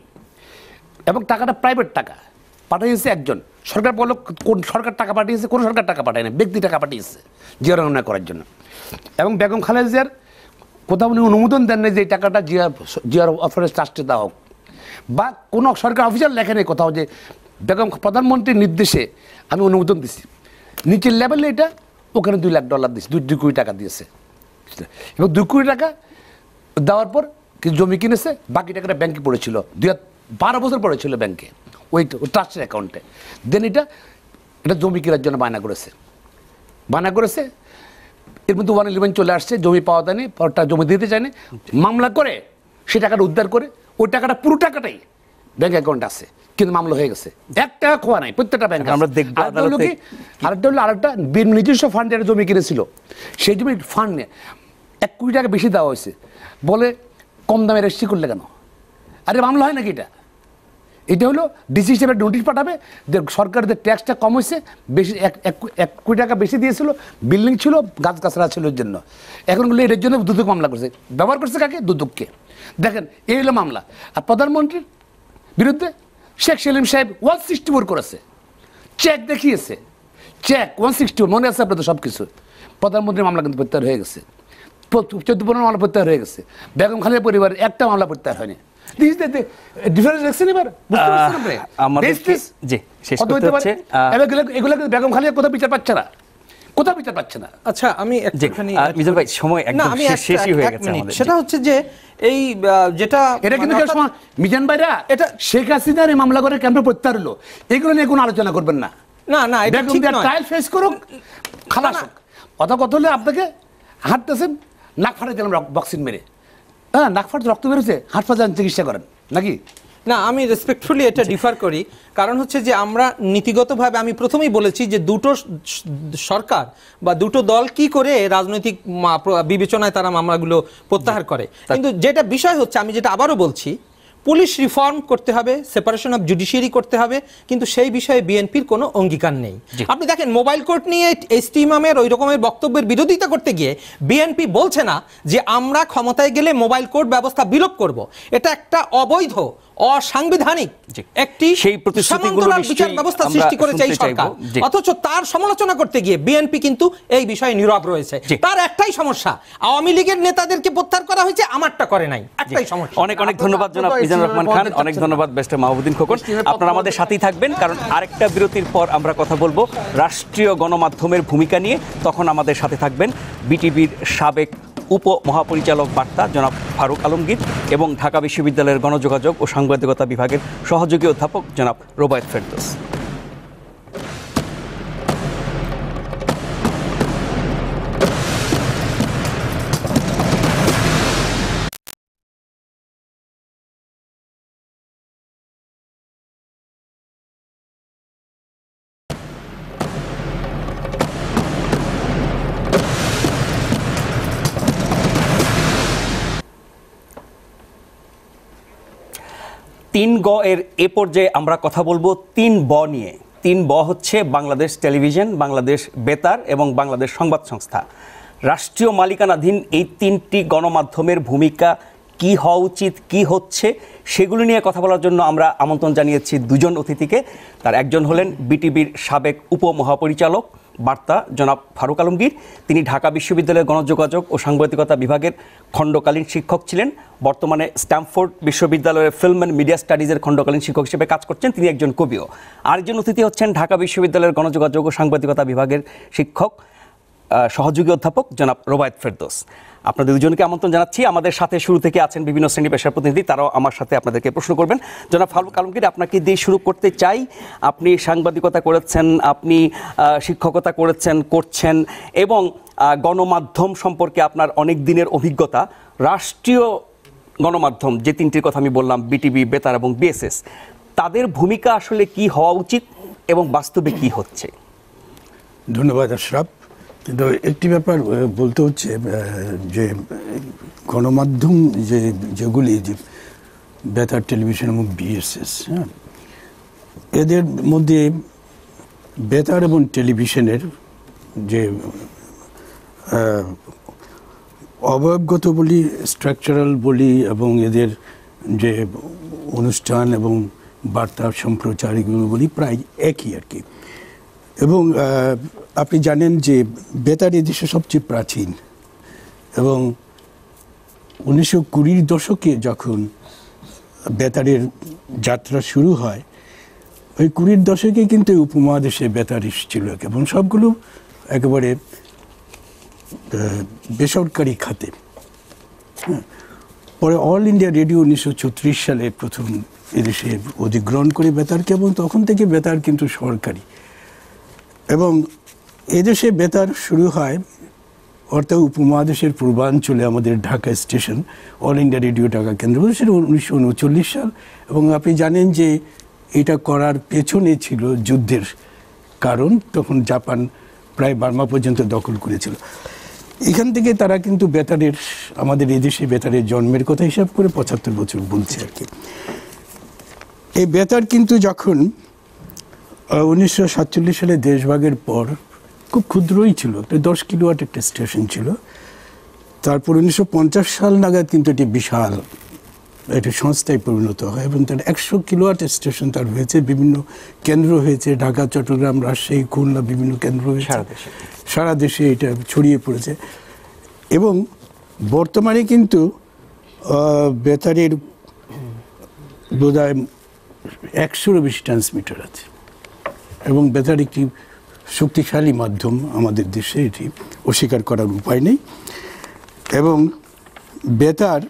এবং টাকাটা প্রাইভেট টাকা পাঠিয়েছে একজন। সরকার বলল কোন সরকার টাকা পাঠিয়েছে? কোনো সরকার টাকা পাঠায় না, ব্যক্তি টাকা পাঠিয়েছে জিয়া রহমান করার জন্য। এবং বেগম খালেদা জিয়ার কোথাও উনি অনুমোদন দেন নাই যে এই টাকাটা জিয়া জিয়ার অফিস ট্রাস্টে দেওয়া হোক, বা কোনো সরকার অফিসার লেখে নেই কোথাও যে বেগম প্রধানমন্ত্রীর নির্দেশে আমি অনুমোদন দিছি। নিচের লেভেলে এটা ওখানে দুই লাখ ডলার দিয়েছে, দুই দুই কোটি টাকা দিয়েছে। এবং দুই কোটি টাকা দেওয়ার পর কিছু জমি কিনেছে, বাকি টাকাটা ব্যাংকে পড়েছিল, দুই হাজার বারো বছর পড়েছিল ব্যাংকে ওই ট্রাস্টের অ্যাকাউন্টে। দেন এটা এটা জমি কেনার জন্য বায়না করেছে বায়না করেছে এর মধ্যে ওয়ান ইলেভেন চলে আসছে, জমি পাওয়া যায়নি, পরটা জমি দিতে চায়নি, মামলা করে সে টাকাটা উদ্ধার করে ওই টাকাটা পুরো টাকাটাই ব্যাংক অ্যাকাউন্টে আছে, কিন্তু মামলা হয়ে গেছে, এক টাকা খোয়া নাই, প্রত্যেকটা ব্যাংক।
আমরা দেখব
আরেকটা হলো কি, আরেকটা হলো আরেকটা নিজস্ব ফান্ডে একটা জমি কিনেছিল, সেই জমি ফান্ড নিয়ে এক কোটি টাকা বেশি দেওয়া হয়েছে, বলে কম দামে রেজিস্ট্রি করলে কেন? আরে মামলা হয় নাকি এটা? এটা হলো ডিসি হিসেবে নোটিশ পাঠাবে যে সরকারের ট্যাক্সটা কম হয়েছে, বেশি এক এক কোটি টাকা বেশি দিয়েছিল, বিল্ডিং ছিল, গাছ গাছরা ছিল এর জন্য। এখনগুলো এর জন্য দুদক মামলা করছে, ব্যবহার করছে কাকে? দুদককে। দেখেন এই হলো মামলা। আর প্রধানমন্ত্রীর বিরুদ্ধে শেখ সেলিম সাহেব ওয়ান সিক্সটি ফোর করেছে, চেক দেখিয়েছে, চেক ওয়ান সিক্সটি ফোর মনে আছে আপনাদের সব কিছু। প্রধানমন্ত্রীর মামলা কিন্তু প্রত্যাহার হয়ে গেছে, চোদ্দ পনেরো মামলা প্রত্যাহার হয়ে গেছে, বেগম খালেদার পরিবারের একটা মামলা প্রত্যাহার হয়নি। বেগম খালেদা কোথাও বিচার পাচ্ছে না, কোথাও বিচার পাচ্ছে না।
আচ্ছা, আমি একটুখানি
মিজান ভাই সময়
না,
একদম
আমি
শেষ-
একটা-
শেষই হয়ে
এক
গেছে
মিনিট।
আমাদের।
সেটা হচ্ছে যে এই আহ, যেটা
এটা কিন্তু
মানে
কেউ সময়- মিজান ভাইরা এটা শেখ হাসিনার এই মামলা করে কেন প্রত্যাহার হলো, এগুলো নিয়ে কোনো আলোচনা করবেন না।
না না এটা
বেগম
ঠিক
জিয়া
নয়।
ট্রায়াল ফেস করুক, খালাস হোক। কথা কথা হলে আপনাকে হাঁটতেছেন, নাক ফাটে দিলাম বক্সিং মেরে, হ্যাঁ নাক ফাটে রক্ত বেরোচ্ছে, হাট ফাটান চিকিৎসা করেন নাকি?
না, আমি রেসপেক্টফুলি এটা ডিফার করি, কারণ হচ্ছে যে আমরা নীতিগতভাবে আমি প্রথমেই বলেছি যে দুটো সরকার বা দুটো দল কি করে রাজনৈতিক বিবেচনায় তারা মামলাগুলো প্রত্যাহার করে, কিন্তু যেটা বিষয় হচ্ছে আমি যেটা আবারও বলছি, পুলিশ রিফর্ম করতে হবে, সেপারেশন অফ জুডিশিয়ারি করতে হবে, কিন্তু সেই বিষয়ে বিএনপির কোনো অঙ্গীকার নেই। আপনি দেখেন মোবাইল কোর্ট নিয়ে এসটি ইমামের ওই রকমের বক্তব্যের বিরোধিতা করতে গিয়ে বিএনপি বলছে না যে আমরা ক্ষমতায় গেলে মোবাইল কোর্ট ব্যবস্থা বিলোপ করব। এটা একটা অবৈধ অসাংবিধানিক একটি
সেই প্রতিশ্রুতিগুলো
বিচার ব্যবস্থা সৃষ্টি করেছে এই সরকার, অথচ তার সমালোচনা করতে গিয়ে বিএনপি কিন্তু এই বিষয়ে নীরব রয়েছে। তার একটাই সমস্যা, আওয়ামী লীগের নেতাদেরকে প্রত্যাহার করা হয়েছে, আমারটা করে নাই, একটাই সমস্যা।
অনেক অনেক ধন্যবাদ জনাব মিজানুর রহমান খান, অনেক ধন্যবাদ ব্যারিস্টার মাহবুবউদ্দিন খোকন। আপনারা আমাদের সাথেই থাকবেন, কারণ আরেকটা বিরতির পর আমরা কথা বলবো রাষ্ট্রীয় গণমাধ্যমের ভূমিকা নিয়ে। তখন আমাদের সাথে থাকবেন বিটিভির সাবেক উপ মহাপরিচালক বার্তা জনাব ফারুক আলমগীর এবং ঢাকা বিশ্ববিদ্যালয়ের গণযোগাযোগ ও সাংবাদিকতা বিভাগের সহযোগী অধ্যাপক জনাব রোবায়েত ফেরদৌস। তিন গ এর এ পর্যায়ে আমরা কথা বলবো তিন ব নিয়ে। তিন ব হচ্ছে বাংলাদেশ টেলিভিশন, বাংলাদেশ বেতার এবং বাংলাদেশ সংবাদ সংস্থা। রাষ্ট্রীয় মালিকানাধীন এই তিনটি গণমাধ্যমের ভূমিকা কি হওয়া উচিত, কি হচ্ছে, সেগুলো নিয়ে কথা বলার জন্য আমরা আমন্ত্রণ জানিয়েছি দুজন অতিথিকে। তার একজন হলেন বিটিভির সাবেক উপমহাপরিচালক বার্তা জনাব ফারুক আলমগীর। তিনি ঢাকা বিশ্ববিদ্যালয়ের গণযোগাযোগ ও সাংবাদিকতা বিভাগের খণ্ডকালীন শিক্ষক ছিলেন, বর্তমানে স্ট্যামফোর্ড বিশ্ববিদ্যালয়ের ফিল্ম অ্যান্ড মিডিয়া স্টাডিজের খণ্ডকালীন শিক্ষক হিসেবে কাজ করছেন। তিনি একজন কবিও। আরেকজন অতিথি হচ্ছেন ঢাকা বিশ্ববিদ্যালয়ের গণযোগাযোগ ও সাংবাদিকতা বিভাগের শিক্ষক সহযোগী অধ্যাপক জনাব রোবায়েত ফেরদৌস। আপনাদের দুজনকে আমন্ত্রণ জানাচ্ছি। আমাদের সাথে শুরু থেকে আছেন বিভিন্ন শ্রেণী পেশার প্রতিনিধি, তারাও আমার সাথে আপনাদেরকে প্রশ্ন করবেন। জনাব ফারুক আলমগীর, আপনাকে দিয়ে শুরু করতে চাই। আপনি সাংবাদিকতা করেছেন, আপনি শিক্ষকতা করেছেন, করছেন এবং গণমাধ্যম সম্পর্কে আপনার অনেক দিনের অভিজ্ঞতা। রাষ্ট্রীয় গণমাধ্যম যে তিনটির কথা আমি বললাম, বিটিভি, বেতার এবং বিএসএস, তাদের ভূমিকা আসলে কি হওয়া উচিত এবং বাস্তবে কি হচ্ছে?
ধন্যবাদ আশরাফ। কিন্তু একটি ব্যাপার বলতে হচ্ছে যে গণমাধ্যম যে যেগুলি যে বেতার, টেলিভিশন এবং বিএসএস, হ্যাঁ, এদের মধ্যে বেতার এবং টেলিভিশনের যে অবয়বগত বলি, স্ট্রাকচারাল বলি এবং এদের যে অনুষ্ঠান এবং বার্তা সম্প্রচার এগুলো বলি প্রায় একই আর কি। এবং আপনি জানেন যে বেতার এদেশে সবচেয়ে প্রাচীন এবং উনিশশো কুড়ির দশকে যখন বেতারের যাত্রা শুরু হয়, ওই কুড়ির দশকে কিন্তু উপমহাদেশে বেতার এসেছিল এবং সবগুলো একেবারে বেসরকারি খাতে। পরে অল ইন্ডিয়া রেডিও উনিশশো ছত্রিশ সালে প্রথম এদেশে অধিগ্রহণ করে বেতারকে, এবং তখন থেকে বেতার কিন্তু সরকারি। এবং এদেশে বেতার শুরু হয় অর্থাৎ উপমহাদেশের পূর্বাঞ্চলে আমাদের Dhaka station, all India radio Dhaka কেন্দ্র, সেটা উনিশশো উনচল্লিশ সাল। এবং আপনি জানেন যে এটা করার পেছনে ছিল যুদ্ধের কারণ, তখন জাপান প্রায় বার্মা পর্যন্ত দখল করেছিল। এখান থেকে তারা কিন্তু বেতারের, আমাদের এদেশে বেতারের জন্মের কথা হিসাব করে পঁচাত্তর বছর বলছে আর কি। এই বেতার কিন্তু যখন উনিশশো সাতচল্লিশ সালে দেশভাগের পর খুব ক্ষুদ্রই ছিল, একটা দশ কিলোওয়াট একটা স্টেশন ছিল। তারপর উনিশশো পঞ্চাশ সাল নাগাদ কিন্তু এটি বিশাল একটা সংস্থায় পরিণত হয় এবং তার একশো কিলোওয়াট স্টেশন তার হয়েছে, বিভিন্ন কেন্দ্র হয়েছে, ঢাকা, চট্টগ্রাম, রাজশাহী, খুলনা, বিভিন্ন কেন্দ্র হয়েছে, সারা দেশে এটা ছড়িয়ে পড়েছে। এবং বর্তমানে কিন্তু বেতারের বোধহয় একশোরও বেশি ট্রান্সমিটার আছে এবং বেতার একটি শক্তিশালী মাধ্যম আমাদের দেশে, এটি অস্বীকার করার উপায় নেই। এবং বেতার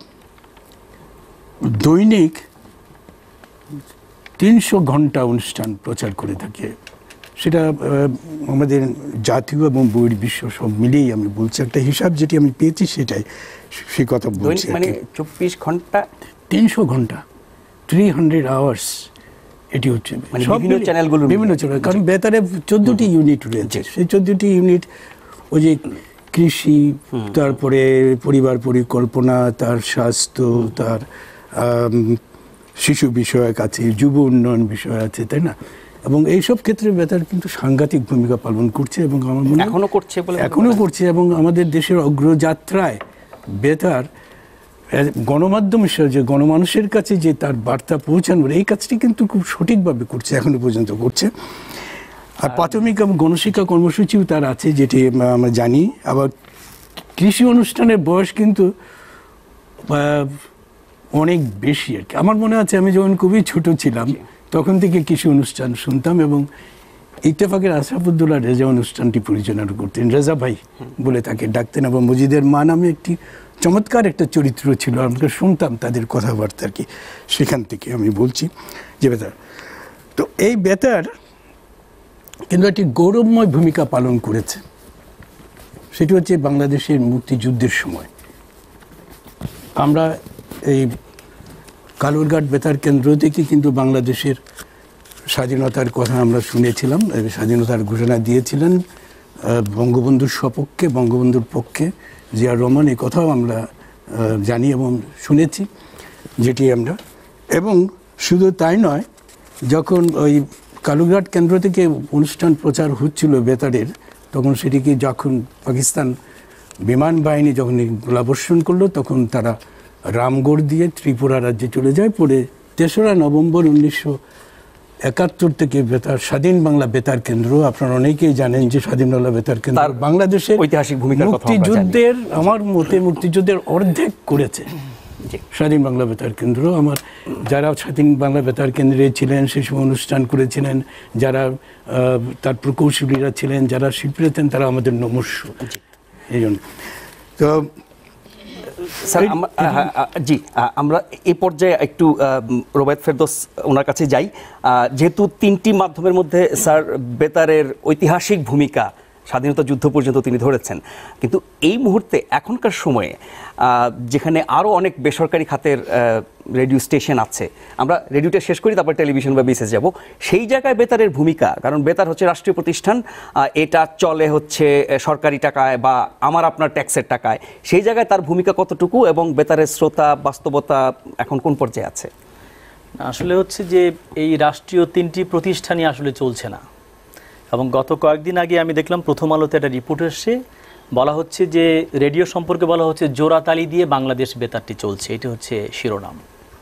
দৈনিক তিনশো ঘন্টা অনুষ্ঠান প্রচার করে থাকে সেটা আহ, আমাদের জাতীয় এবং বহির্বিশ্ব সব মিলিয়েই আমি বলছি, একটা হিসাব যেটি আমি পেয়েছি সেটাই সে কথা বলছি।
মানে চব্বিশ ঘন্টা
তিনশো ঘন্টা থ্রি হান্ড্রেড আওয়ার্স এটি হচ্ছে
মানে
সব
বিভিন্ন
মিলিয়ে-
চ্যানেলগুলোর
বিভিন্ন
মিলিয়ে।
চ্যানেল, কারণ বেতারে চোদ্দটি ইউনিট রয়েছে, সেই চোদ্দটি ইউনিট ওই যে কৃষি, তারপরে পরিবার পরিকল্পনা, তার স্বাস্থ্য, তার আম, শিশু বিষয়ক আছে, যুব উন্নয়ন বিষয় আছে, তাই না? এবং এইসব ক্ষেত্রে বেতার কিন্তু সাংঘাতিক ভূমিকা পালন করছে এবং আমার মনে হয়
এখনো করছে বলে মনে
এখনো
করেন?
করছে। এবং আমাদের দেশের অগ্রযাত্রায় বেতার এ- গণমাধ্যম হিসেবে যে গণমানুষের কাছে যে তার বার্তা পৌঁছানোর এই কাজটি কিন্তু খুব সঠিকভাবে করছে, এখনো পর্যন্ত করছে। আর প্রাথমিক এবং গণশিক্ষা কর্মসূচিও তার আছে, যেটি আম- আমরা জানি। আবার কৃষি অনুষ্ঠানের বয়স কিন্তু আহ, অনেক বেশি আর কি। আমার মনে আছে আমি যখন খুবই ছোট ছিলাম তখন থেকে কৃষি অনুষ্ঠান শুনতাম, এবং ইত্তেফাকের আশরাফুদ্দৌলা রেজা অনুষ্ঠানটি পরিচালনা করতেন, রেজা ভাই বলে তাকে ডাকতেন, এবং মজিদের মা নামে একটি চমৎকার একটা চরিত্র ছিল, আমরা শুনতাম তাদের কথাবার্তা আর কি। সেখান থেকে আমি বলছি যে বেতার, তো এই বেতার কিন্তু একটি গৌরবময় ভূমিকা পালন করেছে। সেটি হচ্ছে বাংলাদেশের মুক্তিযুদ্ধের সময় আমরা এই কালুরঘাট বেতার কেন্দ্র থেকে কিন্তু বাংলাদেশের স্বাধীনতার কথা আমরা শুনেছিলাম, এই স্বাধীনতার ঘোষণা দিয়েছিলেন আহ, বঙ্গবন্ধুর সপক্ষে, বঙ্গবন্ধুর পক্ষে জিয়া রহমান, এই কথাও আমরা আহ, জানি এবং শুনেছি, যেটি আমরা। এবং শুধু তাই নয়, যখন ওই কালুরঘাট কেন্দ্র থেকে অনুষ্ঠান প্রচার হচ্ছিল বেতারের, তখন সেটিকে যখন পাকিস্তান বিমান বাহিনী যখন গোলাবর্ষণ করলো, তখন তারা রামগড় দিয়ে ত্রিপুরা রাজ্যে চলে যায়। পরে তেসরা নভেম্বর উনিশশো একাত্তর থেকে বেতার স্বাধীন বাংলা বেতার কেন্দ্র, আপনারা অনেকেই জানেন যে স্বাধীন বাংলা বেতার কেন্দ্র
তার
বাংলাদেশের
ঐতিহাসিক ভূমিকার কথা আমরা জানি।
মুক্তিযুদ্ধের, আমার মতে মুক্তিযুদ্ধের অর্ধেক করেছে
জি।
স্বাধীন বাংলা বেতার কেন্দ্র। আমার যারা স্বাধীন বাংলা বেতার কেন্দ্রে ছিলেন, সেই সময় অনুষ্ঠান করেছিলেন, যারা আহ, তার প্রকৌশলীরা ছিলেন, যারা শিল্পীরা ছিলেন, তারা আমাদের নমস্য। এই জন্য তো
স্যার আমরা- আ- আ- আ- জি আ- আমরা এই পর্যায়ে একটু আহ, উম, রোবায়েত ফেরদৌস ওনার কাছে যাই। আহ, যেহেতু তিনটি মাধ্যমের মধ্যে স্যার বেতারের ঐতিহাসিক ভূমিকা স্বাধীনতা যুদ্ধ পর্যন্ত তিনি ধরেছেন, কিন্তু এই মুহূর্তে এখনকার সময়ে আহ, যেখানে আরও অনেক বেসরকারি খাতের আহ, রেডিও স্টেশন আছে, আমরা রেডিওটা শেষ করি তারপর টেলিভিশন বা বিসিএস যাব, সেই জায়গায় বেতারের ভূমিকা, কারণ বেতার হচ্ছে রাষ্ট্রীয় প্রতিষ্ঠান, আহ, এটা চলে হচ্ছে আহ, সরকারি টাকায় বা আমার আপনার ট্যাক্সের টাকায়, সেই জায়গায় তার ভূমিকা কতটুকু এবং বেতারের শ্রোতা বাস্তবতা এখন কোন পর্যায়ে আছে?
আসলে হচ্ছে যে এই রাষ্ট্রীয় তিনটি প্রতিষ্ঠানই আসলে চলছে না, এবং গত কয়েকদিন আগে আমি দেখলাম প্রথম আলোতে একটা রিপোর্ট এসছে, বলা হচ্ছে যে রেডিও সম্পর্কে বলা হচ্ছে জোড়াতালি দিয়ে বাংলাদেশ বেতারটি চলছে, এটি হচ্ছে শিরোনাম।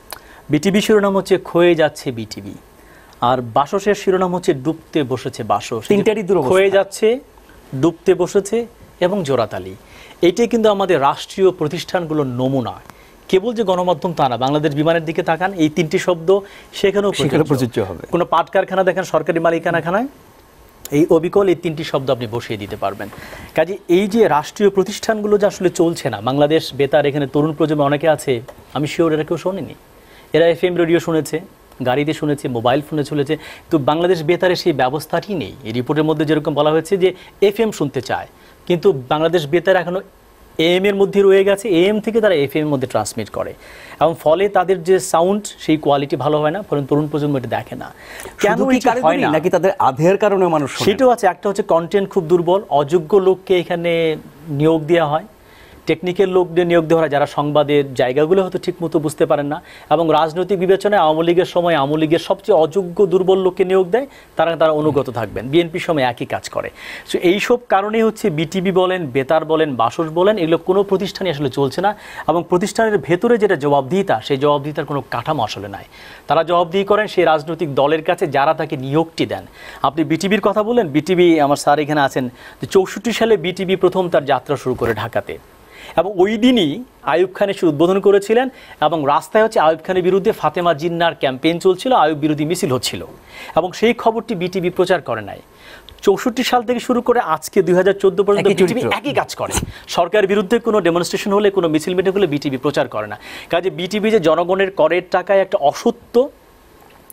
বিটিভি শিরোনাম হচ্ছে ক্ষয়ে যাচ্ছে বিটিভি, আর বাসসের শিরোনাম হচ্ছে ডুবতে বসেছে বাসস।
তিনটারই দুরবস্থা।
ক্ষয়ে যাচ্ছে, ডুবতে বসেছে এবং জোড়াতালি। এইটাই কিন্তু আমাদের রাষ্ট্রীয় প্রতিষ্ঠানগুলোর নমুনা। কেবল যে গণমাধ্যম তা না, বাংলাদেশ বিমানের দিকে তাকান, এই তিনটি শব্দ সেখানেও
সেখানে প্রযোজ্য হবে।
কোনো পাট কারখানা দেখেন সরকারি মালিকানাখানায়, এই অবিকল এই তিনটি শব্দ আপনি বসিয়ে দিতে পারবেন। কাজে এই যে রাষ্ট্রীয় প্রতিষ্ঠানগুলো যে আসলে চলছে না, বাংলাদেশ বেতার, এখানে তরুণ প্রজন্ম অনেকে আছে, আমি শিওর এরা কেউ শোনেনি, এরা এফ এম রেডিও শুনেছে, গাড়িতে শুনেছে, মোবাইল ফোনে শুনেছে, তো বাংলাদেশ বেতারে সেই ব্যবস্থাটি নেই। এই রিপোর্টের মধ্যে যেরকম বলা হয়েছে যে এফ এম শুনতে চায়, কিন্তু বাংলাদেশ বেতার এখনো এএম এর মধ্যে রয়ে গেছে, এএম থেকে তারা এফ এম এর মধ্যে ট্রান্সমিট করে, এবং ফলে তাদের যে সাউন্ড সেই কোয়ালিটি ভালো হয় না, ফলে তরুণ প্রজন্ম এটা দেখে না। কেন
শুধু কি
এটা হয়
কারিগরি
না?
নাকি তাদের আধের কারণে মানুষ শোনে না?
সেটাও আছে। একটা হচ্ছে কন্টেন্ট খুব দুর্বল, অযোগ্য লোককে এখানে নিয়োগ দেওয়া হয়, টেকনিক্যাল লোকদের নিয়োগ দেওয়া হয় যারা সংবাদের জায়গাগুলো হয়তো ঠিক মতো বুঝতে পারেন না, এবং রাজনৈতিক বিবেচনায় আওয়ামী লীগের সময় আওয়ামী লীগের সবচেয়ে অযোগ্য দুর্বল লোককে নিয়োগ দেয়, তারা তারা অনুগত থাকবেন। বিএনপির সময় একই কাজ করে। সো এইসব কারণেই হচ্ছে বিটিভি বলেন, বেতার বলেন, বাসস বলেন, এগুলো কোনো প্রতিষ্ঠানই আসলে চলছে না, এবং প্রতিষ্ঠানের ভেতরে যেটা জবাবদিহিতা, সেই জবাবদিহিতার কোনো কাঠামো আসলে নাই। তারা জবাবদিহি করেন সেই রাজনৈতিক দলের কাছে যারা তাকে নিয়োগটি দেন। আপনি বিটিভির কথা বলেন, বিটিভি, আমার স্যার এখানে আছেন, যে চৌষট্টি সালে বিটিভি প্রথম তার যাত্রা শুরু করে ঢাকাতে, এবং ওই দিনই আইয়ুব খান এসে উদ্বোধন করেছিলেন, এবং রাস্তায় হচ্ছে আইয়ুব খানের বিরুদ্ধে ফাতেমা জিন্নার ক্যাম্পেইন চলছিল, আইয়ুব বিরোধী মিছিল হচ্ছিল, এবং সেই খবরটি বিটিভি প্রচার করে নাই। চৌষট্টি সাল থেকে শুরু করে আজকে দুই হাজার চোদ্দ পর্যন্ত বিটিভি একই কাজ করে। সরকারের বিরুদ্ধে কোনো ডেমনস্ট্রেশন হলে, কোনো মিছিল মিটিং হলে বিটিভি প্রচার করে না। কাজে বিটিভি যে জনগণের করের টাকায় একটা অসত্য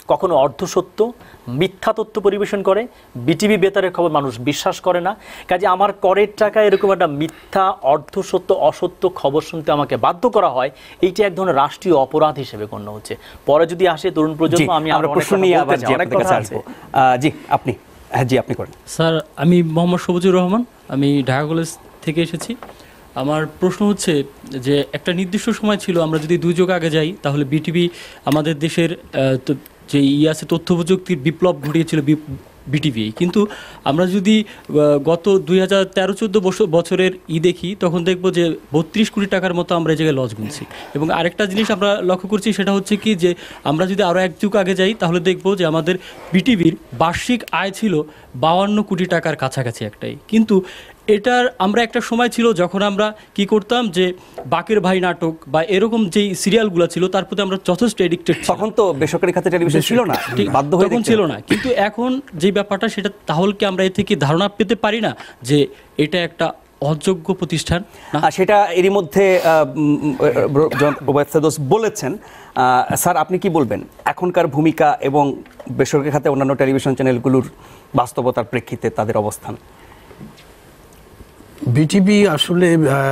কখনো অর্ধসত্য মিথ্যা তথ্য পরিবেশন করে। বিটিভি বেতারের খবর মানুষ বিশ্বাস করে না। কাজে আমার করের টাকা এরকম একটা মিথ্যা অর্ধসত্য অসত্য খবর শুনতে আমাকে বাধ্য করা হয়, এইটা এক ধরনের রাষ্ট্রীয় অপরাধ হিসেবে গণ্য হচ্ছে। পরে যদি আসে তরুণ প্রজন্ম, আমি
আমরা প্রশ্ন নিয়ে আবার জি আপনার কাছে আসবো। জি আপনি, হ্যাঁ জি আপনি করেন।
স্যার, আমি মোহাম্মদ সবুজুর রহমান, আমি ঢাকা কলেজ থেকে এসেছি। আমার প্রশ্ন হচ্ছে যে একটা নির্দিষ্ট সময় ছিল, আমরা যদি দুই যুগ আগে যাই তাহলে বিটিভি আমাদের দেশের যে ই আছে তথ্য প্রযুক্তির বিপ্লব ঘটিয়েছিল বিটিভি। কিন্তু আমরা যদি গত দুই হাজার তেরো চোদ্দো বছরের ই দেখি, তখন দেখব যে বত্রিশ কোটি টাকার মতো আমরা এই জায়গায় লস গুনছি। এবং আরেকটা জিনিস আমরা লক্ষ্য করছি, সেটা হচ্ছে কি যে আমরা যদি আরও এক যুগ আগে যাই তাহলে দেখব যে আমাদের বিটিভির বার্ষিক আয় ছিল বাউান্ন কোটি টাকার কাছাকাছি একটাই। কিন্তু এটার আমরা একটা সময় ছিল যখন আমরা কি করতাম, যে বাকের ভাই নাটক বা এরকম যেই সিরিয়ালগুলো ছিল তার প্রতি আমরা যথেষ্ট এডিক্টেড।
তখন তো বেসরকারি খাতে টেলিভিশন ছিল না, বাধ্য হয়ে
তখন ছিল না। কিন্তু এখন যে ব্যাপারটা, সেটা তাহলে কি আমরা এ থেকে ধারণা পেতে পারি না যে এটা একটা অযোগ্য প্রতিষ্ঠান?
সেটা এরই মধ্যে ওবায়দ ফেরদৌস বলেছেন। স্যার আপনি কি বলবেন এখনকার ভূমিকা এবং বেসরকারি খাতে অন্যান্য টেলিভিশন চ্যানেলগুলোর বাস্তবতার প্রেক্ষিতে তাদের অবস্থান?
বিটিভি আসলে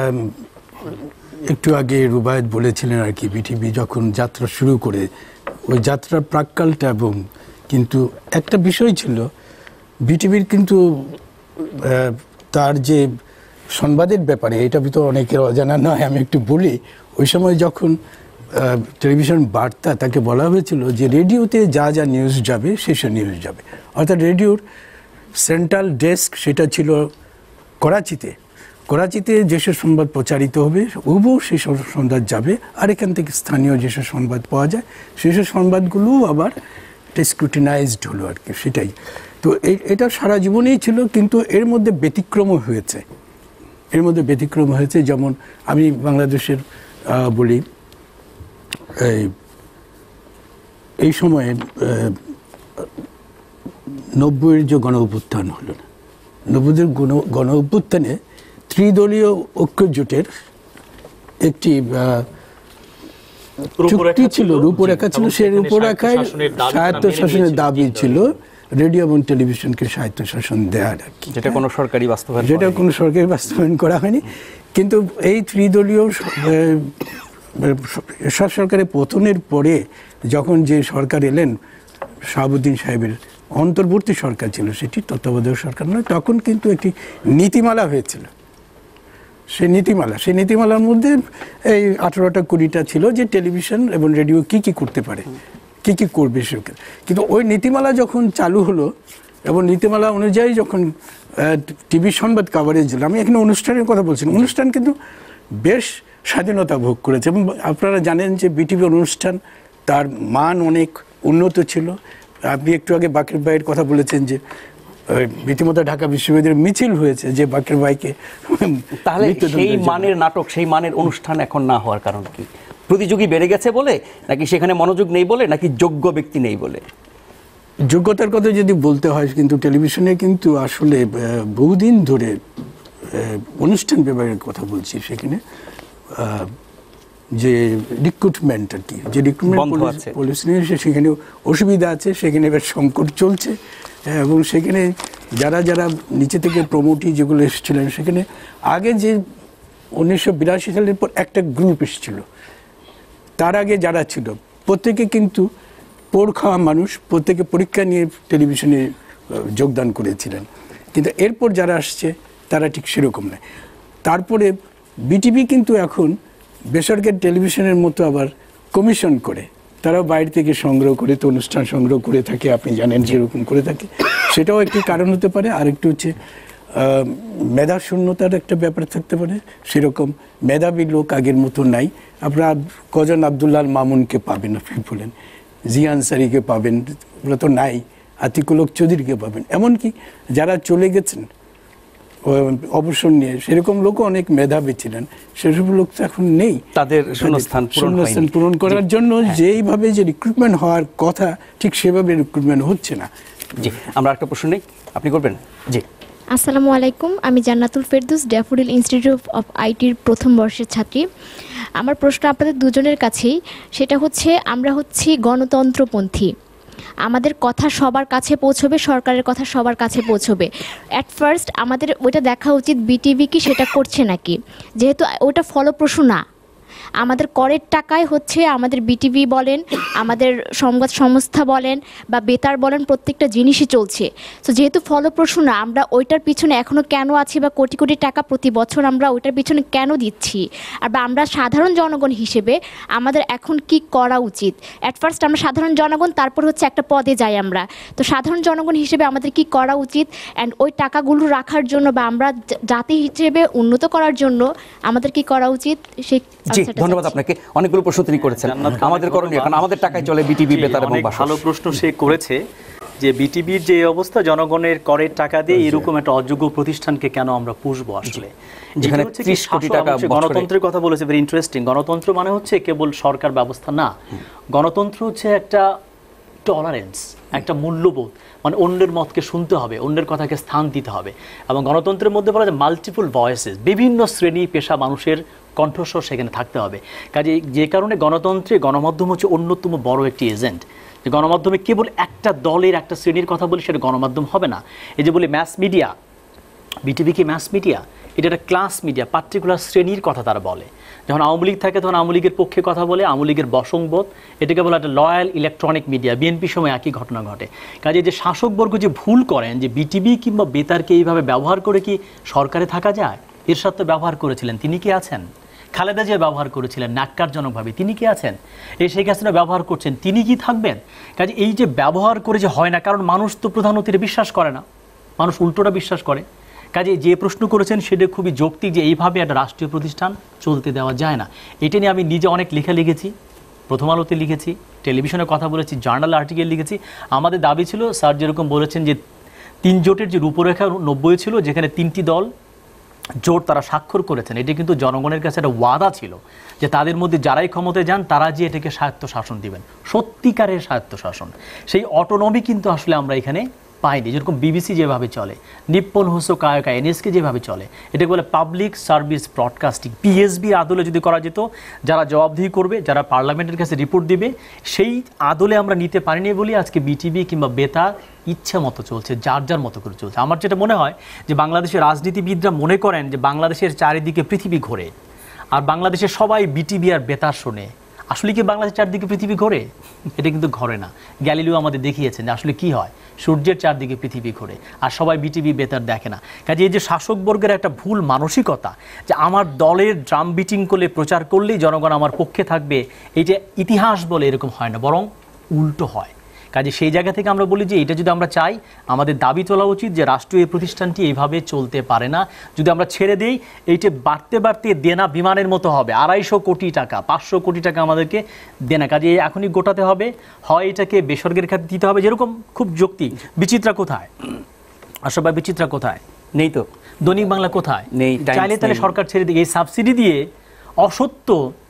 একটু আগে রুবায়েত বলেছিলেন আর কি, বিটিভি যখন যাত্রা শুরু করে ওই যাত্রার প্রাক্কালটা, এবং কিন্তু একটা বিষয় ছিল বিটিভির কিন্তু তার যে সংবাদের ব্যাপারে, এটা তো অনেকের অজানা নয়, আমি একটু বলি। ওই সময় যখন টেলিভিশন বার্তা, তাকে বলা হয়েছিল যে রেডিওতে যা যা নিউজ যাবে সেসব নিউজ যাবে, অর্থাৎ রেডিওর সেন্ট্রাল ডেস্ক সেটা ছিল করাচিতে। করাচিতে যেসব সংবাদ প্রচারিত হবে হুবহু সেসব সংবাদ যাবে, আর এখান থেকে স্থানীয় যেসব সংবাদ পাওয়া যায় সেসব সংবাদগুলোও আবার স্ক্রুটিনাইজড হলো আর কি, সেটাই। তো এটা সারা জীবনেই ছিল, কিন্তু এর মধ্যে ব্যতিক্রমও হয়েছে। এর মধ্যে ব্যতিক্রম হয়েছে, যেমন আমি বাংলাদেশের বলি, এই এই সময়ে নব্বইয়ের যে গণ অভ্যুত্থান হলো, নব্বইয়ের গণ গণ অভ্যুত্থানে ত্রিদলীয় ঐক্যজোটের একটি চুক্তি ছিল, রূপরেখা ছিল। সেই রূপরেখায় স্বায়ত্তশাসনের দাবি ছিল রেডিও এবং টেলিভিশনকে স্বায়ত্তশাসন দেওয়ার আর কি,
যেটা কোনো সরকারি বাস্তবায়ন
যেটা কোনো সরকারি বাস্তবায়ন করা হয়নি। কিন্তু এই ত্রিদলীয় এরশাদ সরকারের পতনের পরে যখন যে সরকার এলেন, শাহাবুদ্দিন সাহেবের অন্তর্বর্তী সরকার ছিল, সেটি তত্ত্বাবধায়ক সরকার নয়, তখন কিন্তু একটি নীতিমালা হয়েছিল। সেই নীতিমালা সেই নীতিমালার মধ্যে এই আঠারোটা কুড়িটা ছিল যে টেলিভিশন এবং রেডিও কি কি করতে পারে, কি কি করবে সরকার। কিন্তু ওই নীতিমালা যখন চালু হলো এবং নীতিমালা অনুযায়ী যখন টিভি সংবাদ কাভারেজ হলো, আমি এখানে অনুষ্ঠানের কথা বলছি, অনুষ্ঠান কিন্তু বেশ স্বাধীনতা ভোগ করেছে। এবং আপনারা জানেন যে বিটিভি অনুষ্ঠান তার মান অনেক উন্নত ছিল। আপনি একটু আগে বাকের ভাইয়ের কথা বলেছেন যে রীতিমতো ঢাকা বিশ্ববিদ্যালয়ের মিছিল হয়েছে যে বাকের ভাইকে,
তাহলে সেই মানের নাটক, সেই মানের অনুষ্ঠান এখন না হওয়ার কারণ কি? প্রতিযোগী বেড়ে গেছে বলে, নাকি সেখানে মনোযোগ নেই বলে, নাকি যোগ্য ব্যক্তি নেই বলে?
যোগ্যতার কথা যদি বলতে হয়, কিন্তু টেলিভিশনে কিন্তু আসলে বহুদিন ধরে অনুষ্ঠান বিভাগের কথা বলছি, সেখানে যে রিক্রুটমেন্ট আর কি, যে রিক্রুটমেন্ট পলিসি নিয়ে সেখানে অসুবিধা আছে, সেখানে এবার সংকট চলছে। এবং সেখানে যারা যারা নিচে থেকে প্রমোটি যেগুলো এসেছিলেন, সেখানে আগে যে উনিশশো বিরাশি সালের পর একটা গ্রুপ এসেছিল, তার আগে যারা ছিল প্রত্যেকে কিন্তু পোড় খাওয়া মানুষ, প্রত্যেকে পরীক্ষা নিয়ে টেলিভিশনে যোগদান করেছিলেন। কিন্তু এরপর যারা আসছে তারা ঠিক সেরকম নয়। তারপরে বিটিভি কিন্তু এখন বেসরকারি টেলিভিশনের মতো আবার কমিশন করে, তারাও বাইরে থেকে সংগ্রহ করে, তো অনুষ্ঠান সংগ্রহ করে থাকে, আপনি জানেন যেরকম করে থাকে। সেটাও একটি কারণ হতে পারে। আরেকটু হচ্ছে মেধা শূন্যতার একটা ব্যাপার থাকতে পারে। সেরকম মেধাবী লোক আগের মতো নাই। আপনারা কজন আবদুল্লাহ মামুনকে পাবেন, আপনি বলেন জি আনসারিকে পাবেন, ওগুলো তো নাই। আতিকুল হক চৌধুরীকে পাবেন, এমনকি যারা চলে গেছেন অবসর নিয়ে, সেরকম লোকও অনেক মেধাবী ছিলেন, সেসব লোক তো এখন নেই।
তাদের শূন্যস্থান
শূন্যস্থান পূরণ করার জন্য যেইভাবে যে রিক্রুটমেন্ট হওয়ার কথা, ঠিক সেভাবে রিক্রুটমেন্ট হচ্ছে না।
জি, আমরা একটা প্রশ্ন নেই, আপনি করবেন। জি,
আসসালামু আলাইকুম, আমি Jannatul Ferdous, Daffodil institute of আইটির প্রথম বর্ষের ছাত্রী। আমার প্রশ্ন আপনাদের দুজনের কাছেই, সেটা হচ্ছে আমরা হচ্ছি গণতন্ত্রপন্থী, আমাদের কথা সবার কাছে পৌঁছবে, সরকারের কথা সবার কাছে পৌঁছবে। অ্যাট ফার্স্ট আমাদের ওইটা দেখা উচিত বিটিভি কি সেটা করছে নাকি, যেহেতু ওটা ফলপ্রসূ না। আমাদের করের টাকায় হচ্ছে আমাদের বিটিভি বলেন, আমাদের সংবাদ সংস্থা বলেন বা বেতার বলেন, প্রত্যেকটা জিনিসই চলছে। তো যেহেতু ফলপ্রসূ না, আমরা ওইটার পিছনে এখনও কেন আছি বা কোটি কোটি টাকা প্রতি বছর আমরা ওইটার পিছনে কেন দিচ্ছি, আর বা আমরা সাধারণ জনগণ হিসেবে আমাদের এখন কি করা উচিত। অ্যাট ফার্স্ট আমরা সাধারণ জনগণ, তারপর হচ্ছে একটা পদে যাই আমরা। তো সাধারণ জনগণ হিসেবে আমাদের কি করা উচিত, অ্যান্ড ওই টাকাগুলো রাখার জন্য বা আমরা জাতি হিসেবে উন্নত করার জন্য আমাদের কি করা উচিত সেই।
ধন্যবাদ আপনাকে, অনেকগুলো প্রশ্ন তিনি করেছেন। আমাদের করণীয়, কারণ আমাদের টাকায় চলে বিটিভি, বেতার এবং বাসস।
ভালো প্রশ্ন সে করেছে যে বিটিভির যে অবস্থা, জনগণের করের টাকা দিয়ে এরকম একটা অযোগ্য প্রতিষ্ঠানকে কেন আমরা পুষবো আসলে, যেখানে ত্রিশ কোটি টাকা। গণতন্ত্রের কথা বলেছে, ভেরি ইন্টারেস্টিং। গণতন্ত্র মানে হচ্ছে কেবল সরকার ব্যবস্থা না, গণতন্ত্র হচ্ছে একটা টলারেন্স, একটা মূল্যবোধ, মানে অন্যের মতকে শুনতে হবে, অন্যের কথাকে স্থান দিতে হবে। এবং গণতন্ত্রের মধ্যে বলা যায় মাল্টিপল ভয়েসেস, বিভিন্ন শ্রেণী পেশা মানুষের কণ্ঠস্বর সেখানে থাকতে হবে। কাজে যে কারণে গণতন্ত্রে গণমাধ্যম হচ্ছে অন্যতম বড় একটি এজেন্ট। যে গণমাধ্যমে কেবল একটা দলের একটা শ্রেণীর কথা বলি সেটা গণমাধ্যম হবে না। এই যে বলি ম্যাস মিডিয়া, বিটিভি কি ম্যাস মিডিয়া? এটা একটা ক্লাস মিডিয়া, পার্টিকুলার শ্রেণীর কথা তারা বলে। যখন আওয়ামী লীগ থাকে তখন আওয়ামী লীগের পক্ষে কথা বলে, আওয়ামী লীগের বসংবোধ, এটাকে বলে একটা লয়াল ইলেকট্রনিক মিডিয়া। বিএনপির সময় একই ঘটনা ঘটে। কাজে যে শাসকবর্গ যে ভুল করেন যে বিটিভি কিংবা বেতারকে এইভাবে ব্যবহার করে কি সরকারে থাকা যায়? এরশাদ তো ব্যবহার করেছিলেন, তিনি কি আছেন? খালেদা জিয়া ব্যবহার করেছিলেন ন্যাক্কারজনকভাবে, তিনি কি আছেন? এই শেখ হাসিনা ব্যবহার করছেন, তিনি কি থাকবেন? কাজে এই যে ব্যবহার করে যে হয় না, কারণ মানুষ তো প্রধানত বিশ্বাস করে না, মানুষ উল্টোটা বিশ্বাস করে। কাজে যে প্রশ্ন করেছেন সেটা খুবই যৌক্তিক যে এইভাবে একটা রাষ্ট্রীয় প্রতিষ্ঠান চলতে দেওয়া যায় না। এটা নিয়ে আমি নিজে অনেক লেখা লিখেছি, প্রথম আলোতে লিখেছি, টেলিভিশনে কথা বলেছি, জার্নাল আর্টিকেল লিখেছি। আমাদের দাবি ছিল, স্যার যেরকম বলেছেন যে তিন জোটের যে রূপরেখা নব্বই ছিল, যেখানে তিনটি দল জোট তারা স্বাক্ষর করেছেন, এটি কিন্তু জনগণের কাছে একটা ওয়াদা ছিল যে তাদের মধ্যে যারাই ক্ষমতায় যান তারা যে এটাকে স্বায়ত্ত শাসন দিবেন, সত্যিকারের স্বায়ত্ত শাসন। সেই অটোনমি কিন্তু আসলে আমরা এখানে পাইনি। যেরকম বিবিসি যেভাবে চলে, নিপ্পন হোসো কায়োকা এনএসকে যেভাবে চলে, এটাকে বলে পাবলিক সার্ভিস ব্রডকাস্টিং। পিএসবি আদলে যদি করা যেত, যারা জবাবদিহি করবে, যারা পার্লামেন্টের কাছে রিপোর্ট দিবে, সেই আদলে আমরা নিতে পারিনি বলি আজকে বিটিভি কিংবা বেতার ইচ্ছা মতো চলছে, যার যার মতো করে চলছে। আমার যেটা মনে হয় যে বাংলাদেশের রাজনীতিবিদরা মনে করেন যে বাংলাদেশের চারিদিকে পৃথিবী ঘোরে আর বাংলাদেশের সবাই বিটিভি আর বেতার শোনে। আসলে কি বাংলাদেশের চারদিকে পৃথিবী ঘোরে? এটা কিন্তু ঘোরে না। গ্যালিলিও আমাদের দেখিয়েছেন যে আসলে কি হয়, সূর্যের চারদিকে পৃথিবী ঘোরে আর সবাই বিটিভি বেতার দেখে না। কাজে এই যে শাসকবর্গের একটা ভুল মানসিকতা যে আমার দলের ড্রাম বিটিং করলে, প্রচার করলেই জনগণ আমার পক্ষে থাকবে, এই যে ইতিহাস বলে এরকম হয় না, বরং উল্টো হয়। কাজে সেই জায়গা থেকে আমরা বলি যে এটা যদি আমরা চাই, আমাদের দাবি তোলা উচিত যে রাষ্ট্রীয় প্রতিষ্ঠানটি এইভাবে চলতে পারে না। যদি আমরা ছেড়ে দিই, এইটা বাড়তে বাড়তে দেনা বিমানের মতো হবে, আড়াইশো কোটি টাকা, পাঁচশো কোটি টাকা আমাদেরকে দেনা। কাজে এখনই গোটাতে হবে, হয় এটাকে বেসরকারি খাতে দিতে হবে। যেরকম খুব যুক্তি, বিচিত্রা কোথায়? আসলে বিচিত্রা কোথায়? নেই তো। দৈনিক বাংলা কোথায়? নেই। চাইলে তাহলে সরকার ছেড়ে দিয়ে এই সাবসিডি দিয়ে অসত্য,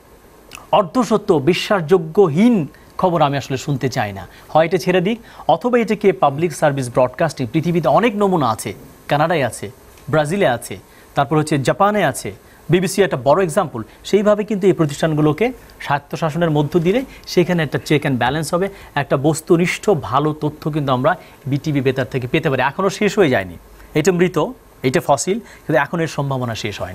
অর্ধসত্য, বিশ্বাসযোগ্যহীন খবর আমি আসলে শুনতে চাই না। হয় এটা ছেড়ে দিক, অথবা এটাকে পাবলিক সার্ভিস ব্রডকাস্টিং। পৃথিবীতে অনেক নমুনা আছে, কানাডায় আছে, ব্রাজিলে আছে, তারপর হচ্ছে জাপানে আছে, বিবিসি একটা বড় এক্সাম্পল। সেইভাবে কিন্তু এই প্রতিষ্ঠানগুলোকে স্বায়ত্তশাসনের মধ্য দিয়ে সেখানে একটা চেক অ্যান্ড ব্যালেন্স হবে, একটা বস্তুনিষ্ঠ ভালো তথ্য কিন্তু আমরা বিটিভি বেতার থেকে পেতে পারি। এখনও শেষ হয়ে যায়নি, এটা মৃত, এটা ফসিল, কিন্তু এখন এর সম্ভাবনা শেষ হয়নি।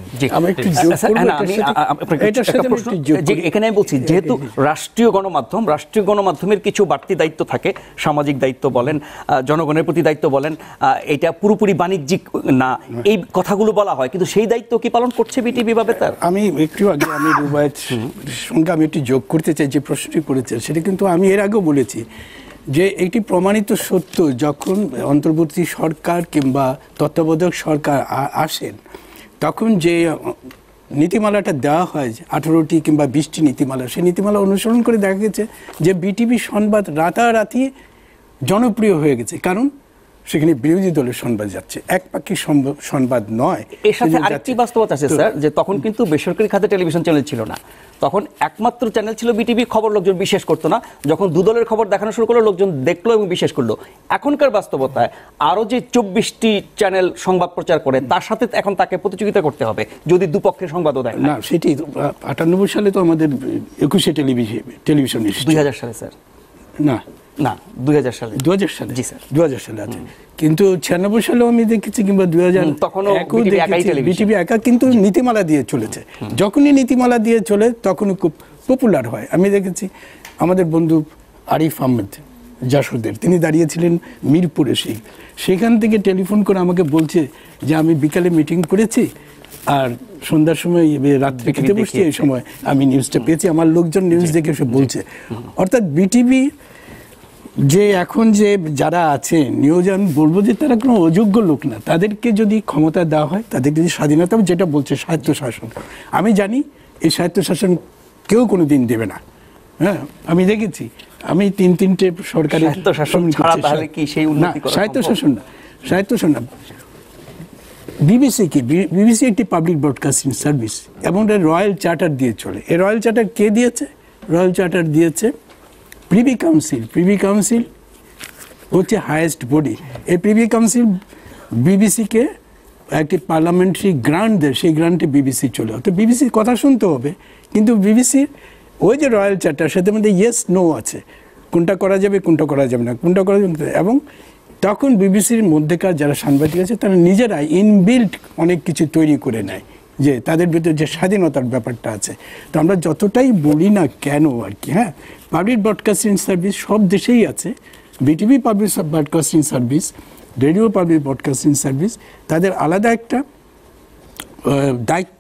এখানে আমি বলছি, যেহেতু রাষ্ট্রীয় গণমাধ্যম, রাষ্ট্রীয় গণমাধ্যমের কিছু বাড়তি দায়িত্ব থাকে, সামাজিক দায়িত্ব বলেন, জনগণের প্রতি দায়িত্ব বলেন, এটা পুরোপুরি বাণিজ্যিক না, এই কথাগুলো বলা হয়, কিন্তু সেই দায়িত্ব কি পালন করছে বিটিভি বা বেতার?
আমি একটু আগে আমি রুবায়েত সঙ্গে আমি একটু যোগ করতে চাই, যে প্রশ্নটি করেছে সেটা কিন্তু আমি এর আগেও বলেছি যে এটি প্রমাণিত সত্য, যখন অন্তর্বর্তী সরকার কিংবা তত্ত্বাবধায়ক সরকার আসেন, তখন যে নীতিমালাটা দেওয়া হয়, আঠারোটি কিংবা বিশটি নীতিমালা, সেই নীতিমালা অনুসরণ করে দেখা গেছে যে বিটিভি সংবাদ রাতারাতি জনপ্রিয় হয়ে গেছে, কারণ সেখানে বিরোধী দলের সংবাদ যাচ্ছে, একপাক্ষিক সংবাদ নয়।
এর সাথে আরেকটি বাস্তবতা আছে স্যার, যে তখন কিন্তু বেসরকারি খাতে টেলিভিশন চ্যানেল ছিল না, তখন একমাত্র চ্যানেল ছিল বিটিভি। খবর লোকজন বিশ্বাস করতো না, যখন দুদলের খবর দেখানো শুরু করলো লোকজন দেখলো এবং বিশ্বাস করলো। এখনকার বাস্তবতায় আরও যে চব্বিশটি চ্যানেল সংবাদ প্রচার করে, তার সাথে এখন তাকে প্রতিযোগিতা করতে হবে যদি দুপক্ষের সংবাদও দেয়
না। সেটি আটানব্বই সালে তো আমাদের একুশে টেলিভিশন টেলিভিশন
দুই হাজার সালে স্যার
না
না দুই হাজার সালে
দু হাজার সালে
জি স্যার
দু হাজার সালে আছে, কিন্তু ছিয়ানব্বই সালেও আমি দেখেছি কিংবা দুই হাজার
তখনও বিটিভি একাই টেলিভিশন।
বিটিভি একা কিন্তু নীতিমালা দিয়ে চলেছে। যখনই নীতিমালা দিয়ে চলে তখনই খুব পপুলার হয়। আমি দেখেছি আমাদের বন্ধু আরিফ আহমেদ যশোদের, তিনি দাঁড়িয়েছিলেন মিরপুরে, সেই সেখান থেকে টেলিফোন করে আমাকে বলছে যে আমি বিকালে মিটিং করেছি আর সন্ধ্যার সময় রাত্রে খেতে বসছি, এই সময় আমি নিউজটা পেয়েছি, আমার লোকজন নিউজ দেখে এসে বলছে। অর্থাৎ বিটিভি যে এখন যে যারা আছে নিউজ, আমি বলবো যে তারা কোনো অযোগ্য লোক না, তাদেরকে যদি ক্ষমতা দেওয়া হয়, তাদেরকে যদি স্বাধীনতা, যেটা বলছে স্বায়ত্তশাসন, আমি জানি এই স্বায়ত্তশাসন কেউ কোনো দিন দেবে না। হ্যাঁ, আমি দেখেছি, আমি তিন তিনটে সরকারের
স্বায়ত্তশাসন ছাড়া তাহলে কি সেই উন্নতি করা সম্ভব?
স্বায়ত্তশাসন না, স্বায়ত্তশাসন না। বিবিসি কি, বিবিসি একটি পাবলিক ব্রডকাস্টিং সার্ভিস এবং এটা রয়্যাল চার্টার দিয়ে চলে। এই রয়্যাল চার্টার কে দিয়েছে? রয়্যাল চার্টার দিয়েছে প্রিভি কাউন্সিল। প্রিভি কাউন্সিল হচ্ছে হায়েস্ট বডি। এই প্রিভি কাউন্সিল বিবিসিকে একটি পার্লামেন্টারি গ্রান্ট দেয়, সেই গ্রান্টে বিবিসি চলে। তো বিবিসির কথা শুনতে হবে, কিন্তু বিবিসির ওই যে রয়্যাল চার্টার, সেটার মধ্যে ইয়েস নো আছে, কোনটা করা যাবে কোনটা করা যাবে না, কোনটা করা যাবে। এবং তখন বিবিসির মধ্যেকার যারা সাংবাদিক আছে তারা নিজেরাই ইনবিল্ট অনেক কিছু তৈরি করে নেয়, যে তাদের ভিতরে যে স্বাধীনতার ব্যাপারটা আছে। তো আমরা যতটাই বলি না কেন আর কি, হ্যাঁ, পাবলিক ব্রডকাস্টিং সার্ভিস সব দেশেই আছে। BTV public broadcasting service, radio public broadcasting service, তাদের আলাদা একটা দায়িত্ব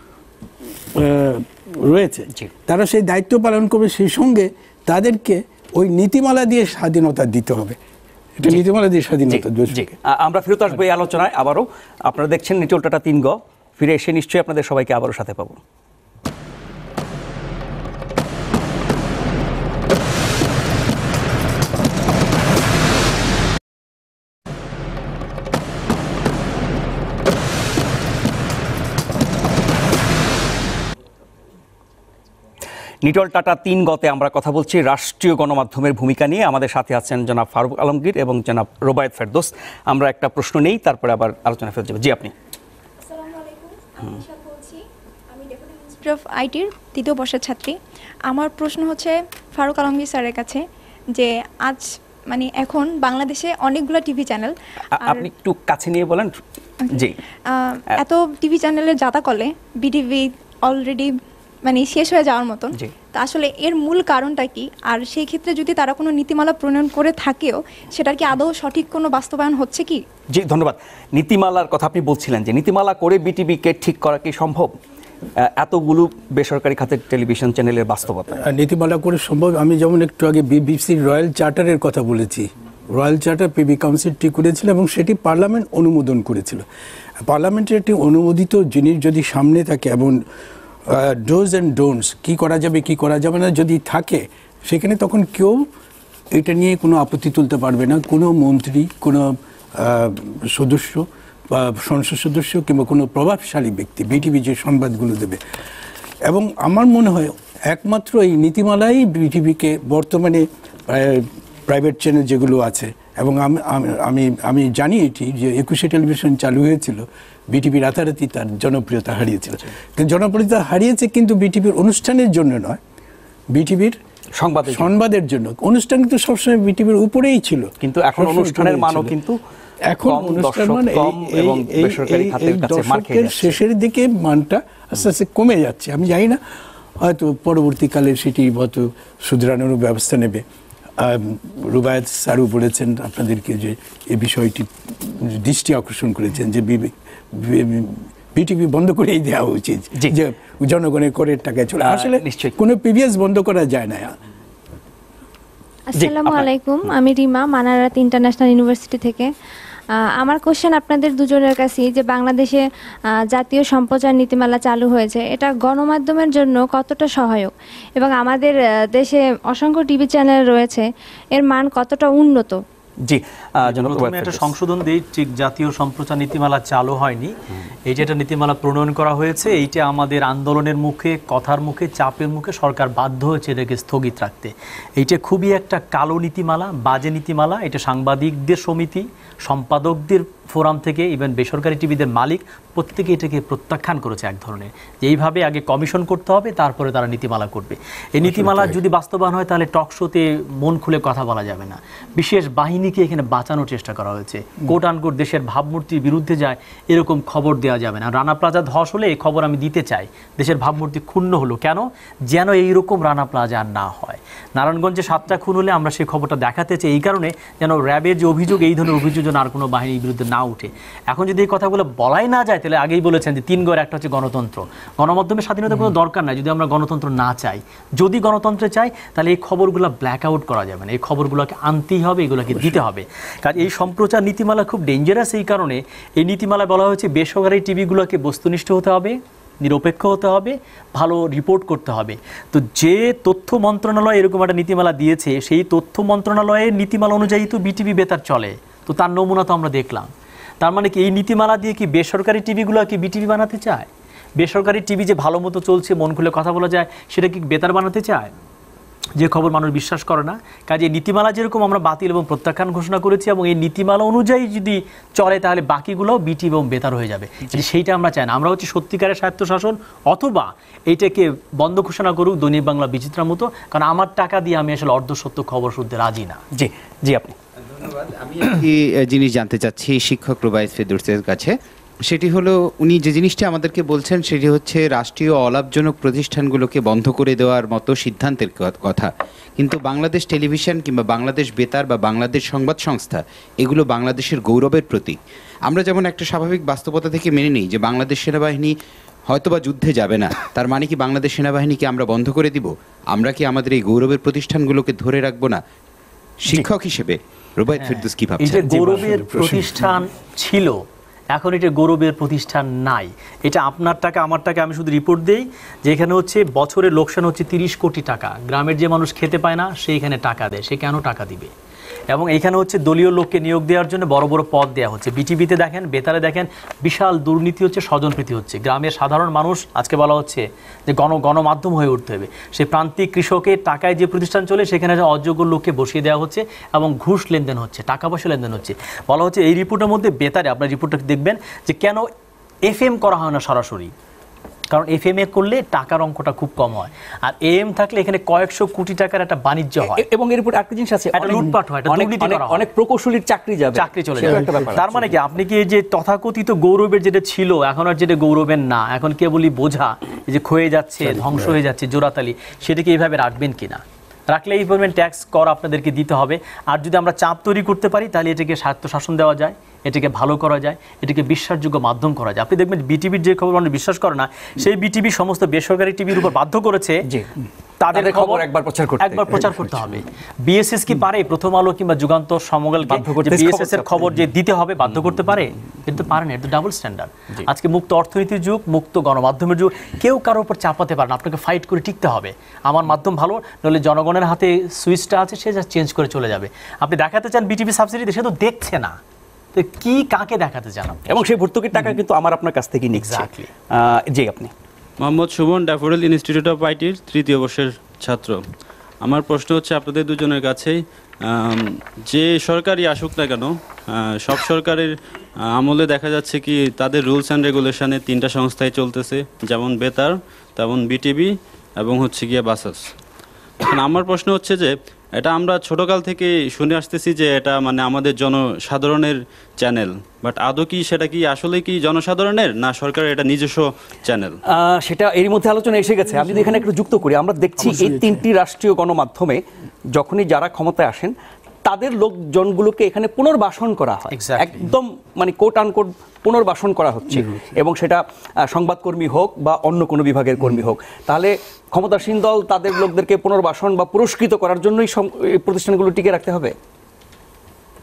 রয়েছে, তারা সেই দায়িত্ব পালন করবে। সেই সঙ্গে তাদেরকে ওই নীতিমালা দিয়ে স্বাধীনতা দিতে হবে, এটা নীতিমালা দিয়ে স্বাধীনতা।
আমরা ফেরত আসবো এই আলোচনায় আবারও। আপনারা দেখছেন নিটোল টাটা তিন গ, ফিরে এসে নিশ্চয়ই আপনাদের সবাইকে আবারও সাথে পাবো। নিটোল টাটা তিন গতে আমরা কথা বলছি রাষ্ট্রীয় গণমাধ্যমের ভূমিকা নিয়ে। আমাদের সাথে আছেন জনাব ফারুক আলমগীর এবং জনাব রোবায়েত ফেরদৌস। আমরা একটা প্রশ্ন নেই, তারপরে আবার আলোচনা ফেরত যাবো। জি আপনি।
আসসালামু আলাইকুম, আমি নিশাত বলছি, আমি ডেপুটি মিনিস্ট্রি অফ আইটির তৃতীয় বর্ষের ছাত্রী। আমার প্রশ্ন হচ্ছে ফারুক আলমগীর স্যারের কাছে, যে আজ মানে এখন বাংলাদেশে অনেকগুলো টিভি চ্যানেল,
আপনি একটু কাছে নিয়ে বলেন। জি,
এত টিভি চ্যানেলের জাতাকলে বিটিভি অলরেডি মানে শেষ হয়ে যাওয়ার মতন। তা আসলে এর মূল কারণটা কি? আর সেই ক্ষেত্রে যদি তারা কোনো নীতিমালা প্রণয়ন করে থাকেও, সেটার কি আদৌ সঠিক কোনো বাস্তবায়ন হচ্ছে কি?
জি ধন্যবাদ। নীতিমালার কথা আপনি বলছিলেন, যে নীতিমালা করে বিটিভিকে ঠিক করা কি সম্ভব? এতগুলো বেসরকারি খাতের টেলিভিশন চ্যানেলের বাস্তবতা
নীতিমালা করে সম্ভব। আমি যেমন একটু আগে বিবিসির রয়্যাল চার্টারের কথা বলেছি, রয়্যাল চার্টার প্রিভি কাউন্সিল ঠিক করেছিল এবং সেটি পার্লামেন্ট অনুমোদন করেছিল। পার্লামেন্টের একটি অনুমোদিত জিনিস যদি সামনে থাকে এবং ডোজ অ্যান্ড ডোন্টস, কী করা যাবে কী করা যাবে না যদি থাকে, সেখানে তখন কেউ এটা নিয়ে কোনো আপত্তি তুলতে পারবে না। কোনো মন্ত্রী, কোনো সদস্য বা সংসদ সদস্য কিংবা কোনো প্রভাবশালী ব্যক্তি বিটিভি যে সংবাদগুলো দেবে। এবং আমার মনে হয় একমাত্র এই নীতিমালাই বিটিভিকে বর্তমানে প্রাইভেট চ্যানেল যেগুলো আছে, এবং আমি আমি আমি জানি এটি যে একুশে টেলিভিশন চালু হয়েছিল, বিটিভি রাতারাতি তার জনপ্রিয়তা হারিয়েছিল। কিন্তু জনপ্রিয়তা হারিয়েছে কিন্তু বিটিভির অনুষ্ঠানের জন্য নয়, বিটিভির
সংবাদ
সংবাদের জন্য। অনুষ্ঠান কিন্তু সবসময় বিটিভির উপরেই ছিল,
কিন্তু এখন অনুষ্ঠানের মানও কিন্তু
এখন অনুষ্ঠান মান দর্শকের শেষের দিকে মানটা আস্তে আস্তে কমে যাচ্ছে। আমি জানি না, হয়তো পরবর্তীকালে সেটি হয়তো শুধরানোর ব্যবস্থা নেবে। রুবায়েত স্যারও বলেছেন আপনাদেরকে যে এই বিষয়টি দৃষ্টি আকর্ষণ করেছেন যে বিটিভি বন্ধ করেই দেওয়া উচিত, যে জনগণের করের টাকায় চলে। আসলে কোনো পিবিএস বন্ধ করা যায় না।
আসসালামু আলাইকুম, আমি রিমা, মানারাত ইন্টারন্যাশনাল ইউনিভার্সিটি থেকে। আমার কোশ্চেন আপনাদের দুজনের কাছেই, যে বাংলাদেশে জাতীয় সম্প্রচার নীতিমালা চালু হয়েছে, এটা গণমাধ্যমের জন্য কতটা সহায়ক এবং আমাদের দেশে অসংখ্য টিভি চ্যানেল রয়েছে, এর মান কতটা উন্নত?
জি, জনাব
প্রথমে একটা সংশোধন দিই, ঠিক জাতীয় সম্প্রচার নীতিমালা চালু হয়নি, এই যে একটা নীতিমালা প্রণয়ন করা হয়েছে, এইটা আমাদের আন্দোলনের মুখে, কথার মুখে, চাপের মুখে সরকার বাধ্য হয়েছে এটাকে স্থগিত রাখতে। এইটা খুবই একটা কালো নীতিমালা, বাজে নীতিমালা। এটা সাংবাদিকদের সমিতি, সম্পাদকদের ফোরাম থেকে ইভেন বেসরকারি টিভিদের মালিক প্রত্যেকে এটাকে প্রত্যাখ্যান করেছে এক ধরনের, যে এইভাবে আগে কমিশন করতে হবে তারপরে তারা নীতিমালা করবে। এই নীতিমালা যদি বাস্তবায়ন হয় তাহলে টক শোতে মন খুলে কথা বলা যাবে না। বিশেষ বাহিনীকে এখানে বাঁচানোর চেষ্টা করা হয়েছে, কোট আনকোট দেশের ভাবমূর্তির বিরুদ্ধে যায় এরকম খবর দেওয়া যাবে না। রানা প্লাজা ধস হলে এই খবর আমি দিতে চাই, দেশের ভাবমূর্তি ক্ষুণ্ণ হলো কেন, যেন এইরকম রানা প্লাজা আর না হয়। নারায়ণগঞ্জে সাতটা খুন হলে আমরা সেই খবরটা দেখাতে চাই এই কারণে, যেন র্যাবের যে অভিযোগ, এই ধরনের অভিযোগ যেন আর কোনো বাহিনীর বিরুদ্ধে না উঠে। এখন যদি এই কথাগুলো বলাই না যায় তাহলে আগেই বলেছেন যে তিন গড় একটা হচ্ছে গণতন্ত্র, গণমাধ্যমের স্বাধীনতার কোনো দরকার নাই যদি আমরা গণতন্ত্র না চাই। যদি গণতন্ত্রে চাই তাহলে এই খবরগুলো ব্ল্যাক আউট করা যাবে না, এই খবরগুলোকে আনতেই হবে, এগুলোকে দিতে হবে। কারণ এই সম্প্রচার নীতিমালা খুব ডেঞ্জারাস এই কারণে, এই নীতিমালায় বলা হয়েছে বেসরকারি টিভিগুলোকে বস্তুনিষ্ঠ হতে হবে, নিরপেক্ষ হতে হবে, ভালো রিপোর্ট করতে হবে। তো যে তথ্য মন্ত্রণালয় এরকম একটা নীতিমালা দিয়েছে, সেই তথ্য মন্ত্রণালয়ের নীতিমালা অনুযায়ী তো বিটিভি বেতার চলে, তো তার নমুনা তো আমরা দেখলাম। তার মানে কি এই নীতিমালা দিয়ে কি বেসরকারি টিভিগুলো কি বিটিভি বানাতে চায়? বেসরকারি টিভি যে ভালো মতো চলছে, মন খুলে কথা বলা যায়, সেটা কি বেতার বানাতে চায়? যে খবর মানুষ বিশ্বাস করে না। কাজে এই নীতিমালা যেরকম আমরা বাতিল এবং প্রত্যাখ্যান ঘোষণা করেছি, এবং এই নীতিমালা অনুযায়ী যদি চলে তাহলে বাকিগুলোও বিটিভি এবং বেতার হয়ে যাবে, সেইটা আমরা চাই না। আমরা হচ্ছে সত্যিকারের স্বায়ত্তশাসন, অথবা এইটাকে বন্ধ ঘোষণা করুক দৈনিক বাংলা বিচিত্রার মতো, কারণ আমার টাকা দিয়ে আমি আসলে অর্ধসত্য খবর শুনতে রাজি না।
জি জি আপনি।
ধন্যবাদ। আমি একটি জিনিস জানতে চাচ্ছি শিক্ষক রুবায়েত ফেরদৌসীর কাছে, সেটি হলো উনি যে জিনিসটি আমাদেরকে বলছেন সেটি হচ্ছে রাষ্ট্রীয় অলাভজনক প্রতিষ্ঠানগুলোকে বন্ধ করে দেওয়ার মতো সিদ্ধান্তের কথা, কিন্তু বাংলাদেশ টেলিভিশন কিংবা বাংলাদেশ বেতার বা বাংলাদেশ সংবাদ সংস্থা এগুলো বাংলাদেশের গৌরবের প্রতীক। আমরা যেমন একটা স্বাভাবিক বাস্তবতা থেকে মেনে নিই যে বাংলাদেশ সেনাবাহিনী হয়তোবা যুদ্ধে যাবে না, তার মানে কি বাংলাদেশ সেনাবাহিনীকে আমরা বন্ধ করে দিব? আমরা কি আমাদের এই গৌরবের প্রতিষ্ঠানগুলোকে ধরে রাখবো না? শিক্ষক হিসেবে রুবায়েত ফেরদৌস কি ভাবছেন?
এই যে গৌরবের প্রতিষ্ঠান ছিল, এখন এটা গৌরবের প্রতিষ্ঠান নাই। এটা আপনার টাকা আমার টাকা, আমি শুধু রিপোর্ট দেই যে এখানে হচ্ছে বছরের লোকসান হচ্ছে তিরিশ কোটি টাকা। গ্রামের যে মানুষ খেতে পায় না সে এখানে টাকা দেয়, সে কেন টাকা দিবে? এবং এইখানে হচ্ছে দলীয় লোককে নিয়োগ দেওয়ার জন্য বড় বড় পদ দেওয়া হচ্ছে। বিটিভিতে দেখেন, বেতারে দেখেন, বিশাল দুর্নীতি হচ্ছে, স্বজনপ্রীতি হচ্ছে। গ্রামের সাধারণ মানুষ আজকে বলা হচ্ছে যে গণ গণমাধ্যম হয়ে উঠতে হবে। সেই প্রান্তিক কৃষকের টাকায় যে প্রতিষ্ঠান চলে সেখানে অযোগ্য লোককে বসিয়ে দেওয়া হচ্ছে এবং ঘুষ লেনদেন হচ্ছে, টাকা পয়সা লেনদেন হচ্ছে। বলা হচ্ছে এই রিপোর্টের মধ্যে, বেতারে আপনার রিপোর্টটা দেখবেন যে কেন এফ এম করা হয় না সরাসরি, কারণ এফ এম এ করলে টাকার অঙ্কটা খুব কম হয়, আর এ এম থাকলে এখানে কয়েকশো কোটি টাকার একটা বাণিজ্য হয়।
এবং এর উপর একটা জিনিস আছে,
একটা লুটপাট হয়,
অনেক প্রকৌশলীর চাকরি যাবে,
চাকরি চলে যাবে। তার মানে কি আপনি কি এই যে তথাকথিত গৌরবের যেটা ছিল এখন আর যেটা গৌরবের না, এখন কেবলই বোঝা, এই যে ক্ষয়ে যাচ্ছে, ধ্বংস হয়ে যাচ্ছে, জোড়াতালি, সেটাকে এইভাবে রাখবেন কিনা? রাখলে এই পরিমাণ ট্যাক্স কর আপনাদেরকে দিতে হবে। আর যদি আমরা চাপ তৈরি করতে পারি তাহলে এটাকে স্বায়ত্তশাসন দেওয়া যায়, এটাকে ভালো করা যায়, এটাকে বিশ্বাসযোগ্য মাধ্যম করা যায়। আপনি দেখবেন বিটিভির যে খবর মানুষ বিশ্বাস করে না, সেই বিটিভি সমস্ত বেসরকারি টিভির উপর বাধ্য করেছে তাদের খবর একবার প্রচার করতে একবার প্রচার করতে হবে। বিএসএস কি পারে প্রথম আলো কিংবা যুগান্তর সমকালকে বিএসএস এর খবর যে দিতে হবে বাধ্য করতে পারে? কিন্তু পারে না, এটা ডাবল স্ট্যান্ডার্ড। আজকে মুক্ত অর্থনীতির যুগ, মুক্ত গণমাধ্যমের যুগ, কেউ কারোর উপর চাপাতে পারে না, আপনাকে ফাইট করে টিকতে হবে। আমার মাধ্যম ভালো, নইলে জনগণের হাতে সুইচটা আছে, সে যা চেঞ্জ করে চলে যাবে। আপনি দেখাতে চান বিটিভি সাবসিডি, সে তো দেখছে না, তো কি কাকে দেখাতে চান?
এবং সেই ভর্তুকির টাকা কিন্তু আমার আপনার কাছ থেকে নিচ্ছে। জি আপনি।
Mohammad Sumon, Daffodil institute of আইটির তৃতীয় বর্ষের ছাত্র। আমার প্রশ্ন হচ্ছে আপনাদের দুজনের কাছেই, যে সরকারই আসুক না কেন, সব সরকারের আমলে দেখা যাচ্ছে কি তাদের রুলস অ্যান্ড রেগুলেশনে তিনটা সংস্থায় চলতেছে, যেমন বেতার, তেমন বিটিভি এবং হচ্ছে গিয়ে বাসাস। এখন আমার প্রশ্ন হচ্ছে যে এটা আমরা ছোটকাল থেকে শুনে আসতেছি যে এটা মানে আমাদের জনসাধারণের চ্যানেল, বাট আদৌ কি সেটা কি আসলে কি জনসাধারণের, না সরকারের এটা নিজস্ব চ্যানেল?
সেটা এর মধ্যে আলোচনা এসে গেছে। আমি যদি এখানে একটু যুক্ত করি, আমরা দেখছি এই তিনটি রাষ্ট্রীয় গণমাধ্যমে যখনই যারা ক্ষমতায় আসেন তাদের লোকজনগুলোকে এখানে পুনর্বাসন করা হয়, একদম মানে কোট আনকোট পুনর্বাসন করা হচ্ছে, এবং সেটা সংবাদকর্মী হোক বা অন্য কোনো বিভাগের কর্মী হোক। তাহলে ক্ষমতাসীন দল তাদের লোকদেরকে পুনর্বাসন বা পুরস্কৃত করার জন্যই প্রতিষ্ঠানগুলো টিকে রাখতে হবে।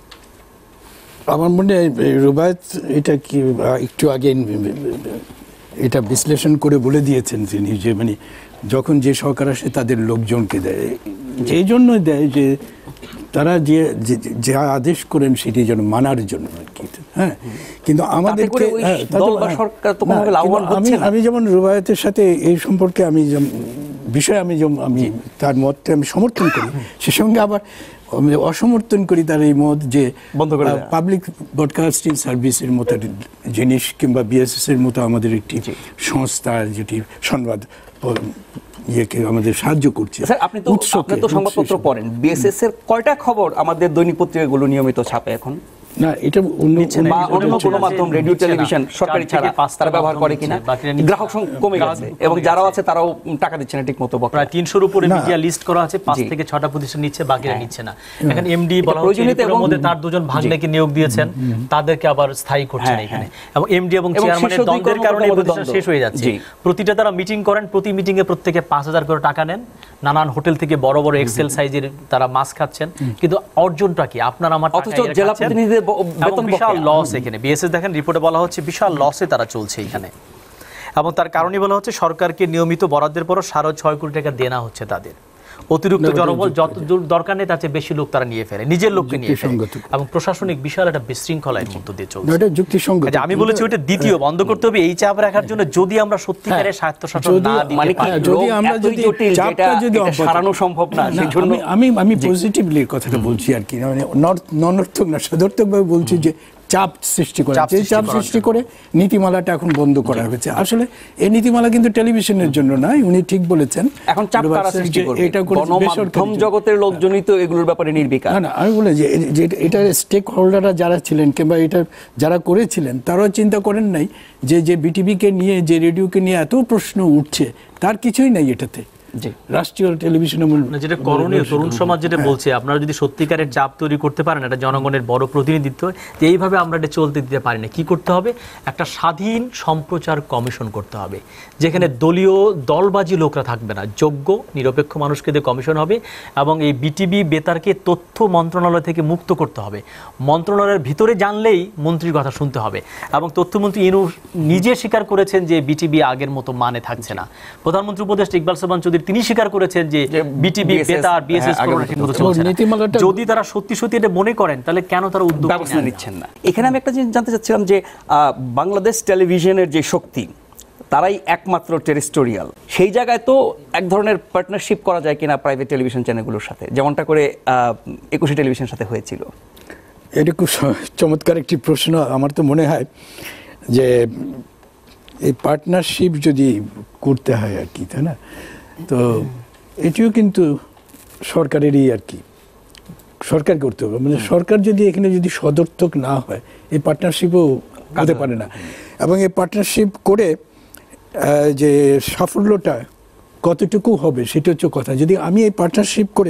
আমার মনে হয় রুবায়েত এটা কি একটু আগে এটা বিশ্লেষণ করে বলে দিয়েছেন যিনি, যে মানে যখন যে সরকার আসে তাদের লোকজনকে দেয়, এই জন্যই দেয় যে তারা যে যে আদেশ করেন সেটি যেন মানার জন্য আর কি। হ্যাঁ, কিন্তু আমাদেরকে আমি আমি যেমন রুবায়েতের সাথে এই সম্পর্কে আমি বিষয়ে আমি যেমন আমি তার মতকে আমি সমর্থন করি, সে সঙ্গে আবার আমি অসমর্থন করি তার এই মত যে পাবলিক ব্রডকাস্টিং সার্ভিসের মতো জিনিস কিংবা বিএসএস এর মতো আমাদের একটি সংস্থা যেটি সংবাদ ইয়েকে আমাদের সাহায্য করছে।
আপনি তো আপনি তো সংবাদপত্র পড়েন, বিএসএস এর কয়টা খবর আমাদের দৈনিক পত্রিকাগুলো নিয়মিত ছাপে এখন?
না, এটা অন্য
কোনো মাধ্যম, রেডিও টেলিভিশন সরকারি ছাড়া তারা ব্যবহার করে কিনা? গ্রাহক কমে গেছে এবং যারাও আছে তারাও টাকা দিচ্ছে না ঠিক মতো।
প্রায় তিনশোর উপরে মিডিয়া লিস্ট করা আছে, পাঁচ থেকে ছটা প্রতিষ্ঠান নিচ্ছে, বাকিরা নিচ্ছে না। এখন এমডি বলা হচ্ছে এর মধ্যে তার দুজন ভাগ্নেকে নিয়োগ দিয়েছেন, তাদেরকে আবার স্থায়ী করছেন এখানে, এবং এমডি এবং চেয়ারম্যানের দ্বন্দ্বের কারণে প্রতিষ্ঠান শেষ হয়ে যাচ্ছে। প্রতিটা তারা মিটিং করেন, প্রতি মিটিং এ প্রত্যেকে পাঁচ হাজার করে টাকা নেন, নানান হোটেল থেকে বড় বড় এক্সেল সাইজের তারা মাছ খাচ্ছেন, কিন্তু অর্জনটা কি? আপনার আমার জেলা প্রতিনিধিদের বেতন বিশাল লস এখানে। বিএসএস দেখেন রিপোর্টে বলা হচ্ছে বিশাল লসে তারা চলছে এখানে, এবং তার কারণে বলা হচ্ছে সরকারকে নিয়মিত বরাদ্দের পরও সাড়ে ছয় কোটি টাকা দেনা হচ্ছে তাদের। অতিরিক্ত জনবল যত দরকার নেই তার চেয়ে বেশি লোক তারা নিয়ে ফেলে, নিজের লোককে নিয়ে ফেলে, এবং প্রশাসনিক বিশাল একটা বিশৃঙ্খলার মধ্য দিয়ে চলছে। আমি বলেছি ওটা দ্বিতীয় বন্ধ করতে হবে এই চাপ রাখার জন্য, যদি আমরা সত্যিকারের স্বায়ত্তশাসন না দিতে পারি,
যদি আমরা যদি চাপটা যদি সারানো
সম্ভব না, সেজন্য
আমি আমি পজিটিভলি কথাটা বলছি আর কি, মানে ননর্থক না সদর্থকভাবে বলছি যে চাপ সৃষ্টি করে, যে চাপ সৃষ্টি করে নীতিমালাটা এখন বন্ধ করা হয়েছে। আসলে এই নীতিমালা কিন্তু টেলিভিশনের জন্য নয়, উনি ঠিক বলেছেন।
এখন চাপ কারা সৃষ্টি করবে? এটা গণমাধ্যম জগতের লোকজনই তো এগুলোর ব্যাপারে নির্বিকার।
না না, আমি বলি যে এটা স্টেক হোল্ডাররা যারা ছিলেন কিংবা এটা যারা করেছিলেন তারাও চিন্তা করেন নাই যে যে বিটিভিকে নিয়ে, যে রেডিওকে নিয়ে এত প্রশ্ন উঠছে, তার কিছুই নাই এটাতে। রাষ্ট্রীয় টেলিভিশনে
যেটা করণীয়, তরুণ সমাজ যেটা বলছে, আপনারা যদি সত্যিকারের চাপ তৈরি করতে পারেন, এটা জনগণের বড় প্রতিনিধিত্ব, যে এইভাবে আমরা এটা চলতে দিতে পারি না, কি করতে হবে? একটা স্বাধীন সম্প্রচার কমিশন করতে হবে, যেখানে দলীয় দলবাজি লোকরা থাকবে না, যোগ্য নিরপেক্ষ মানুষকে দিয়ে কমিশন হবে, এবং এই বিটিভি বেতারকে তথ্য মন্ত্রণালয় থেকে মুক্ত করতে হবে। মন্ত্রণালয়ের ভিতরে জানলেই মন্ত্রীর কথা শুনতে হবে, এবং তথ্যমন্ত্রী ইনু নিজে স্বীকার করেছেন যে বিটিভি আগের মতো মানে থাকছে না। প্রধানমন্ত্রী উপদেষ্টা ইকবাল সাবান চৌধুরী তিনি স্বীকার করেছেন যে বিটিভি বেতার বিএসএস ঠিকমতো চলছে না। যদি তারা সত্যি সত্যি এটা মনে করেন, তাহলে কেন তারা উদ্যোগ
নিচ্ছেন না? এখানে আমি একটা জিনিস জানতে চাচ্ছিলাম যে বাংলাদেশ টেলিভিশনের যে শক্তি, তারাই একমাত্র টেরিস্টোরিয়াল, সেই জায়গায় তো এক ধরনের পার্টনারশিপ করা যায় কিনা প্রাইভেট টেলিভিশন চ্যানেলগুলোর সাথে, যেমনটা করে একুশে টেলিভিশনের সাথে হয়েছিল?
এটা খুব চমৎকার একটি প্রশ্ন। আমার তো মনে হয় যে এই পার্টনারশিপ যদি করতে হয় আর কি, তাই না, তো এটিও কিন্তু সরকারেরই আর কি, সরকার করতে হবে। মানে সরকার যদি এখানে যদি সদর্থক না হয়, এই পার্টনারশিপও হতে পারে না। এবং এই পার্টনারশিপ করে যে সাফল্যটা কতটুকু হবে সেটা হচ্ছে কথা। যদি আমি এই পার্টনারশিপ করে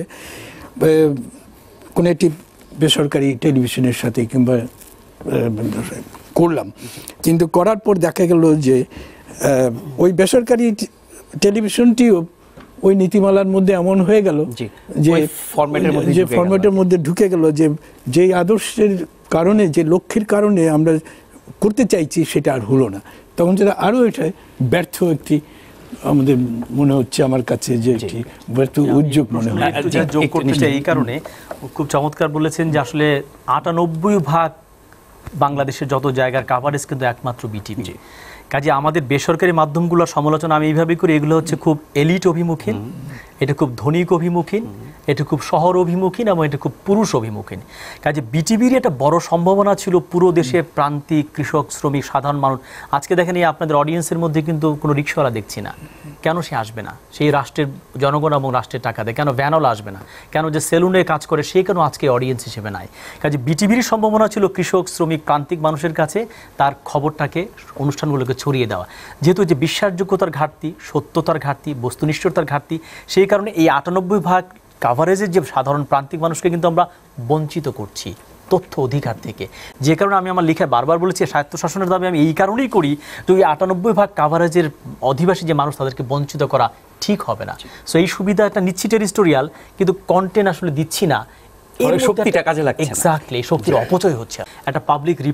কোনো একটি বেসরকারি টেলিভিশনের সাথে কিংবা করলাম, কিন্তু করার পর দেখা গেল যে ওই বেসরকারি টেলিভিশনটিও ওই নীতিমালার মধ্যে এমন হয়ে গেল যে যে ফরম্যাটের মধ্যে ঢুকে গেল, যে যেই আদর্শের কারণে, যে লক্ষ্যের কারণে আমরা করতে চাইছি সেটা আর হলো না। তখন যেটা আরও এটা ব্যর্থ একটি আমাদের মনে হচ্ছে, আমার কাছে যে একটি ব্যর্থ উদ্যোগ মনে হয়।
যোগ করতে চাই এই কারণে, খুব চমৎকার বলেছেন যে আসলে আটানব্বই ভাগ বাংলাদেশের যত জায়গার কাভারেজ কিন্তু একমাত্র বিটিভি। কাজে আমাদের বেসরকারি মাধ্যমগুলোর সমালোচনা আমি এইভাবেই করি, এগুলো হচ্ছে খুব এলিট অভিমুখীন, এটা খুব ধনিক অভিমুখীন, এটা খুব শহর অভিমুখীন, এবং এটা খুব পুরুষ অভিমুখীন। কাজে বিটিভির একটা বড় সম্ভাবনা ছিল পুরো দেশে প্রান্তিক কৃষক, শ্রমিক, সাধারণ মানুষ। আজকে দেখেন এই আপনাদের অডিয়েন্সের মধ্যে কিন্তু কোনো রিক্সাওয়ালা দেখছি না। কেন সে আসবে না? সেই রাষ্ট্রের জনগণ এবং রাষ্ট্রের টাকা দেয়। কেন ভ্যানওয়ালা আসবে না? কেন যে সেলুনে কাজ করে সে কেন আজকে অডিয়েন্স হিসেবে নাই? কাজে বিটিভির সম্ভাবনা ছিল কৃষক, শ্রমিক, প্রান্তিক মানুষের কাছে তার খবরটাকে, অনুষ্ঠানগুলোকে ছড়িয়ে দেওয়া। যেহেতু যে বিশ্বাসযোগ্যতার ঘাটতি, সত্যতার ঘাটতি, বস্তুনিষ্ঠতার ঘাটতি, সেই কারণে এই আটানব্বই ভাগ কাভারেজের যে সাধারণ প্রান্তিক মানুষকে কিন্তু আমরা বঞ্চিত করছি তথ্য অধিকার থেকে। যে কারণে আমি আমার লেখায় বারবার বলেছি স্বায়ত্তশাসনের দাবি আমি এই কারণেই করি, যে ওই আটানব্বই ভাগ কাভারেজের অধিবাসী যে মানুষ, তাদেরকে বঞ্চিত করা ঠিক হবে না। সো এই সুবিধা একটা নিচ্ছি টেরিস্টোরিয়াল, কিন্তু কন্টেন্ট আসলে দিচ্ছি না, শক্তিটা কাজে লাগছে। এক্স্যাক্টলি, শক্তির অপচয় হচ্ছে। একটা পাবলিক রিপোর্ট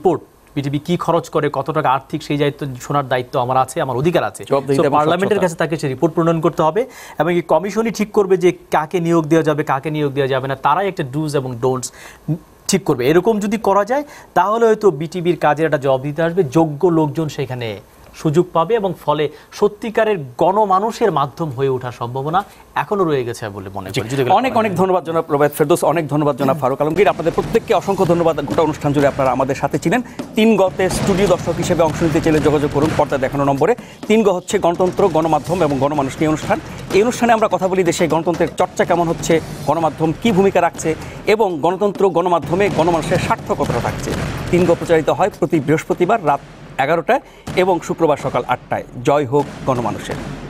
বিটিভি কি খরচ করে, কত টাকা আর্থিক সেই দায়িত্ব শোনার দায়িত্ব আমার আছে, আমার অধিকার আছে।
জবাবদিহিতা এবং
পার্লামেন্টের
স্বচ্ছতা।
কাছে তাকে সে রিপোর্ট প্রণয়ন করতে হবে এবং এই কমিশনই ঠিক করবে যে কাকে নিয়োগ দেওয়া যাবে, কাকে নিয়োগ দেওয়া যাবে না। তারাই একটা ডুজ এবং ডোন্টস ঠিক করবে। এরকম যদি করা যায় তাহলে হয়তো বিটিভির কাজের একটা জবাব দিতে আসবে, যোগ্য লোকজন সেখানে সুযোগ পাবে এবং ফলে সত্যিকারের গণমানুষের মাধ্যম হয়ে ওঠার সম্ভাবনা এখনো রয়ে গেছে বলে মনে করি। যদি
অনেক অনেক ধন্যবাদ জনাব রুবায়েত ফেরদৌস, অনেক ধন্যবাদ জনাব ফারুক আলমগীর। আপনাদের প্রত্যেককে অসংখ্য ধন্যবাদ। গোটা অনুষ্ঠান জুড়ে আপনারা আমাদের সাথে ছিলেন। তিন গতে স্টুডিও দর্শক হিসেবে অংশ নিতে চাইলে যোগাযোগ করুন পর্দায় দেখানো নম্বরে। তিন গ হচ্ছে গণতন্ত্র, গণমাধ্যম এবং গণমানুষ নিয়ে অনুষ্ঠান। এই অনুষ্ঠানে আমরা কথা বলি দেশে গণতন্ত্রের চর্চা কেমন হচ্ছে, গণমাধ্যম কী ভূমিকা রাখছে এবং গণতন্ত্র গণমাধ্যমে গণমানুষের স্বার্থ কতটা থাকছে। তিন গ প্রচারিত হয় প্রতি বৃহস্পতিবার রাত এগারোটায় এবং শুক্রবার সকাল আটটায়। জয় হোক গণমানুষের।